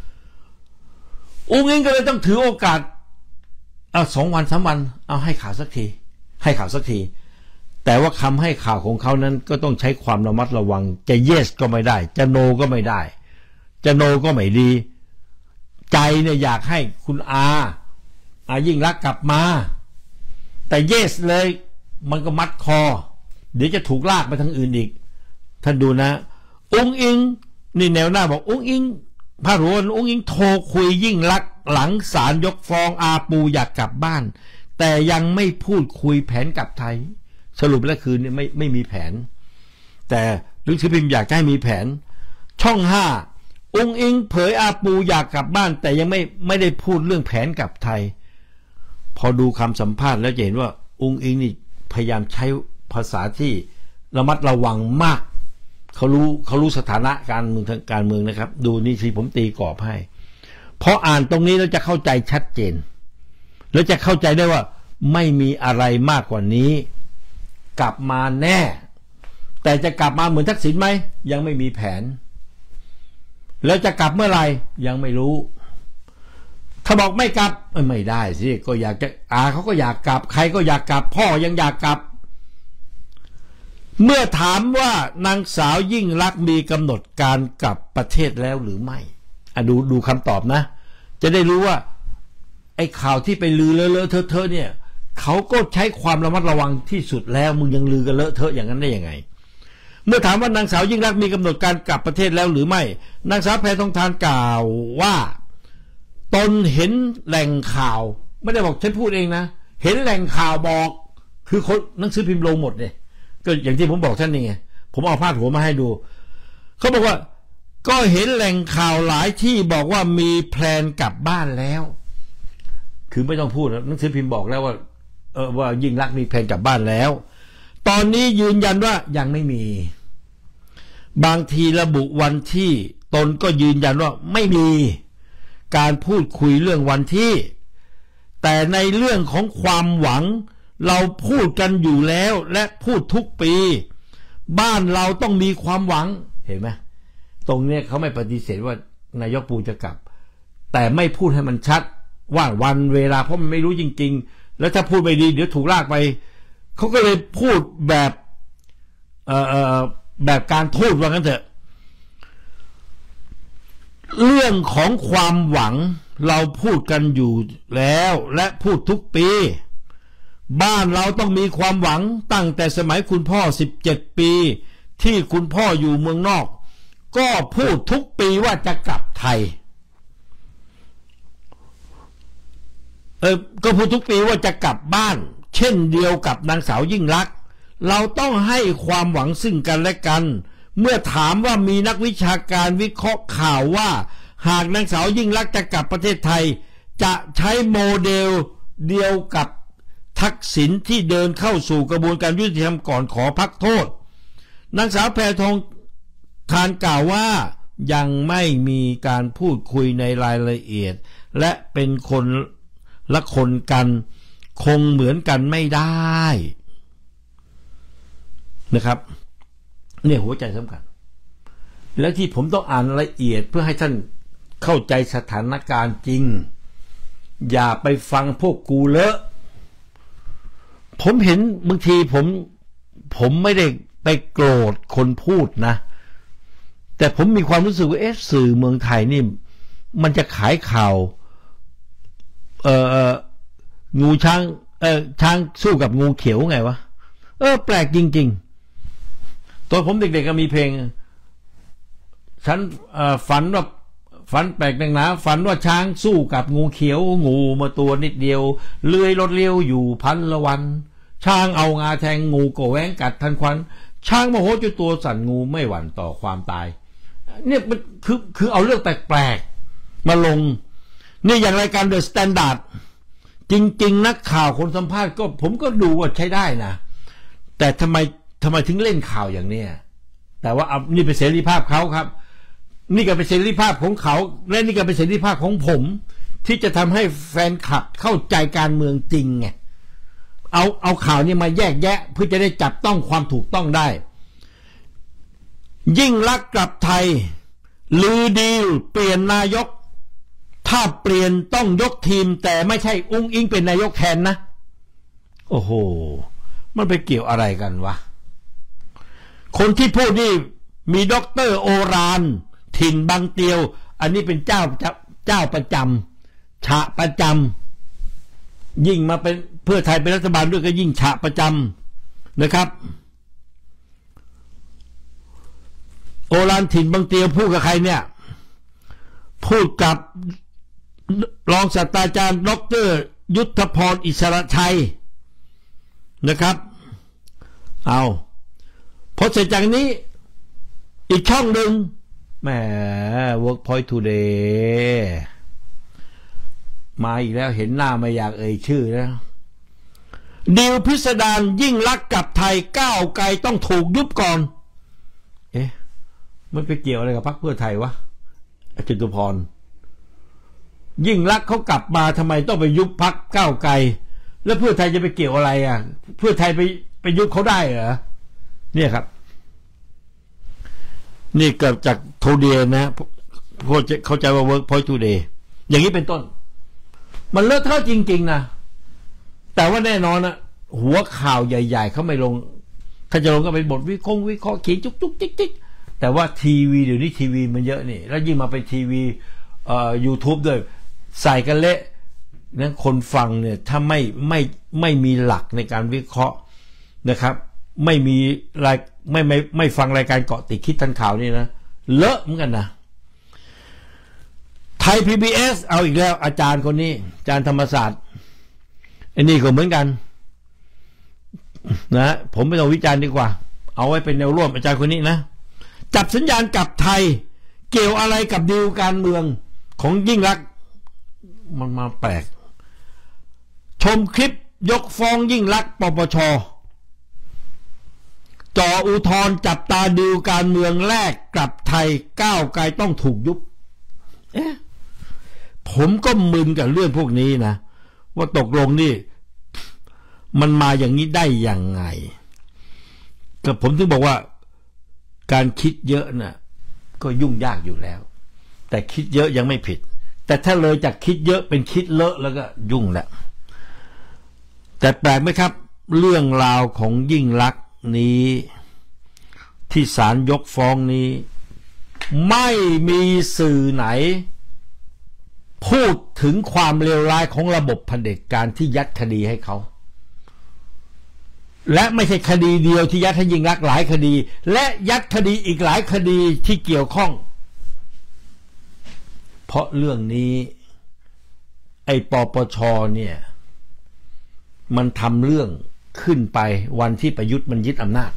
อุ้งอิงก็เลยต้องถือโอกาสเอาสองวันสามวันเอาให้ข่าวสักทีให้ข่าวสักทีแต่ว่าคำให้ข่าวของเขานั้นก็ต้องใช้ความระมัดระวังจะ yes ก็ไม่ได้จะ no ก็ไม่ได้จะ no ก็ไม่ดีใจเนี่ยอยากให้คุณอาอายิ่งรักกลับมาแต่ yes เลยมันก็มัดคอเดี๋ยวจะถูกลากไปทางอื่นอีกท่านดูนะอุ้งอิงนี่แนวหน้าบอกอุ้งอิงพระหลวงอุ้งอิงโทรคุยยิ่งรักหลังศาลยกฟ้องอาปูอยากกลับบ้านแต่ยังไม่พูดคุยแผนกลับไทยสรุปแล้วคือไม่ไม่มีแผนแต่หนังสือพิมพ์อยากให้มีแผนช่องห้าอุ้งอิงเผยอาปูอยากกลับบ้านแต่ยังไม่ไม่ได้พูดเรื่องแผนกลับไทยพอดูคำสัมภาษณ์แล้วจะเห็นว่าอุ้งอิงนี่พยายามใช้ภาษาที่ระมัดระวังมากเขารู้เขารู้สถานะการเมืองทางการเมืองนะครับดูนี่สิผมตีกรอบให้พออ่านตรงนี้เราจะเข้าใจชัดเจนแล้วจะเข้าใจได้ว่าไม่มีอะไรมากกว่านี้กลับมาแน่แต่จะกลับมาเหมือนทักษิณไหมยังไม่มีแผนแล้วจะกลับเมื่อไหร่ยังไม่รู้ถ้าบอกไม่กลับไม่ได้สิก็อยากจะอาเขาก็อยากกลับใครก็อยากกลับพ่อยังอยากกลับเมื่อถามว่านางสาวยิ่งลักษณ์มีกำหนดการกลับประเทศแล้วหรือไม่อ่ะดูดูคำตอบนะจะได้รู้ว่าไอ้ข่าวที่ไปลือเลอะเทอะเนี่ยเขาก็ใช้ความระมัดระวังที่สุดแล้วมึงยังลือกันเลอะเทอะอย่างนั้นได้ยังไงเมื่อถามว่านางสาวยิ่งลักษณ์มีกำหนดการกลับประเทศแล้วหรือไม่นางสาวแพทองธารกล่าวว่าตนเห็นแหล่งข่าวไม่ได้บอกฉันพูดเองนะเห็นแหล่งข่าวบอกคือคนหนังสือพิมพ์ลงหมดเนี่ยก็อย่างที่ผมบอกท่านนี่ไงผมเอาพาดหัวมาให้ดูเขาบอกว่าก็เห็นแหล่งข่าวหลายที่บอกว่ามีแพลนกลับบ้านแล้วคือไม่ต้องพูดหนังสือพิมพ์บอกแล้วว่าเออว่ายิ่งลักษณ์มีแพลนกลับบ้านแล้วตอนนี้ยืนยันว่ายังไม่มีบางทีระบุวันที่ตนก็ยืนยันว่าไม่มีการพูดคุยเรื่องวันที่แต่ในเรื่องของความหวังเราพูดกันอยู่แล้วและพูดทุกปีบ้านเราต้องมีความหวังเห็นไหมตรงนี้เขาไม่ปฏิเสธว่านายกปูจะกลับแต่ไม่พูดให้มันชัดว่าวันเวลาเพราะมันไม่รู้จริงๆแล้วถ้าพูดไม่ดีเดี๋ยวถูกลากไปเขาก็เลยพูดแบบเอ่อเอ่อแบบการทูตว่างั้นเถอะเรื่องของความหวังเราพูดกันอยู่แล้วและพูดทุกปีบ้านเราต้องมีความหวังตั้งแต่สมัยคุณพ่อสิบเจ็ดปีที่คุณพ่ออยู่เมืองนอกก็พูดทุกปีว่าจะกลับไทยเออก็พูดทุกปีว่าจะกลับบ้านเช่นเดียวกับนางสาวยิ่งลักษณ์เราต้องให้ความหวังซึ่งกันและกันเมื่อถามว่ามีนักวิชาการวิเคราะห์ข่าวว่าหากนางสาวยิ่งลักษณ์จะกลับประเทศไทยจะใช้โมเดลเดียวกับทักษิณที่เดินเข้าสู่กระบวนการยุติธรรมก่อนขอพักโทษนางสาวแพทองธารกล่าวว่ายังไม่มีการพูดคุยในรายละเอียดและเป็นคนละคนกันคงเหมือนกันไม่ได้นะครับเนี่ยหัวใจสำคัญแล้วที่ผมต้องอ่านละเอียดเพื่อให้ท่านเข้าใจสถานการณ์จริงอย่าไปฟังพวกกูเลอะผมเห็นบางทีผมผมไม่ได้ไปโกรธคนพูดนะแต่ผมมีความรู้สึกว่าเอ๊ะสื่อเมืองไทยนี่มันจะขายข่าวเอ่องูช้างเอ่อช้างสู้กับงูเขียวไงวะเออแปลกจริงๆตอนผมเด็กๆก็มีเพลงฉันฝันว่าฝันแปลกหนาฝันว่าช้างสู้กับงูเขียวงูมาตัวนิดเดียวเลื้อยรถเลี้ยวอยู่พันละวันช้างเอางาแทงงูก็แหวงกัดทันควันช้างโมโหจนตัวสั่นงูไม่หวั่นต่อความตายเนี่ยมันคือคือเอาเรื่องแปลกๆมาลงนี่อย่างรายการเดอะสแตนดาร์ดจริงๆนักข่าวคนสัมภาษณ์ก็ผมก็ดูว่าใช้ได้นะแต่ทำไมทำไมถึงเล่นข่าวอย่างเนี้ยแต่ว่านี่เป็นเสรีภาพเขาครับนี่ก็เป็นเสรีภาพของเขาและนี่ก็เป็นเสรีภาพของผมที่จะทำให้แฟนคลับเข้าใจการเมืองจริงไงเอาเอาข่าวนี้มาแยกแยะเพื่อจะได้จับต้องความถูกต้องได้ยิ่งลักษณ์กลับไทยลือดีลเปลี่ยนนายกถ้าเปลี่ยนต้องยกทีมแต่ไม่ใช่อุ้งอิงเป็นนายกแทนนะโอ้โหมันไปเกี่ยวอะไรกันวะคนที่พูดนี่มีด็อกเตอร์โอรานถิ่นบางเตียวอันนี้เป็นเจ้าเจ้าประจำฉะประจำยิ่งมาเป็นเพื่อไทยเป็นรัฐบาลด้วยก็ยิ่งฉะประจำนะครับโอรานถิ่นบางเตียวพูดกับใครเนี่ยพูดกับรองศาสตราจารย์ด็อกเตอร์ยุทธพรอิสระชัยนะครับเอาพอเสร็จจากนี้อีกช่องหนึ่งแหม Workpoint Today มาอีกแล้วเห็นหน้าไม่อยากเอ่ยชื่อแล้วดีลพิสดารยิ่งลักษณ์กับไทยก้าวไกลต้องถูกยุบก่อนเอ๊ะมันไปเกี่ยวอะไรกับพรรคเพื่อไทยวะจตุพรยิ่งลักษณ์เขากลับมาทำไมต้องไปยุบพรรคก้าวไกลแล้วเพื่อไทยจะไปเกี่ยวอะไรอ่ะเพื่อไทยไปไปยุบเขาได้เหรอเนี่ยครับนี่เกิดจากโทเดียนะพวกเข้าใจว่า Workpoint Today อย่างนี้เป็นต้นมันเลอะเทอะจริงๆนะแต่ว่าแน่นอนนะหัวข่าวใหญ่ๆเขาไม่ลงถ้าจะลงก็เป็นบทวิเคราะห์วิเคราะห์เขียนจุกจุกจิกจิกแต่ว่าทีวีเดี๋ยวนี้ทีวีมันเยอะนี่แล้วยิ่งมาเป็นทีวีเอ่อ YouTube ด้วยใส่กันเละนั้นคนฟังเนี่ยถ้าไม่ไม่ไม่มีหลักในการวิเคราะห์นะครับไม่มีรายไม่ไม่ไม่ฟังรายการเกาะติดคิดทันข่าวนี่นะเลอะเหมือนกันนะไทย พี บี เอส เอาอีกแล้วอาจารย์คนนี้อาจารย์ธรรมศาสตร์อันนี้ก็เหมือนกันนะผมไม่ต้องวิจารณ์ดีกว่าเอาไว้เป็นแนวร่วมอาจารย์คนนี้นะจับสัญญาณกับไทยเกี่ยวอะไรกับดีลการเมืองของยิ่งลักษณ์มันมาแปลกชมคลิปยกฟ้องยิ่งลักษณ์ปปชจ่ออุทธรณ์จับตาดีลการเมืองแรกกับไทยก้าวไกลต้องถูกยุบเอ๊ะผมก็มึนกับเรื่องพวกนี้นะว่าตกลงนี่มันมาอย่างนี้ได้ยังไงก็ผมถึงบอกว่าการคิดเยอะน่ะก็ยุ่งยากอยู่แล้วแต่คิดเยอะยังไม่ผิดแต่ถ้าเลยจากคิดเยอะเป็นคิดเลอะแล้วก็ยุ่งแหละแต่แปลกไหมครับเรื่องราวของยิ่งลักษณ์นี้ที่ศาลยกฟ้องนี้ไม่มีสื่อไหนพูดถึงความเลวร้ายของระบบเผด็จการที่ยัดคดีให้เขาและไม่ใช่คดีเดียวที่ยัดให้ยิ่งลักษณ์หลายคดีและยัดคดีอีกหลายคดีที่เกี่ยวข้องเพราะเรื่องนี้ไอ้ปปชเนี่ยมันทำเรื่องขึ้นไปวันที่ประยุทธ์มันยึดอำนาจ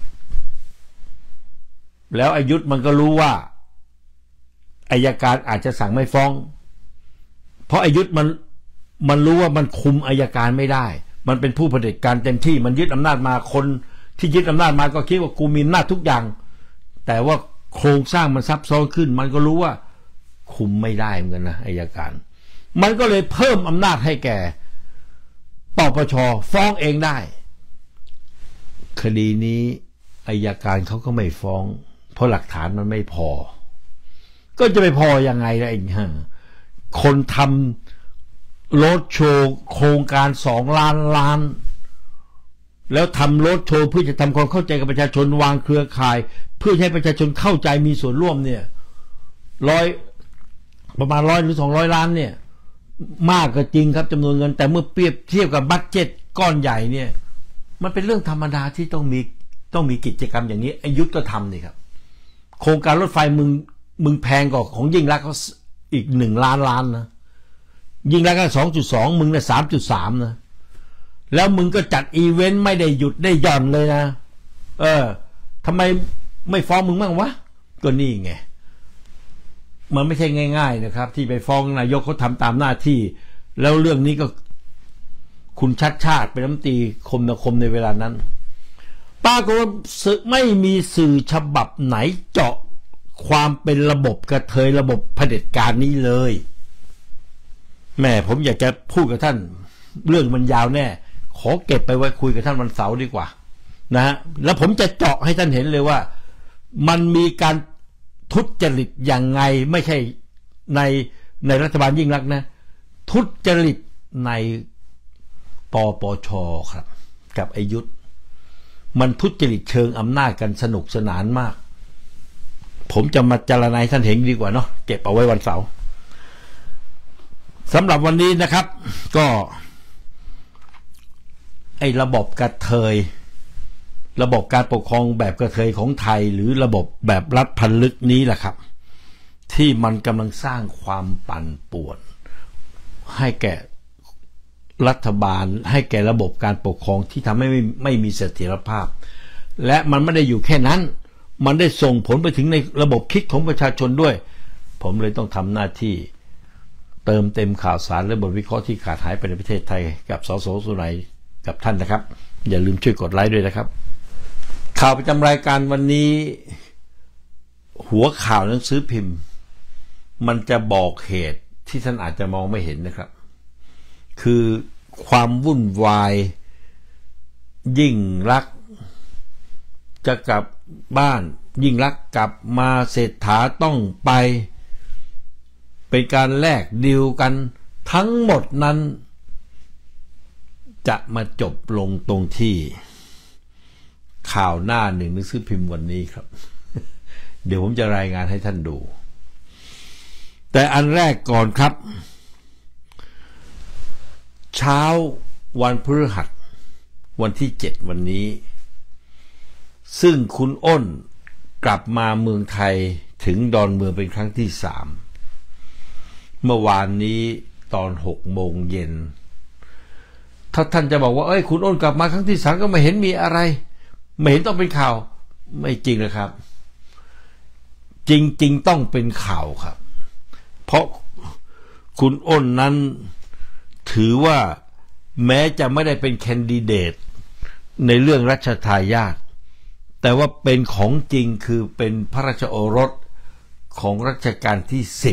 แล้วประยุทธ์มันก็รู้ว่าอัยการอาจจะสั่งไม่ฟ้องเพราะประยุทธ์มันมันรู้ว่ามันคุมอัยการไม่ได้มันเป็นผู้เผด็จการเต็มที่มันยึดอำนาจมาคนที่ยึดอำนาจมาก็คิดว่ากูมีอำนาจทุกอย่างแต่ว่าโครงสร้างมันซับซ้อนขึ้นมันก็รู้ว่าคุมไม่ได้เหมือนกันนะอัยการมันก็เลยเพิ่มอำนาจให้แก่ปปชฟ้องเองได้คดีนี้อัยการเขาก็ไม่ฟ้องเพราะหลักฐานมันไม่พอก็จะไปพอยังไงล่ะไอ้ห่าคนทำโรดโชว์โครงการสองล้านล้านแล้วทำโรดโชว์เพื่อจะทำความเข้าใจกับประชาชนวางเครือข่ายเพื่อให้ประชาชนเข้าใจมีส่วนร่วมเนี่ยร้อยประมาณร้อยหรือสองร้อยล้านเนี่ยมากก็จริงครับจำนวนเงินแต่เมื่อเปรียบเทียบกับบัดเจ็ตก้อนใหญ่เนี่ยมันเป็นเรื่องธรรมดาที่ต้องมีต้องมีกิจกรรมอย่างนี้อายุทธก็ทำนี่ครับโครงการรถไฟมึงมึงแพงกว่าของยิ่งรักเขาอีกหนึ่งล้านล้านนะยิ่งรักก็สองจุดสองมึงเนี่ยสามจุดสามนะแล้วมึงก็จัดอีเวนต์ไม่ได้หยุดได้หย่อนเลยนะเออทำไมไม่ฟ้องมึงบ้างวะก็นี่ไงมันไม่ใช่ง่ายๆนะครับที่ไปฟ้องนายกเขาทำตามหน้าที่แล้วเรื่องนี้ก็คุณชัดชาติเป็นรัฐมนตรีคมนาคมในเวลานั้นปรากฏว่าไม่มีสื่อฉบับไหนเจาะความเป็นระบบกระเทยระบบเผด็จการนี้เลยแม่ผมอยากจะพูดกับท่านเรื่องมันยาวแน่ขอเก็บไปไว้คุยกับท่านวันเสาร์ดีกว่านะฮะแล้วผมจะเจาะให้ท่านเห็นเลยว่ามันมีการทุจริตอย่างไงไม่ใช่ในในรัฐบาลยิ่งรักนะทุจริตในปปช.ครับกับไอยุทธมันทุจริตเชิงอำนาจกันสนุกสนานมากผมจะมาจารณาให้ท่านเห็นดีกว่าเนาะเก็บเอาไว้วันเสาร์สำหรับวันนี้นะครับก็ไอ้ระบบกระเทยระบบการปกครองแบบกระเทยของไทยหรือระบบแบบรัฐพันลึกนี้แหละครับที่มันกำลังสร้างความปั่นป่วนให้แก่รัฐบาลให้แก่ระบบการปกครองที่ทำให้ไม่ไม่มีเสถียรภาพและมันไม่ได้อยู่แค่นั้นมันได้ส่งผลไปถึงในระบบคิดของประชาชนด้วยผมเลยต้องทำหน้าที่เติมเต็มข่าวสารและบทวิเคราะห์ที่ขาดหายไปในประเทศไทยกับสสสุนัยกับท่านนะครับอย่าลืมช่วยกดไลค์ด้วยนะครับข่าวประจำรายการวันนี้หัวข่าวหนังสือพิมพ์มันจะบอกเหตุที่ท่านอาจจะมองไม่เห็นนะครับคือความวุ่นวายยิ่งรักจะกลับบ้านยิ่งรักกลับมาเศรษฐาต้องไปเป็นการแลกดีลกันทั้งหมดนั้นจะมาจบลงตรงที่ข่าวหน้าหนึ่งหนังสือพิมพ์วันนี้ครับ เดี๋ยวผมจะรายงานให้ท่านดูแต่อันแรกก่อนครับเช้าวันพฤหัสวันที่เจ็ดวันนี้ซึ่งคุณอ้นกลับมาเมืองไทยถึงดอนเมืองเป็นครั้งที่สามเมื่อวานนี้ตอนหกโมงเย็นถ้าท่านจะบอกว่าเอ้ยคุณอ้นกลับมาครั้งที่สามก็ไม่เห็นมีอะไรไม่เห็นต้องเป็นข่าวไม่จริงนะครับ จริงๆต้องเป็นข่าวครับเพราะคุณอ้นนั้นถือว่าแม้จะไม่ได้เป็นแคนดิเดตในเรื่องรัชทายาทแต่ว่าเป็นของจริงคือเป็นพระราชโอรสของรัชกาลที่สิบ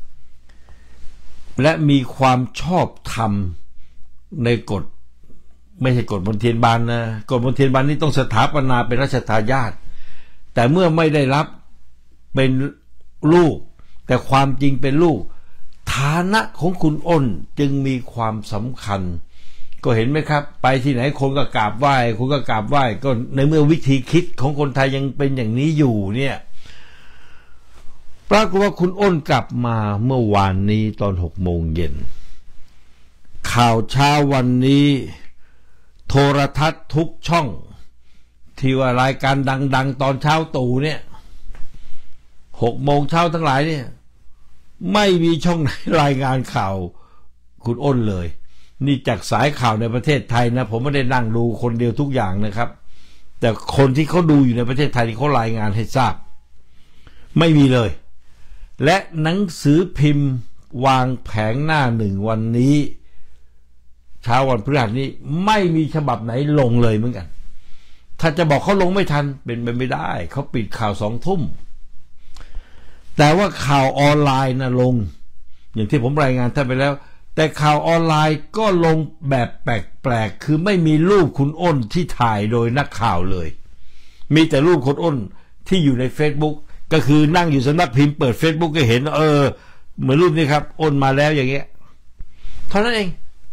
และมีความชอบธรรมในกฎไม่ใช่กฎมนเทียนบานนะกฎมนเทียนบานนี้ต้องสถาปนาเป็นรัชทายาทแต่เมื่อไม่ได้รับเป็นลูกแต่ความจริงเป็นลูกฐานะของคุณอ้นจึงมีความสำคัญก็เห็นไหมครับไปที่ไหนคนก็กราบไหว้คนก็กราบไหว้ก็ในเมื่อวิธีคิดของคนไทยยังเป็นอย่างนี้อยู่เนี่ยปรากฏว่าคุณอ้นกลับมาเมื่อวานนี้ตอนหกโมงเย็นข่าวเช้าวันนี้โทรทัศน์ทุกช่องที่ว่ารายการดังๆตอนเช้าตู่เนี่ยหกโมงเช้าทั้งหลายเนี่ยไม่มีช่องไหนรายงานข่าวคุณอ้นเลยนี่จากสายข่าวในประเทศไทยนะผมไม่ได้นั่งดูคนเดียวทุกอย่างนะครับแต่คนที่เขาดูอยู่ในประเทศไทยเขารายงานให้ทราบไม่มีเลยและหนังสือพิมพ์วางแผงหน้าหนึ่งวันนี้เช้าวันพฤหัสนี้ไม่มีฉบับไหนลงเลยเหมือนกันถ้าจะบอกเขาลงไม่ทันเป็นไปไม่ได้เขาปิดข่าวสองทุ่มแต่ว่าข่าวออนไลน์นะลงอย่างที่ผมรายงานท่านไปแล้วแต่ข่าวออนไลน์ก็ลงแบบแปลกๆคือไม่มีรูปคุณอ้นที่ถ่ายโดยนักข่าวเลยมีแต่รูปคนอ้นที่อยู่ใน Facebook ก็คือนั่งอยู่สำนักพิมพ์เปิด Facebook ก็เห็นเออเหมือนรูปนี้ครับอ้นมาแล้วอย่างเงี้ยเท่านั้นเอง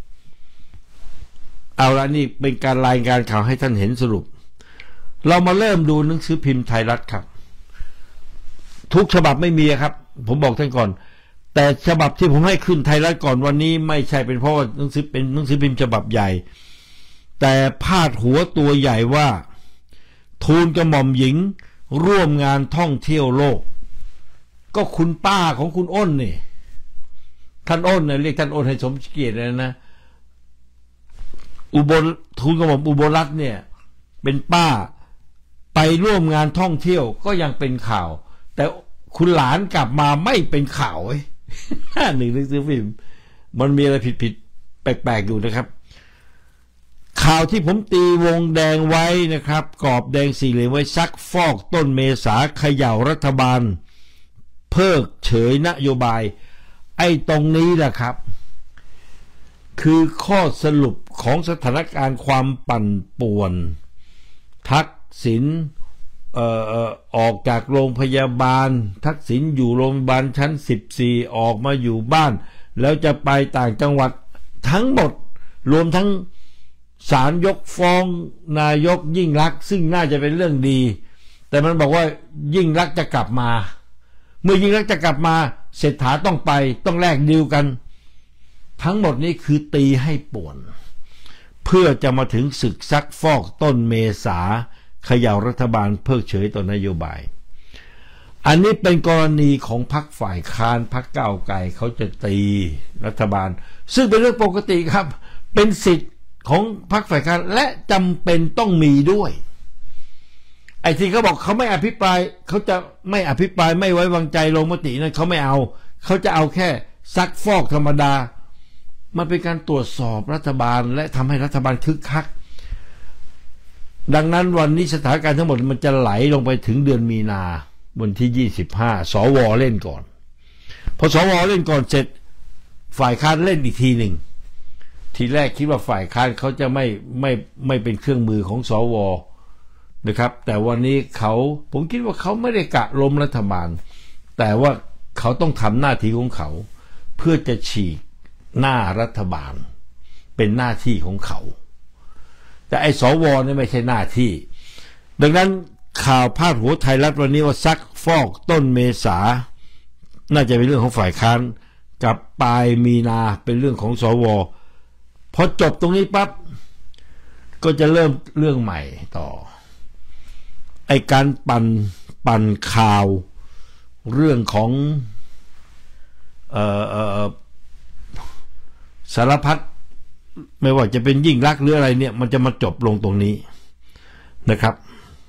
เอาละนี่เป็นการรายงานข่าวให้ท่านเห็นสรุปเรามาเริ่มดูหนังสือพิมพ์ไทยรัฐครับทุกฉบับไม่มีครับผมบอกท่านก่อนแต่ฉบับที่ผมให้ขึ้นไทยรัฐก่อนวันนี้ไม่ใช่เป็นเพราะว่าหนังสือเป็นหนังสือพิมพ์ฉบับใหญ่แต่พาดหัวตัวใหญ่ว่าทูลกระหม่อมหญิงร่วมงานท่องเที่ยวโลกก็คุณป้าของคุณอ้นนี่ท่านอ้นเนี่ยเรียกท่านอ้นให้สมเกียรติเลยนะอุบลทูลกระหม่อมอุบลรัตน์เนี่ยเป็นป้าไปร่วมงานท่องเที่ยวก็ยังเป็นข่าวแต่คุณหลานกลับมาไม่เป็นข่าวหน้าหนึ่งหนังสือพิมพ์มันมีอะไรผิดๆแปลกๆอยู่นะครับข่าวที่ผมตีวงแดงไว้นะครับกรอบแดงสี่เหลี่ยมไว้ซักฟอกต้นเมษาเขย่ารัฐบาลเพิกเฉยนโยบายไอ้ตรงนี้แหละครับคือข้อสรุปของสถานการณ์ความปั่นป่วนทักษิณเอ่อเอ่อออกจากโรงพยาบาลทักษิณอยู่โรงพยาบาลชั้นสิบสี่ออกมาอยู่บ้านแล้วจะไปต่างจังหวัดทั้งหมดรวมทั้งศาลยกฟ้องนายกยิ่งลักษณ์ซึ่งน่าจะเป็นเรื่องดีแต่มันบอกว่ายิ่งลักษณ์จะกลับมาเมื่อยิ่งลักษณ์จะกลับมาเศรษฐาต้องไปต้องแลกดีลกันทั้งหมดนี้คือตีให้ป่วนเพื่อจะมาถึงศึกซักฟอกต้นเมษาเขย่ารัฐบาลเพิกเฉยต่อนโยบายอันนี้เป็นกรณีของพรรคฝ่ายค้านพรรคก้าวไกลเขาจะตีรัฐบาลซึ่งเป็นเรื่องปกติครับเป็นสิทธิ์ของพรรคฝ่ายค้านและจำเป็นต้องมีด้วยไอ้ที่เขาบอกเขาไม่อภิปรายเขาจะไม่อภิปรายไม่ไว้วางใจลงมตินั้นเขาไม่เอาเขาจะเอาแค่ซักฟอกธรรมดามันเป็นการตรวจสอบรัฐบาลและทำให้รัฐบาลคึกคักดังนั้นวันนี้สถานการณ์ทั้งหมดมันจะไหลลงไปถึงเดือนมีนาวันที่ยี่สิบห้าสวเล่นก่อนพอสวเล่นก่อนเสร็จฝ่ายค้านเล่นอีกทีหนึ่งทีแรกคิดว่าฝ่ายค้านเขาจะไม่ไม่ไม่เป็นเครื่องมือของสวนะครับแต่วันนี้เขาผมคิดว่าเขาไม่ได้กะล้มรัฐบาลแต่ว่าเขาต้องทำหน้าที่ของเขาเพื่อจะฉีกหน้ารัฐบาลเป็นหน้าที่ของเขาแต่ไอ้สวนี่ไม่ใช่หน้าที่ดังนั้นข่าวพาดหัวไทยรัฐวันนี้ว่าซักฟอกต้นเมษาน่าจะเป็นเรื่องของฝ่ายค้านกับปลายมีนาเป็นเรื่องของสวพอจบตรงนี้ปั๊บก็จะเริ่มเรื่องใหม่ต่อไอ้การปั่นปั่นข่าวเรื่องของเอ่อเอ่อสารพัดไม่ว่าจะเป็นยิ่งลักษณ์หรืออะไรเนี่ยมันจะมาจบลงตรงนี้นะครับ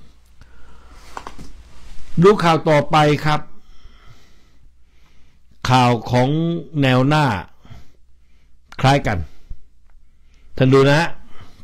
ดูข่าวต่อไปครับข่าวของแนวหน้าคล้ายกันท่านดูนะฮะ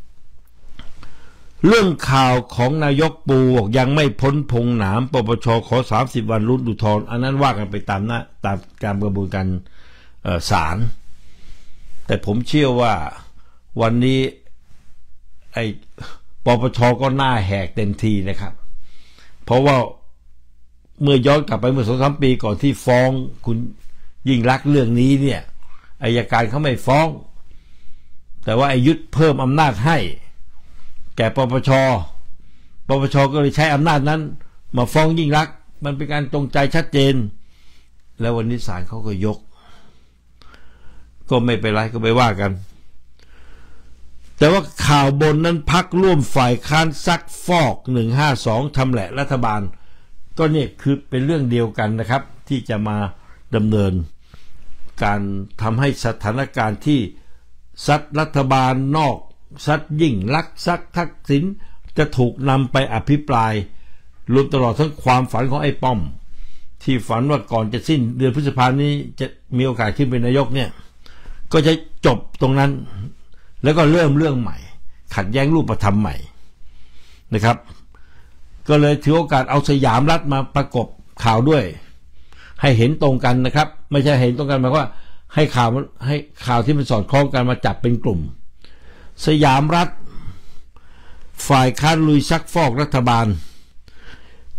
เรื่องข่าวของนายกปูบอกยังไม่พ้นพงหนามปปชขอสามสิบวันรุ่นอุทธรณ์อันนั้นว่ากันไปตามหน้าตามการกระบวนการศาลแต่ผมเชื่อว่าวันนี้ไอ้ปปชก็หน้าแหกเต็มทีนะครับเพราะว่าเมื่อย้อนกลับไปเมื่อสองสามปีก่อนที่ฟ้องคุณยิ่งลักษณ์เรื่องนี้เนี่ยอัยการเขาไม่ฟ้องแต่ว่าไอ้ยุทธเพิ่มอำนาจให้แก่ปปชปปชก็เลยใช้อำนาจนั้นมาฟ้องยิ่งลักษณ์มันเป็นการตรงใจชัดเจนแล้ววันนี้ศาลเขาก็ยกก็ไม่เป็นไรก็ไปว่ากันแต่ว่าข่าวบนนั้นพักร่วมฝ่ายค้านซักฟอกหนึ่งห้าสองทำแหละรัฐบาลก็เนี่ยคือเป็นเรื่องเดียวกันนะครับที่จะมาดำเนินการทำให้สถานการณ์ที่ซัดรัฐบาลนอกซัดยิ่งลักษณ์ซัดทักษิณจะถูกนำไปอภิปรายรวมตลอดทั้งความฝันของไอ้ป้อมที่ฝันว่าก่อนจะสิ้นเดือนพฤษภาคมนี้จะมีโอกาสขึ้นเป็นนายกเนี่ยก็จะจบตรงนั้นแล้วก็เริ่มเรื่องใหม่ขัดแย้งรูปธรรมใหม่นะครับก็เลยถือโอกาสเอาสยามรัฐมาประกบข่าวด้วยให้เห็นตรงกันนะครับไม่ใช่เห็นตรงกันหมายว่าให้ข่าวให้ข่าวที่มันสอดคล้องกันมาจับเป็นกลุ่มสยามรัฐฝ่ายค้านลุยซักฟอกรัฐบาล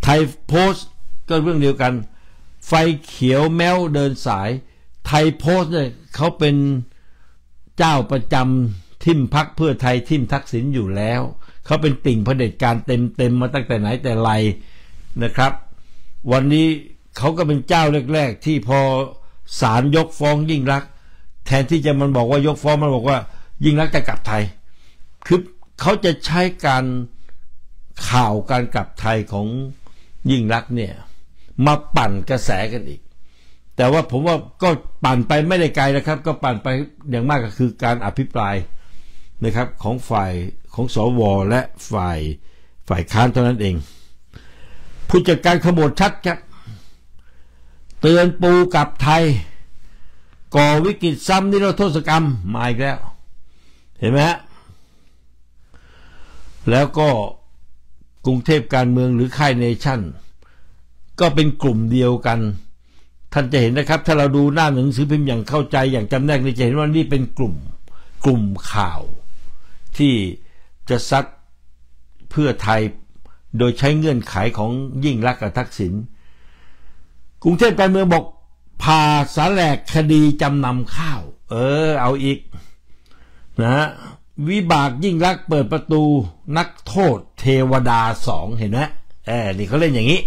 ไทยโพสต์ก็เรื่องเดียวกันไฟเขียวแม้วเดินสายไทยโพสต์เนี่ยเขาเป็นเจ้าประจำทิ่มพรรคเพื่อไทยทิ่มทักษิณอยู่แล้วเขาเป็นติ่งเผด็จการเต็มๆมาตั้งแต่ไหนแต่ไรนะครับวันนี้เขาก็เป็นเจ้าแรกๆที่พอศาลยกฟ้องยิ่งลักษณ์แทนที่จะมันบอกว่ายกฟ้องมันบอกว่ายิ่งลักษณ์จะกลับไทยคือเขาจะใช้การข่าวการกลับไทยของยิ่งลักษณ์เนี่ยมาปั่นกระแสกันอีกแต่ว่าผมว่าก็ปั่นไปไม่ได้ไกลนะครับก็ปั่นไปอย่างมากก็คือการอภิปรายนะครับของฝ่ายของสวและฝ่ายฝ่ายค้านเท่านั้นเองผู้จัดการขบวนชัดครับเตือนปูกลับไทยก่อวิกฤตซ้ำนิรโทษกรรมมาอีกแล้วเห็นไหมฮะแล้วก็กรุงเทพการเมืองหรือค่ายเนชั่นก็เป็นกลุ่มเดียวกันท่านจะเห็นนะครับถ้าเราดูหน้าหนังสือพิมพ์อย่างเข้าใจอย่างจำแนกนี่จะเห็นว่านี่เป็นกลุ่มกลุ่มข่าวที่จะซัดเพื่อไทยโดยใช้เงื่อนไขของยิ่งลักษณ์กับทักษิณกรุงเทพการเมืองบอกพาสาแหลกคดีจำนำข้าวเออเอาอีกนะวิบากยิ่งลักษณ์เปิดประตูนักโทษเทวดาสองเห็นไหมเออนี่เขาเล่นอย่างนี้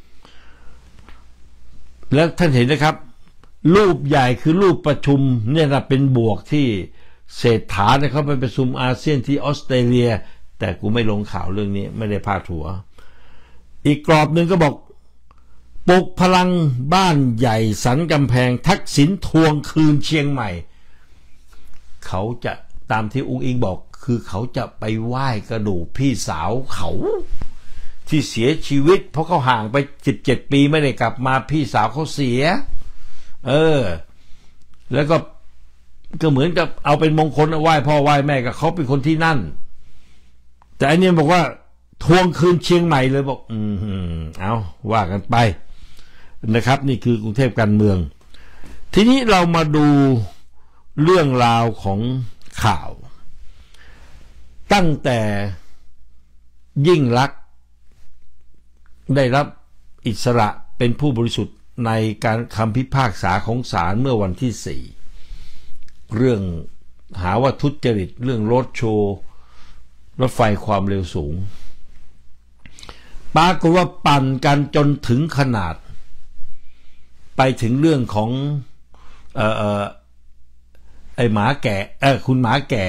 แล้วท่านเห็นนะครับรูปใหญ่คือรูปประชุมเนี่ยนะเป็นบวกที่เศรษฐาเนี่ยเขาไปประชุมอาเซียนที่ออสเตรเลียแต่กูไม่ลงข่าวเรื่องนี้ไม่ได้พาดหัวอีกกรอบหนึ่งก็บอกปลุกพลังบ้านใหญ่สันกำแพงทักษิณทวงคืนเชียงใหม่เขาจะตามที่อุ้งอิงบอกคือเขาจะไปไหว้กระดูกพี่สาวเขาที่เสียชีวิตเพราะเขาห่างไปสิบเจ็ดปีไม่ได้กลับมาพี่สาวเขาเสียเออแล้วก็ก็เหมือนกับเอาเป็นมงคลไหว้พ่อไหว้แม่กับเขาเป็นคนที่นั่นแต่อันนี้บอกว่าทวงคืนเชียงใหม่เลยบอกอืมเอาว่ากันไปนะครับนี่คือกรุงเทพการเมืองทีนี้เรามาดูเรื่องราวของข่าวตั้งแต่ยิ่งลักษณ์ได้รับอิสระเป็นผู้บริสุทธิ์ในการคำพิพากษาของศาลเมื่อวันที่สี่เรื่องหาว่าทุจริตเรื่องรถโชว์รถไฟความเร็วสูงปรากฏว่าปั่นกันจนถึงขนาดไปถึงเรื่องของเอ่อเอ่อไอหมาแก่เออคุณหมาแก่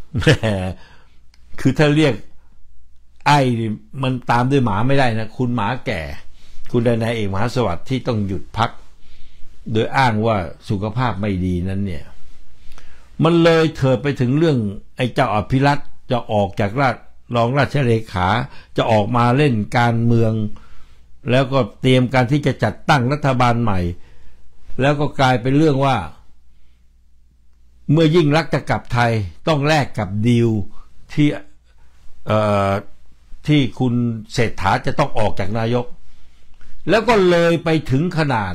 คือถ้าเรียกไอ้มันตามด้วยหมาไม่ได้นะคุณหมาแก่คุณนายเอกมหาสวัสดิ์ที่ต้องหยุดพักโดยอ้างว่าสุขภาพไม่ดีนั้นเนี่ยมันเลยเถิดไปถึงเรื่องไอ้เจ้าอภิรัตน์จะออกจากราชรองราชเลขาจะออกมาเล่นการเมืองแล้วก็เตรียมการที่จะจัดตั้งรัฐบาลใหม่แล้วก็กลายเป็นเรื่องว่าเมื่อยิ่งลักษณ์จะกลับไทยต้องแลกกับดีลที่เอ่อที่คุณเศรษฐาจะต้องออกจากนายกแล้วก็เลยไปถึงขนาด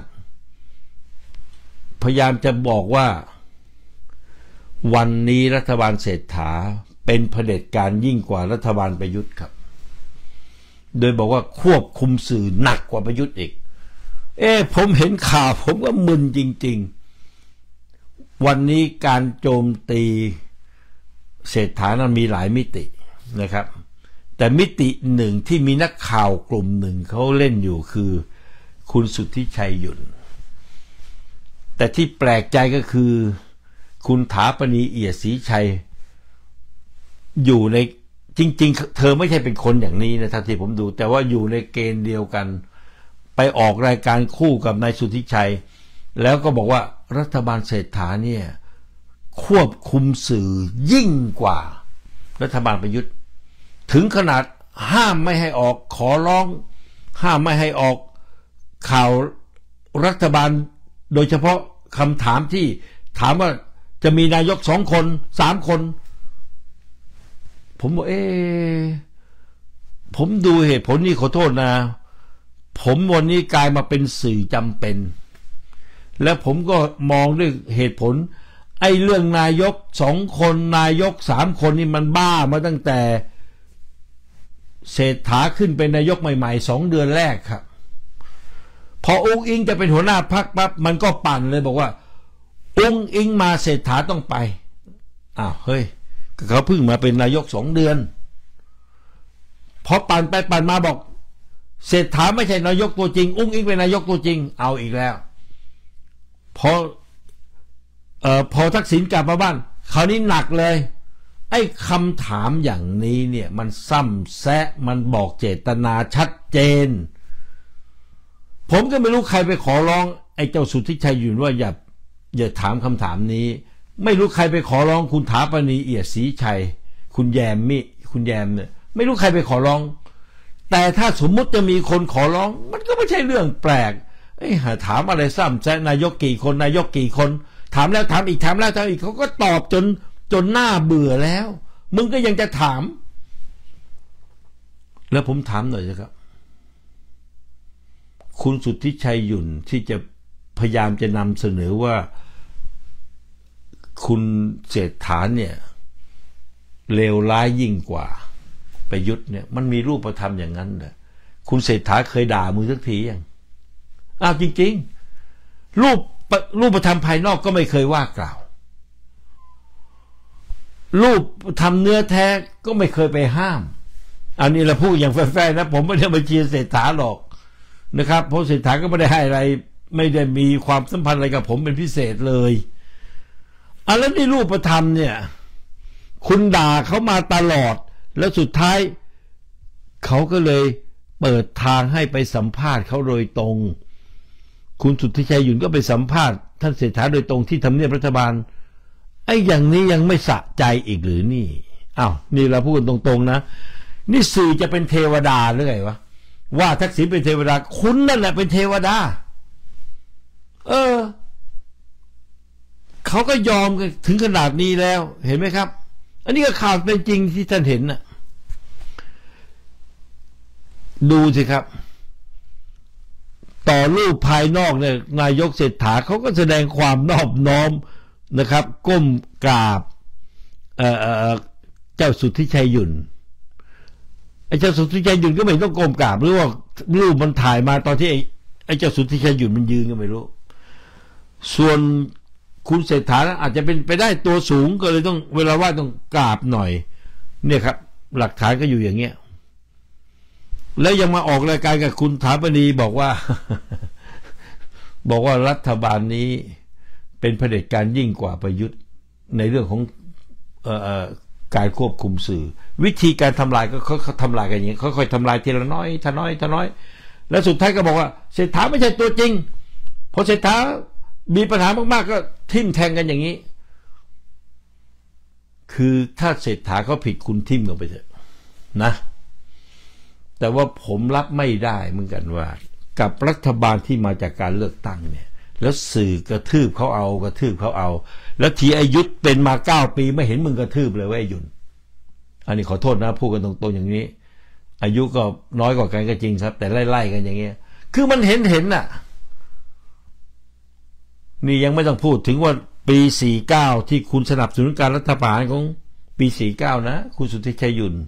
พยายามจะบอกว่าวันนี้รัฐบาลเศรษฐาเป็นเผด็จการยิ่งกว่ารัฐบาลประยุทธ์ครับโดยบอกว่าควบคุมสื่อหนักกว่าประยุทธ์อีกเอ๊ะผมเห็นข่าวผมก็มึนจริงๆวันนี้การโจมตีเศรษฐานั้นมีหลายมิตินะครับแต่มิติหนึ่งที่มีนักข่าวกลุ่มหนึ่งเขาเล่นอยู่คือคุณสุทธิชัยหยุ่นแต่ที่แปลกใจก็คือคุณถาปณีเอียดศรีชัยอยู่ในจริงๆเธอไม่ใช่เป็นคนอย่างนี้นะท่านที่ผมดูแต่ว่าอยู่ในเกณฑ์เดียวกันไปออกรายการคู่กับนายสุทธิชัยแล้วก็บอกว่ารัฐบาลเศรษฐาเนี่ยควบคุมสื่อยิ่งกว่ารัฐบาลประยุทธ์ถึงขนาดห้ามไม่ให้ออกขอร้องห้ามไม่ให้ออกข่าวรัฐบาลโดยเฉพาะคำถามที่ถามว่าจะมีนายกสองคนสามคนผมบอกเอ๊ะผมดูเหตุผลนี่ขอโทษนะผมวันนี้กลายมาเป็นสื่อจำเป็นและผมก็มองด้วยเหตุผลไอ้เรื่องนายกสองคนนายกสามคนนี่มันบ้ามาตั้งแต่เศรษฐาขึ้นเป็นนายกใหม่ๆสองเดือนแรกครับพออุ้งอิงจะเป็นหัวหน้าพรรคปั๊บมันก็ปั่นเลยบอกว่าอุ้งอิงมาเศรษฐาต้องไปอ้าวเฮ้ยเขาเพิ่งมาเป็นนายกสองเดือนพอปั่นไปปั่นมาบอกเศรษฐาไม่ใช่นายกตัวจริงอุ้งอิงเป็นนายกตัวจริงเอาอีกแล้วพอเอ่อพอทักษิณกลับมาบ้านคราวนี้หนักเลยไอ้คำถามอย่างนี้เนี่ยมันซ้ำแซะมันบอกเจตนาชัดเจนผมก็ไม่รู้ใครไปขอร้องไอ้เจ้าสุทธิชัยอยู่ว่าอย่าอย่าถามคำถามนี้ไม่รู้ใครไปขอร้องคุณถาปณีเอียดศรีชัยคุณแยมมิคุณแยมเนี่ยไม่รู้ใครไปขอร้องแต่ถ้าสมมุติจะมีคนขอร้องมันก็ไม่ใช่เรื่องแปลกไอ้หาถามอะไรซ้ำแซะนายกกี่คนนายกกี่คนถามแล้วถามอีกถามแล้วถามอีกเขาก็ตอบจนจนหน้าเบื่อแล้วมึงก็ยังจะถามแล้วผมถามหน่อยนะครับคุณสุทธิชัยหยุ่นที่จะพยายามจะนำเสนอว่าคุณเศรษฐาเนี่ยเลวร้ายยิ่งกว่าประยุทธ์เนี่ยมันมีรูปธรรมอย่างนั้นเหรอคุณเศรษฐาเคยด่ามึงสักทียังอ้าวจริงๆรูปรูปธรรมภายนอกก็ไม่เคยว่ากล่าวรูปทำเนื้อแท้ก็ไม่เคยไปห้ามอันนี้เราพูดอย่างแฟร์ๆนะผมไม่ได้มาเชียร์เศรษฐาหรอกนะครับเพราะเศรษฐาก็ไม่ได้ให้อะไรไม่ได้มีความสัมพันธ์อะไรกับผมเป็นพิเศษเลยอ่ะแล้วนี่รูปธรรมเนี่ยคุณด่าเขามาตลอดแล้วสุดท้ายเขาก็เลยเปิดทางให้ไปสัมภาษณ์เขาโดยตรงคุณสุทธิชัยหยุ่นก็ไปสัมภาษณ์ท่านเศรษฐาโดยตรงที่ทำเนียบรัฐบาลไอ้อย่างนี้ยังไม่สะใจอีกหรือนี่อ้าวนี่เราพูดกันตรงๆนะนี่สื่อจะเป็นเทวดาหรือไงวะว่าทักษิณเป็นเทวดาคุณนั่นแหละเป็นเทวดาเออเขาก็ยอมกันถึงขนาดนี้แล้วเห็นไหมครับอันนี้ก็ข่าวเป็นจริงที่ท่านเห็นน่ะดูสิครับต่อรูปภายนอกเนี่ยนายกเศรษฐาเขาก็แสดงความนอบน้อมนะครับก้มกราบเอ่อเจ้าสุทธิชัยหยุ่นไอ้เจ้าสุทธิชัยหยุ่นก็ไม่ต้องก้มกราบหรือว่ารูปมันถ่ายมาตอนที่ไอ้เจ้าสุทธิชัยหยุ่นมันยืนก็ไม่รู้ส่วนคุณเศรษฐาอาจจะเป็นไปได้ตัวสูงก็เลยต้องเวลาว่าต้องกราบหน่อยเนี่ยครับหลักฐานก็อยู่อย่างเงี้ยแล้วยังมาออกรายการกับคุณถาปณีบอกว่า บอกว่ารัฐบาลนี้เป็นเผด็จการยิ่งกว่าประยุทธ์ในเรื่องของเอ่อการควบคุมสื่อวิธีการทำลายก็เขาทำลายกันอย่างนี้ค่อยๆทำลายทีละน้อยทีละน้อยทีละน้อยแล้วสุดท้ายก็บอกว่าเศรษฐาไม่ใช่ตัวจริงพอเศรษฐามีปัญหามากๆก็ทิ่มแทงกันอย่างนี้คือถ้าเศรษฐาเขาผิดคุณทิ่มกันไปเถอะนะแต่ว่าผมรับไม่ได้เหมือนกันว่ากับรัฐบาลที่มาจากการเลือกตั้งเนี่ยแล้วสื่อกระทืบเขาเอากระทืบเขาเอาแล้วทีอายุเป็นมาเก้าปีไม่เห็นมึงกระทืบเลยว่าไอ้หยุ่นอันนี้ขอโทษนะพูดกันตรงๆอย่างนี้อายุก็น้อยกว่ากันก็จริงครับแต่ไล่ๆกันอย่างเงี้ยคือมันเห็นเห็นน่ะนี่ยังไม่ต้องพูดถึงว่าปีสี่สิบเก้าที่คุณสนับสนุนการรัฐประหารของปีสี่สิบเก้านะคุณสุทธิชัยหยุ่น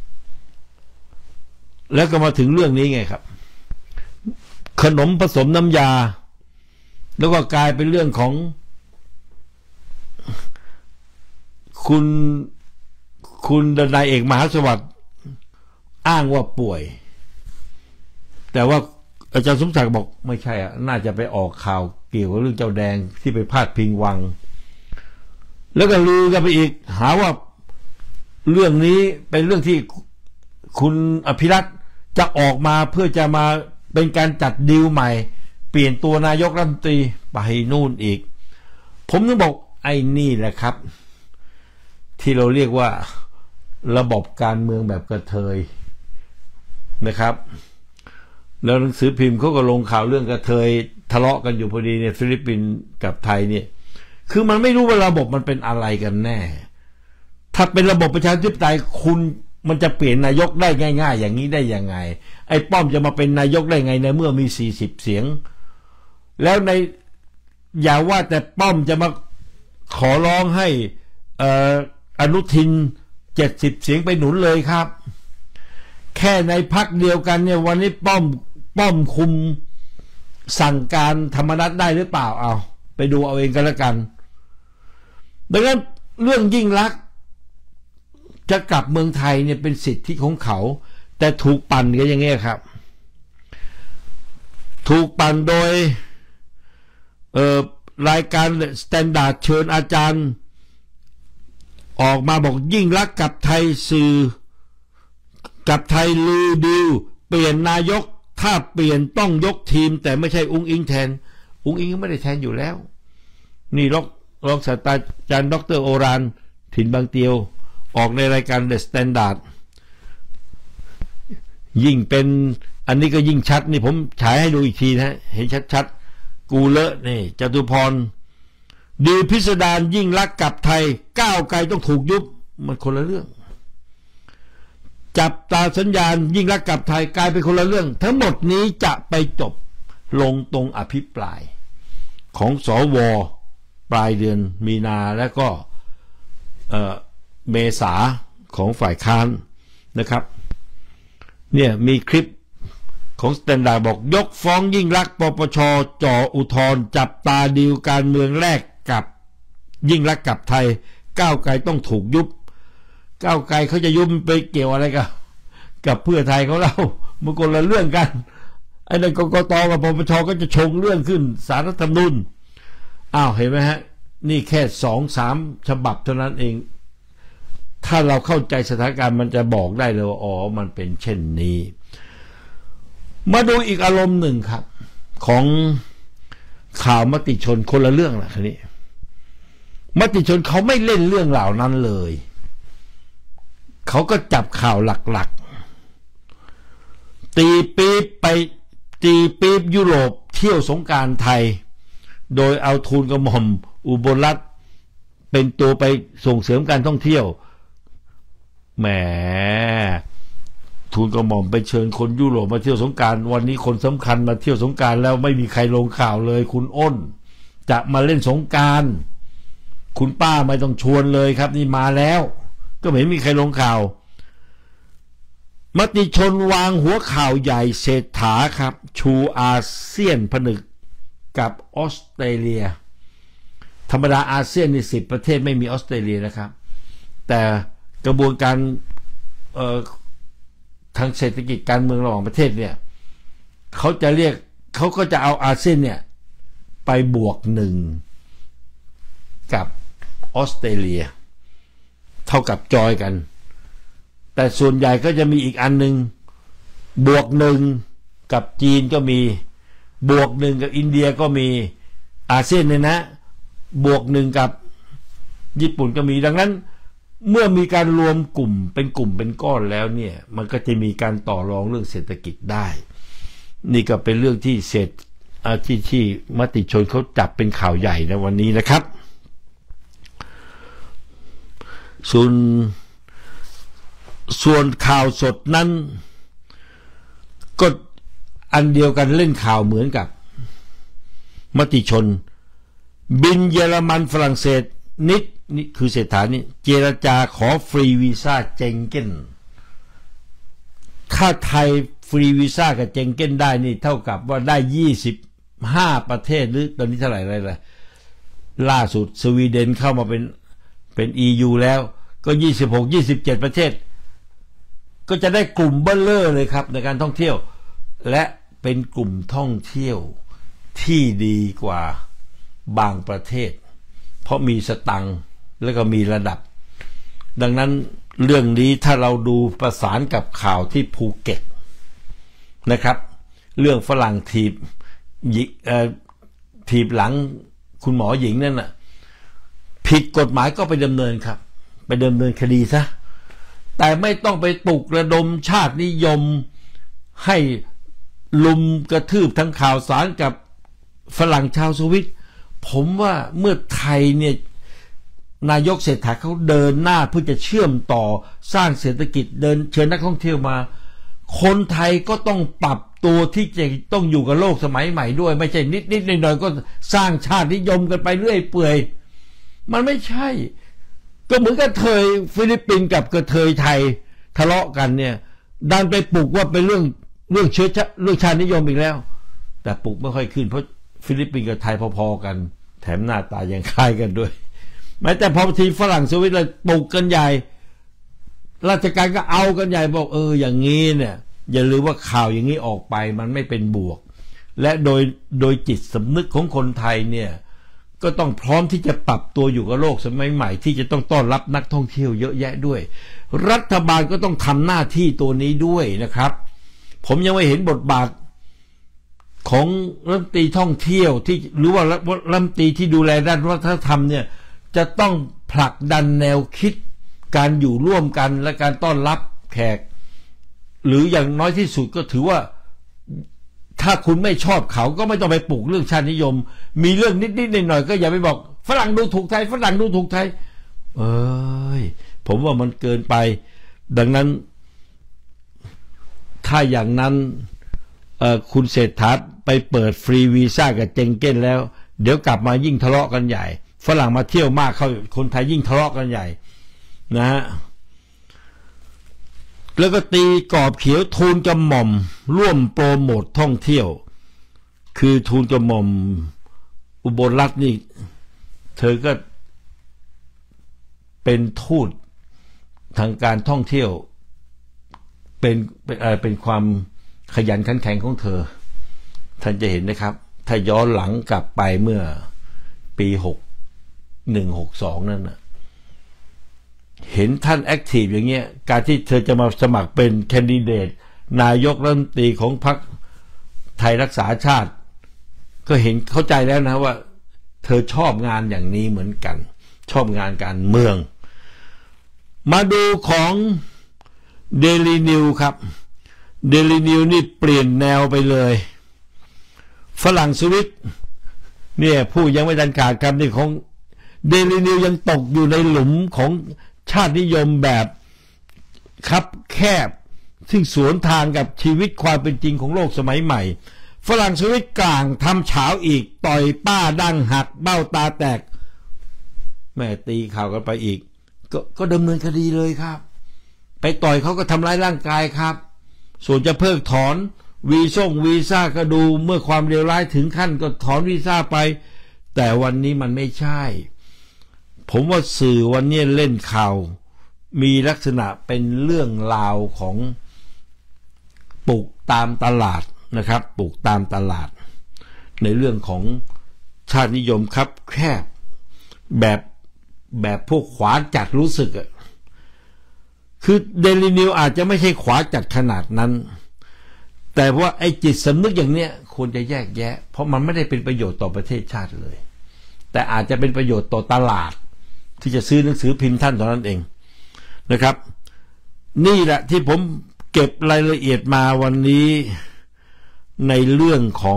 แล้วก็มาถึงเรื่องนี้ไงครับขนมผสมน้ำยาแล้วก็กลายเป็นเรื่องของคุณคุณดนายเอกมหาสวัสดิ์อ้างว่าป่วยแต่ว่าอาจารย์สมศักดิ์บอกไม่ใช่อ่ะน่าจะไปออกข่าวเกี่ยวกับเรื่องเจ้าแดงที่ไปพาดพิงวังแล้วก็ลือกันไปอีกหาว่าเรื่องนี้เป็นเรื่องที่คุณอภิรัตน์จะออกมาเพื่อจะมาเป็นการจัดดีลใหม่เปลี่ยนตัวนายกรัฐมนตรีไปนู่นอีกผมต้องบอกไอ้นี่แหละครับที่เราเรียกว่าระบบการเมืองแบบกระเทยนะครับแล้วหนังสือพิมพ์เขาก็ลงข่าวเรื่องกระเทยทะเลาะกันอยู่พอดีในฟิลิปปินส์กับไทยเนี่ยคือมันไม่รู้ว่าระบบมันเป็นอะไรกันแน่ถ้าเป็นระบบประชาธิปไตยคุณมันจะเปลี่ยนนายกได้ง่ายๆอย่างนี้ได้ยังไงไอ้ป้อมจะมาเป็นนายกได้ไงในเมื่อมีสี่สิบเสียงแล้วในอย่าว่าแต่ป้อมจะมาขอร้องให้เอ่ออนุทินเจ็ดสิบเสียงไปหนุนเลยครับแค่ในพรรคเดียวกันเนี่ยวันนี้ป้อมป้อมคุมสั่งการธรรมนัสได้หรือเปล่าเอาไปดูเอาเองกันแล้วกันดังนั้นเรื่องยิ่งลักษณ์จะกลับเมืองไทยเนี่ยเป็นสิทธิของเขาแต่ถูกปั่นกันอย่างเงี้ยครับถูกปั่นโดยเอ่อรายการสแตนดาร์ดเชิญอาจารย์ออกมาบอกยิ่งลักษณ์กับไทยสื่อกับไทยลือดิวเปลี่ยนนายกถ้าเปลี่ยนต้องยกทีมแต่ไม่ใช่อุ้งอิงแทนอุ้งอิงไม่ได้แทนอยู่แล้วนี่รองรองศาสตราจารย์ดรโอรานถิ่นบางเตียวออกในรายการเดอะสแตนดาร์ดยิ่งเป็นอันนี้ก็ยิ่งชัดนี่ผมฉายให้ดูอีกทีนะเห็นชัดๆกูเลอะนี่จตุพรดีพิสดารยิ่งลักษณ์กับไทยก้าวไกลต้องถูกยุบมันคนละเรื่องจับตาสัญญาณยิ่งลักษณ์กับไทยกลายเป็นคนละเรื่องทั้งหมดนี้จะไปจบลงตรงอภิปรายของสวปลายเดือนมีนาและก็เอ่อเมษาของฝ่ายค้านนะครับเนี่ยมีคลิปของสแตนดาร์ดบอกยกฟ้องยิ่งลักษณ์ปปชจ่ออุทธรณ์จับตาดีลการเมืองแรกกับยิ่งลักษณ์กับไทยก้าวไกลต้องถูกยุบก้าวไกลเขาจะยุบไปเกี่ยวอะไรกับกับเพื่อไทยเขาเล่ามันคนละเรื่องกันไอ้ในกกตกับปปชก็จะชงเรื่องขึ้นศาลรัฐธรรมนูญอ้าวเห็นไหมฮะนี่แค่สองสามฉบับเท่านั้นเองถ้าเราเข้าใจสถานการณ์มันจะบอกได้เลยว่าอ๋อมันเป็นเช่นนี้มาดูอีกอารมณ์หนึ่งครับของข่าวมติชนคนละเรื่องละคันนี้มติชนเขาไม่เล่นเรื่องเหล่านั้นเลยเขาก็จับข่าวหลักๆตีปี๊บไปตีปี๊บยุโรปเที่ยวสงกรานต์ไทยโดยเอาทูลกระหม่อมอุบลรัตน์เป็นตัวไปส่งเสริมการท่องเที่ยวแหมทูลกระหม่อมไปเชิญคนยุโรปมาเที่ยวสงกรานต์วันนี้คนสำคัญมาเที่ยวสงกรานต์แล้วไม่มีใครลงข่าวเลยคุณอ้นจะมาเล่นสงกรานต์คุณป้าไม่ต้องชวนเลยครับนี่มาแล้วก็ไม่มีใครลงข่าวมติชนวางหัวข่าวใหญ่เศรษฐาครับชูอาเซียนผนึกกับออสเตรเลียธรรมดาอาเซียนในสิบประเทศไม่มีออสเตรเลียนะครับแต่กระบวนการเอ่อทางเศรษฐกิจการเมืองระหว่างประเทศเนี่ยเขาจะเรียกเขาก็จะเอาอาเซียนเนี่ยไปบวกหนึ่งกับออสเตรเลียเท่ากับจอยกันแต่ส่วนใหญ่ก็จะมีอีกอันหนึ่งบวกหนึ่งกับจีนก็มีบวกหนึ่งกับอินเดียก็มีอาเซียนเนี่ยนะบวกหนึ่งกับญี่ปุ่นก็มีดังนั้นเมื่อมีการรวมกลุ่มเป็นกลุ่มเป็นก้อนแล้วเนี่ยมันก็จะมีการต่อรองเรื่องเศรษฐกิจได้นี่ก็เป็นเรื่องที่เศรษฐที่ที่มติชนเขาจับเป็นข่าวใหญ่ในวันนี้นะครับส่วนส่วนข่าวสดนั้นก็อันเดียวกันเล่นข่าวเหมือนกับมติชนบินเยอรมันฝรั่งเศสนิดนี่คือเศรษฐานี่เจรจาขอฟรีวีซ่าเจงเก้นถ้าไทยฟรีวีซ่ากับเจงเก้นได้นี่เท่ากับว่าได้ยี่สิบห้าประเทศหรือตอนนี้เท่าไหร่อะไรล่ะล่าสุดสวีเดนเข้ามาเป็นเป็น อี ยู แล้วก็ยี่สิบหก ยี่สิบเจ็ดประเทศก็จะได้กลุ่มเบ้อเร่อเลยครับในการท่องเที่ยวและเป็นกลุ่มท่องเที่ยวที่ดีกว่าบางประเทศเพราะมีสตังค์แล้วก็มีระดับดังนั้นเรื่องนี้ถ้าเราดูประสานกับข่าวที่ภูเก็ตนะครับเรื่องฝรั่งถีบถีบหลังคุณหมอหญิงนั่นน่ะผิดกฎหมายก็ไปดำเนินครับไปดำเนินคดีซะแต่ไม่ต้องไปปลุกระดมชาตินิยมให้ลุมกระทืบทั้งข่าวสารกับฝรั่งชาวสวิตผมว่าเมื่อไทยเนี่ยนายกเศรษฐาเขาเดินหน้าเพื่อจะเชื่อมต่อสร้างเศรษฐกิจเดินเชิญนักท่องเที่ยวมาคนไทยก็ต้องปรับตัวที่จะต้องอยู่กับโลกสมัยใหม่ด้วยไม่ใช่นิดนิดหน่อยๆก็สร้างชาตินิยมกันไปเรื่อยเปื่อยมันไม่ใช่ก็เหมือนกับเทยฟิลิปปินส์กับกระเทยไทยทะเลาะกันเนี่ยดันไปปลุกว่าเป็นเรื่องเรื่องเชื้อเรื่องชาตินิยมอีกแล้วแต่ปลุกไม่ค่อยขึ้นเพราะฟิลิปปินส์กับไทยพอๆกันแถมหน้าตายังคล้ายกันด้วยแม้แต่พอทีฝรั่งสวิตเลยปลุกกันใหญ่ราชการก็เอากันใหญ่บอกเอออย่างนี้เนี่ยอย่าลืมว่าข่าวอย่างนี้ออกไปมันไม่เป็นบวกและโดยโดยจิตสำนึกของคนไทยเนี่ยก็ต้องพร้อมที่จะปรับตัวอยู่กับโลกสมัยใหม่ที่จะต้องต้อนรับนักท่องเที่ยวเยอะแยะด้วยรัฐบาลก็ต้องทำหน้าที่ตัวนี้ด้วยนะครับผมยังไม่เห็นบทบาทของรัฐมนตรีท่องเที่ยวที่หรือว่ารัฐมนตรีที่ดูแลด้านวัฒนธรรมเนี่ยจะต้องผลักดันแนวคิดการอยู่ร่วมกันและการต้อนรับแขกหรืออย่างน้อยที่สุดก็ถือว่าถ้าคุณไม่ชอบเขาก็ไม่ต้องไปปลูกเรื่องชาตินิยมมีเรื่องนิดๆหน่อยๆก็อย่าไปบอกฝรั่งดูถูกไทยฝรั่งดูถูกไทยเอ้ยผมว่ามันเกินไปดังนั้นถ้าอย่างนั้นคุณเศรษฐาไปเปิดฟรีวีซ่ากับเจงเก้นแล้วเดี๋ยวกลับมายิ่งทะเลาะกันใหญ่ฝรั่งมาเที่ยวมากเข้าคนไทยยิ่งทะเลาะกันใหญ่นะฮะแล้วก็ตีกรอบเขียวทูลกระหม่อมร่วมโปรโมทท่องเที่ยวคือทูลกระหม่อมอุบลรัตน์นี่เธอก็เป็นทูตทางการท่องเที่ยวเป็นเป็นอะไรเป็นความขยันขันแข็งของเธอท่านจะเห็นนะครับถ้าย้อนหลังกลับไปเมื่อปีหกหนึ่งหกสองนั่นนะเห็นท่านแอคทีฟอย่างเงี้ยการที่เธอจะมาสมัครเป็นแคนดิเดตนายกรัฐมนตรีของพรรคไทยรักษาชาติก็เห็นเข้าใจแล้วนะว่าเธอชอบงานอย่างนี้เหมือนกันชอบงานการเมืองมาดูของ Daily News ครับ Daily News นี่เปลี่ยนแนวไปเลยฝรั่งสวิตเนี่ยผู้ยังไม่ทันขาดคำนี่ของ Daily News ยังตกอยู่ในหลุมของชาตินิยมแบบคับแคบซึ่งสวนทางกับชีวิตความเป็นจริงของโลกสมัยใหม่ฝรั่งสวิตกลางทำเฉาอีกต่อยป้าดั้งหักเบ้าตาแตกแม่ตีข่าวกันไปอีกก็ก็ดำเนินคดีเลยครับไปต่อยเขาก็ทำร้ายร่างกายครับส่วนจะเพิกถอนวีซ่งวีซ่าก็ดูเมื่อความเลวร้ายถึงขั้นก็ถอนวีซ่าไปแต่วันนี้มันไม่ใช่ผมว่าสื่อวันนี้เล่นข่าวมีลักษณะเป็นเรื่องราวของปลูกตามตลาดนะครับปลูกตามตลาดในเรื่องของชาตินิยมครับแคบแบบแบบพวกขวาจัดรู้สึกอะคือเดลินิวอาจจะไม่ใช่ขวาจัดขนาดนั้นแต่ว่าไอ้จิตสำนึกอย่างเนี้ยควรจะแยกแยะเพราะมันไม่ได้เป็นประโยชน์ต่อประเทศชาติเลยแต่อาจจะเป็นประโยชน์ต่อตลาดที่จะซื้อหนังสือพิมพ์ท่านเท่านั้นเองนะครับนี่แหละที่ผมเก็บรายละเอียดมาวันนี้ในเรื่องของ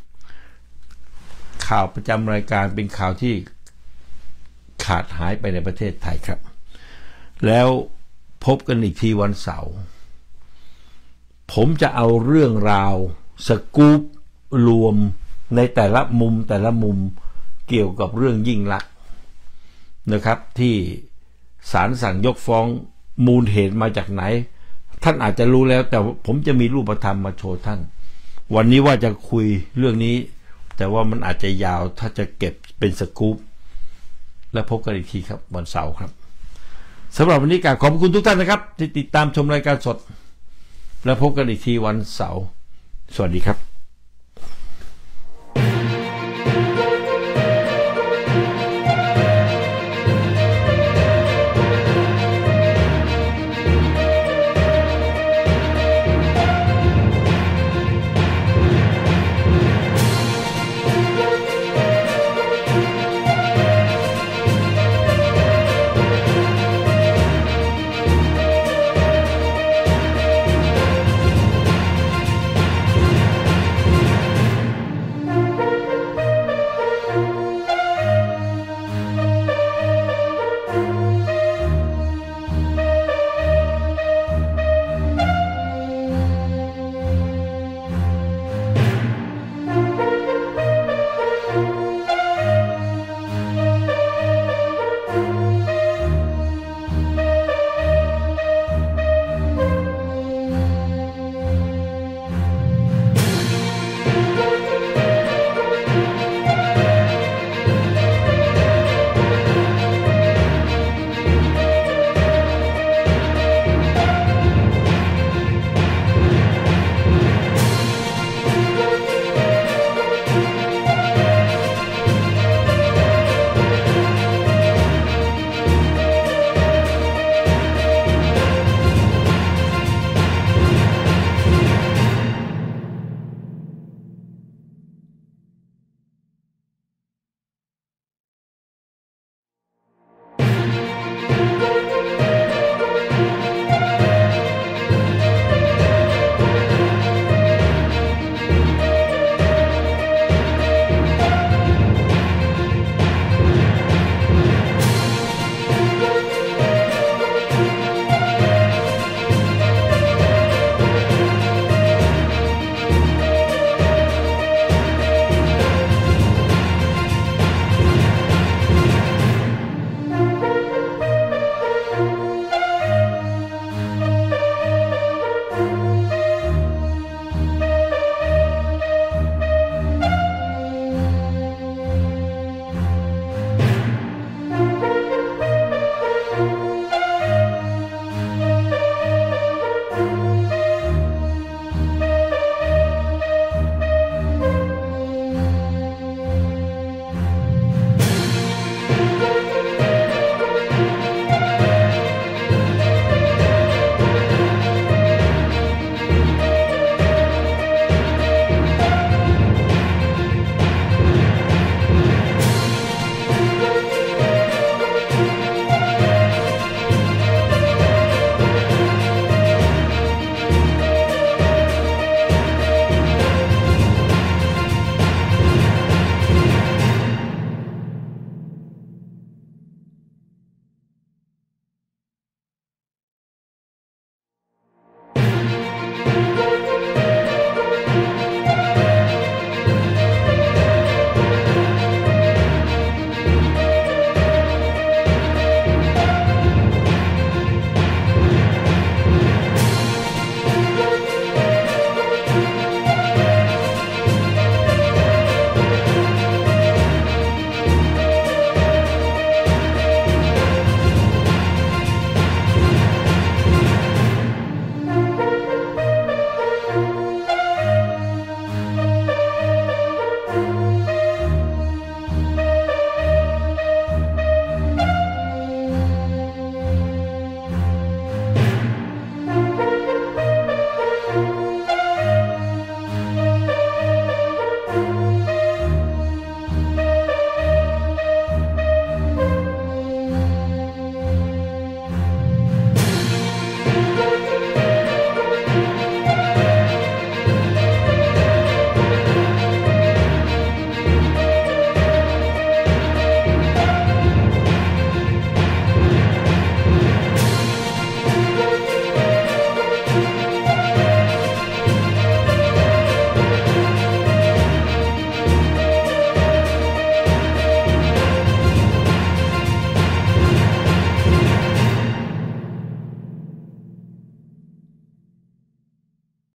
ข่าวประจำรายการเป็นข่าวที่ขาดหายไปในประเทศไทยครับแล้วพบกันอีกทีวันเสาร์ผมจะเอาเรื่องราวสกู๊ปรวมในแต่ละมุมแต่ละมุมเกี่ยวกับเรื่องยิ่งลักษณ์นะครับที่ศาลสั่งยกฟ้องมูลเหตุมาจากไหนท่านอาจจะรู้แล้วแต่ผมจะมีรูปธรรมมาโชว์ท่านวันนี้ว่าจะคุยเรื่องนี้แต่ว่ามันอาจจะยาวถ้าจะเก็บเป็นสกู๊ปและพบกันอีกทีครับวันเสาร์ครับสำหรับวันนี้กราบขอบคุณทุกท่านนะครับที่ติดตามชมรายการสดและพบกันอีกทีวันเสาร์สวัสดีครับ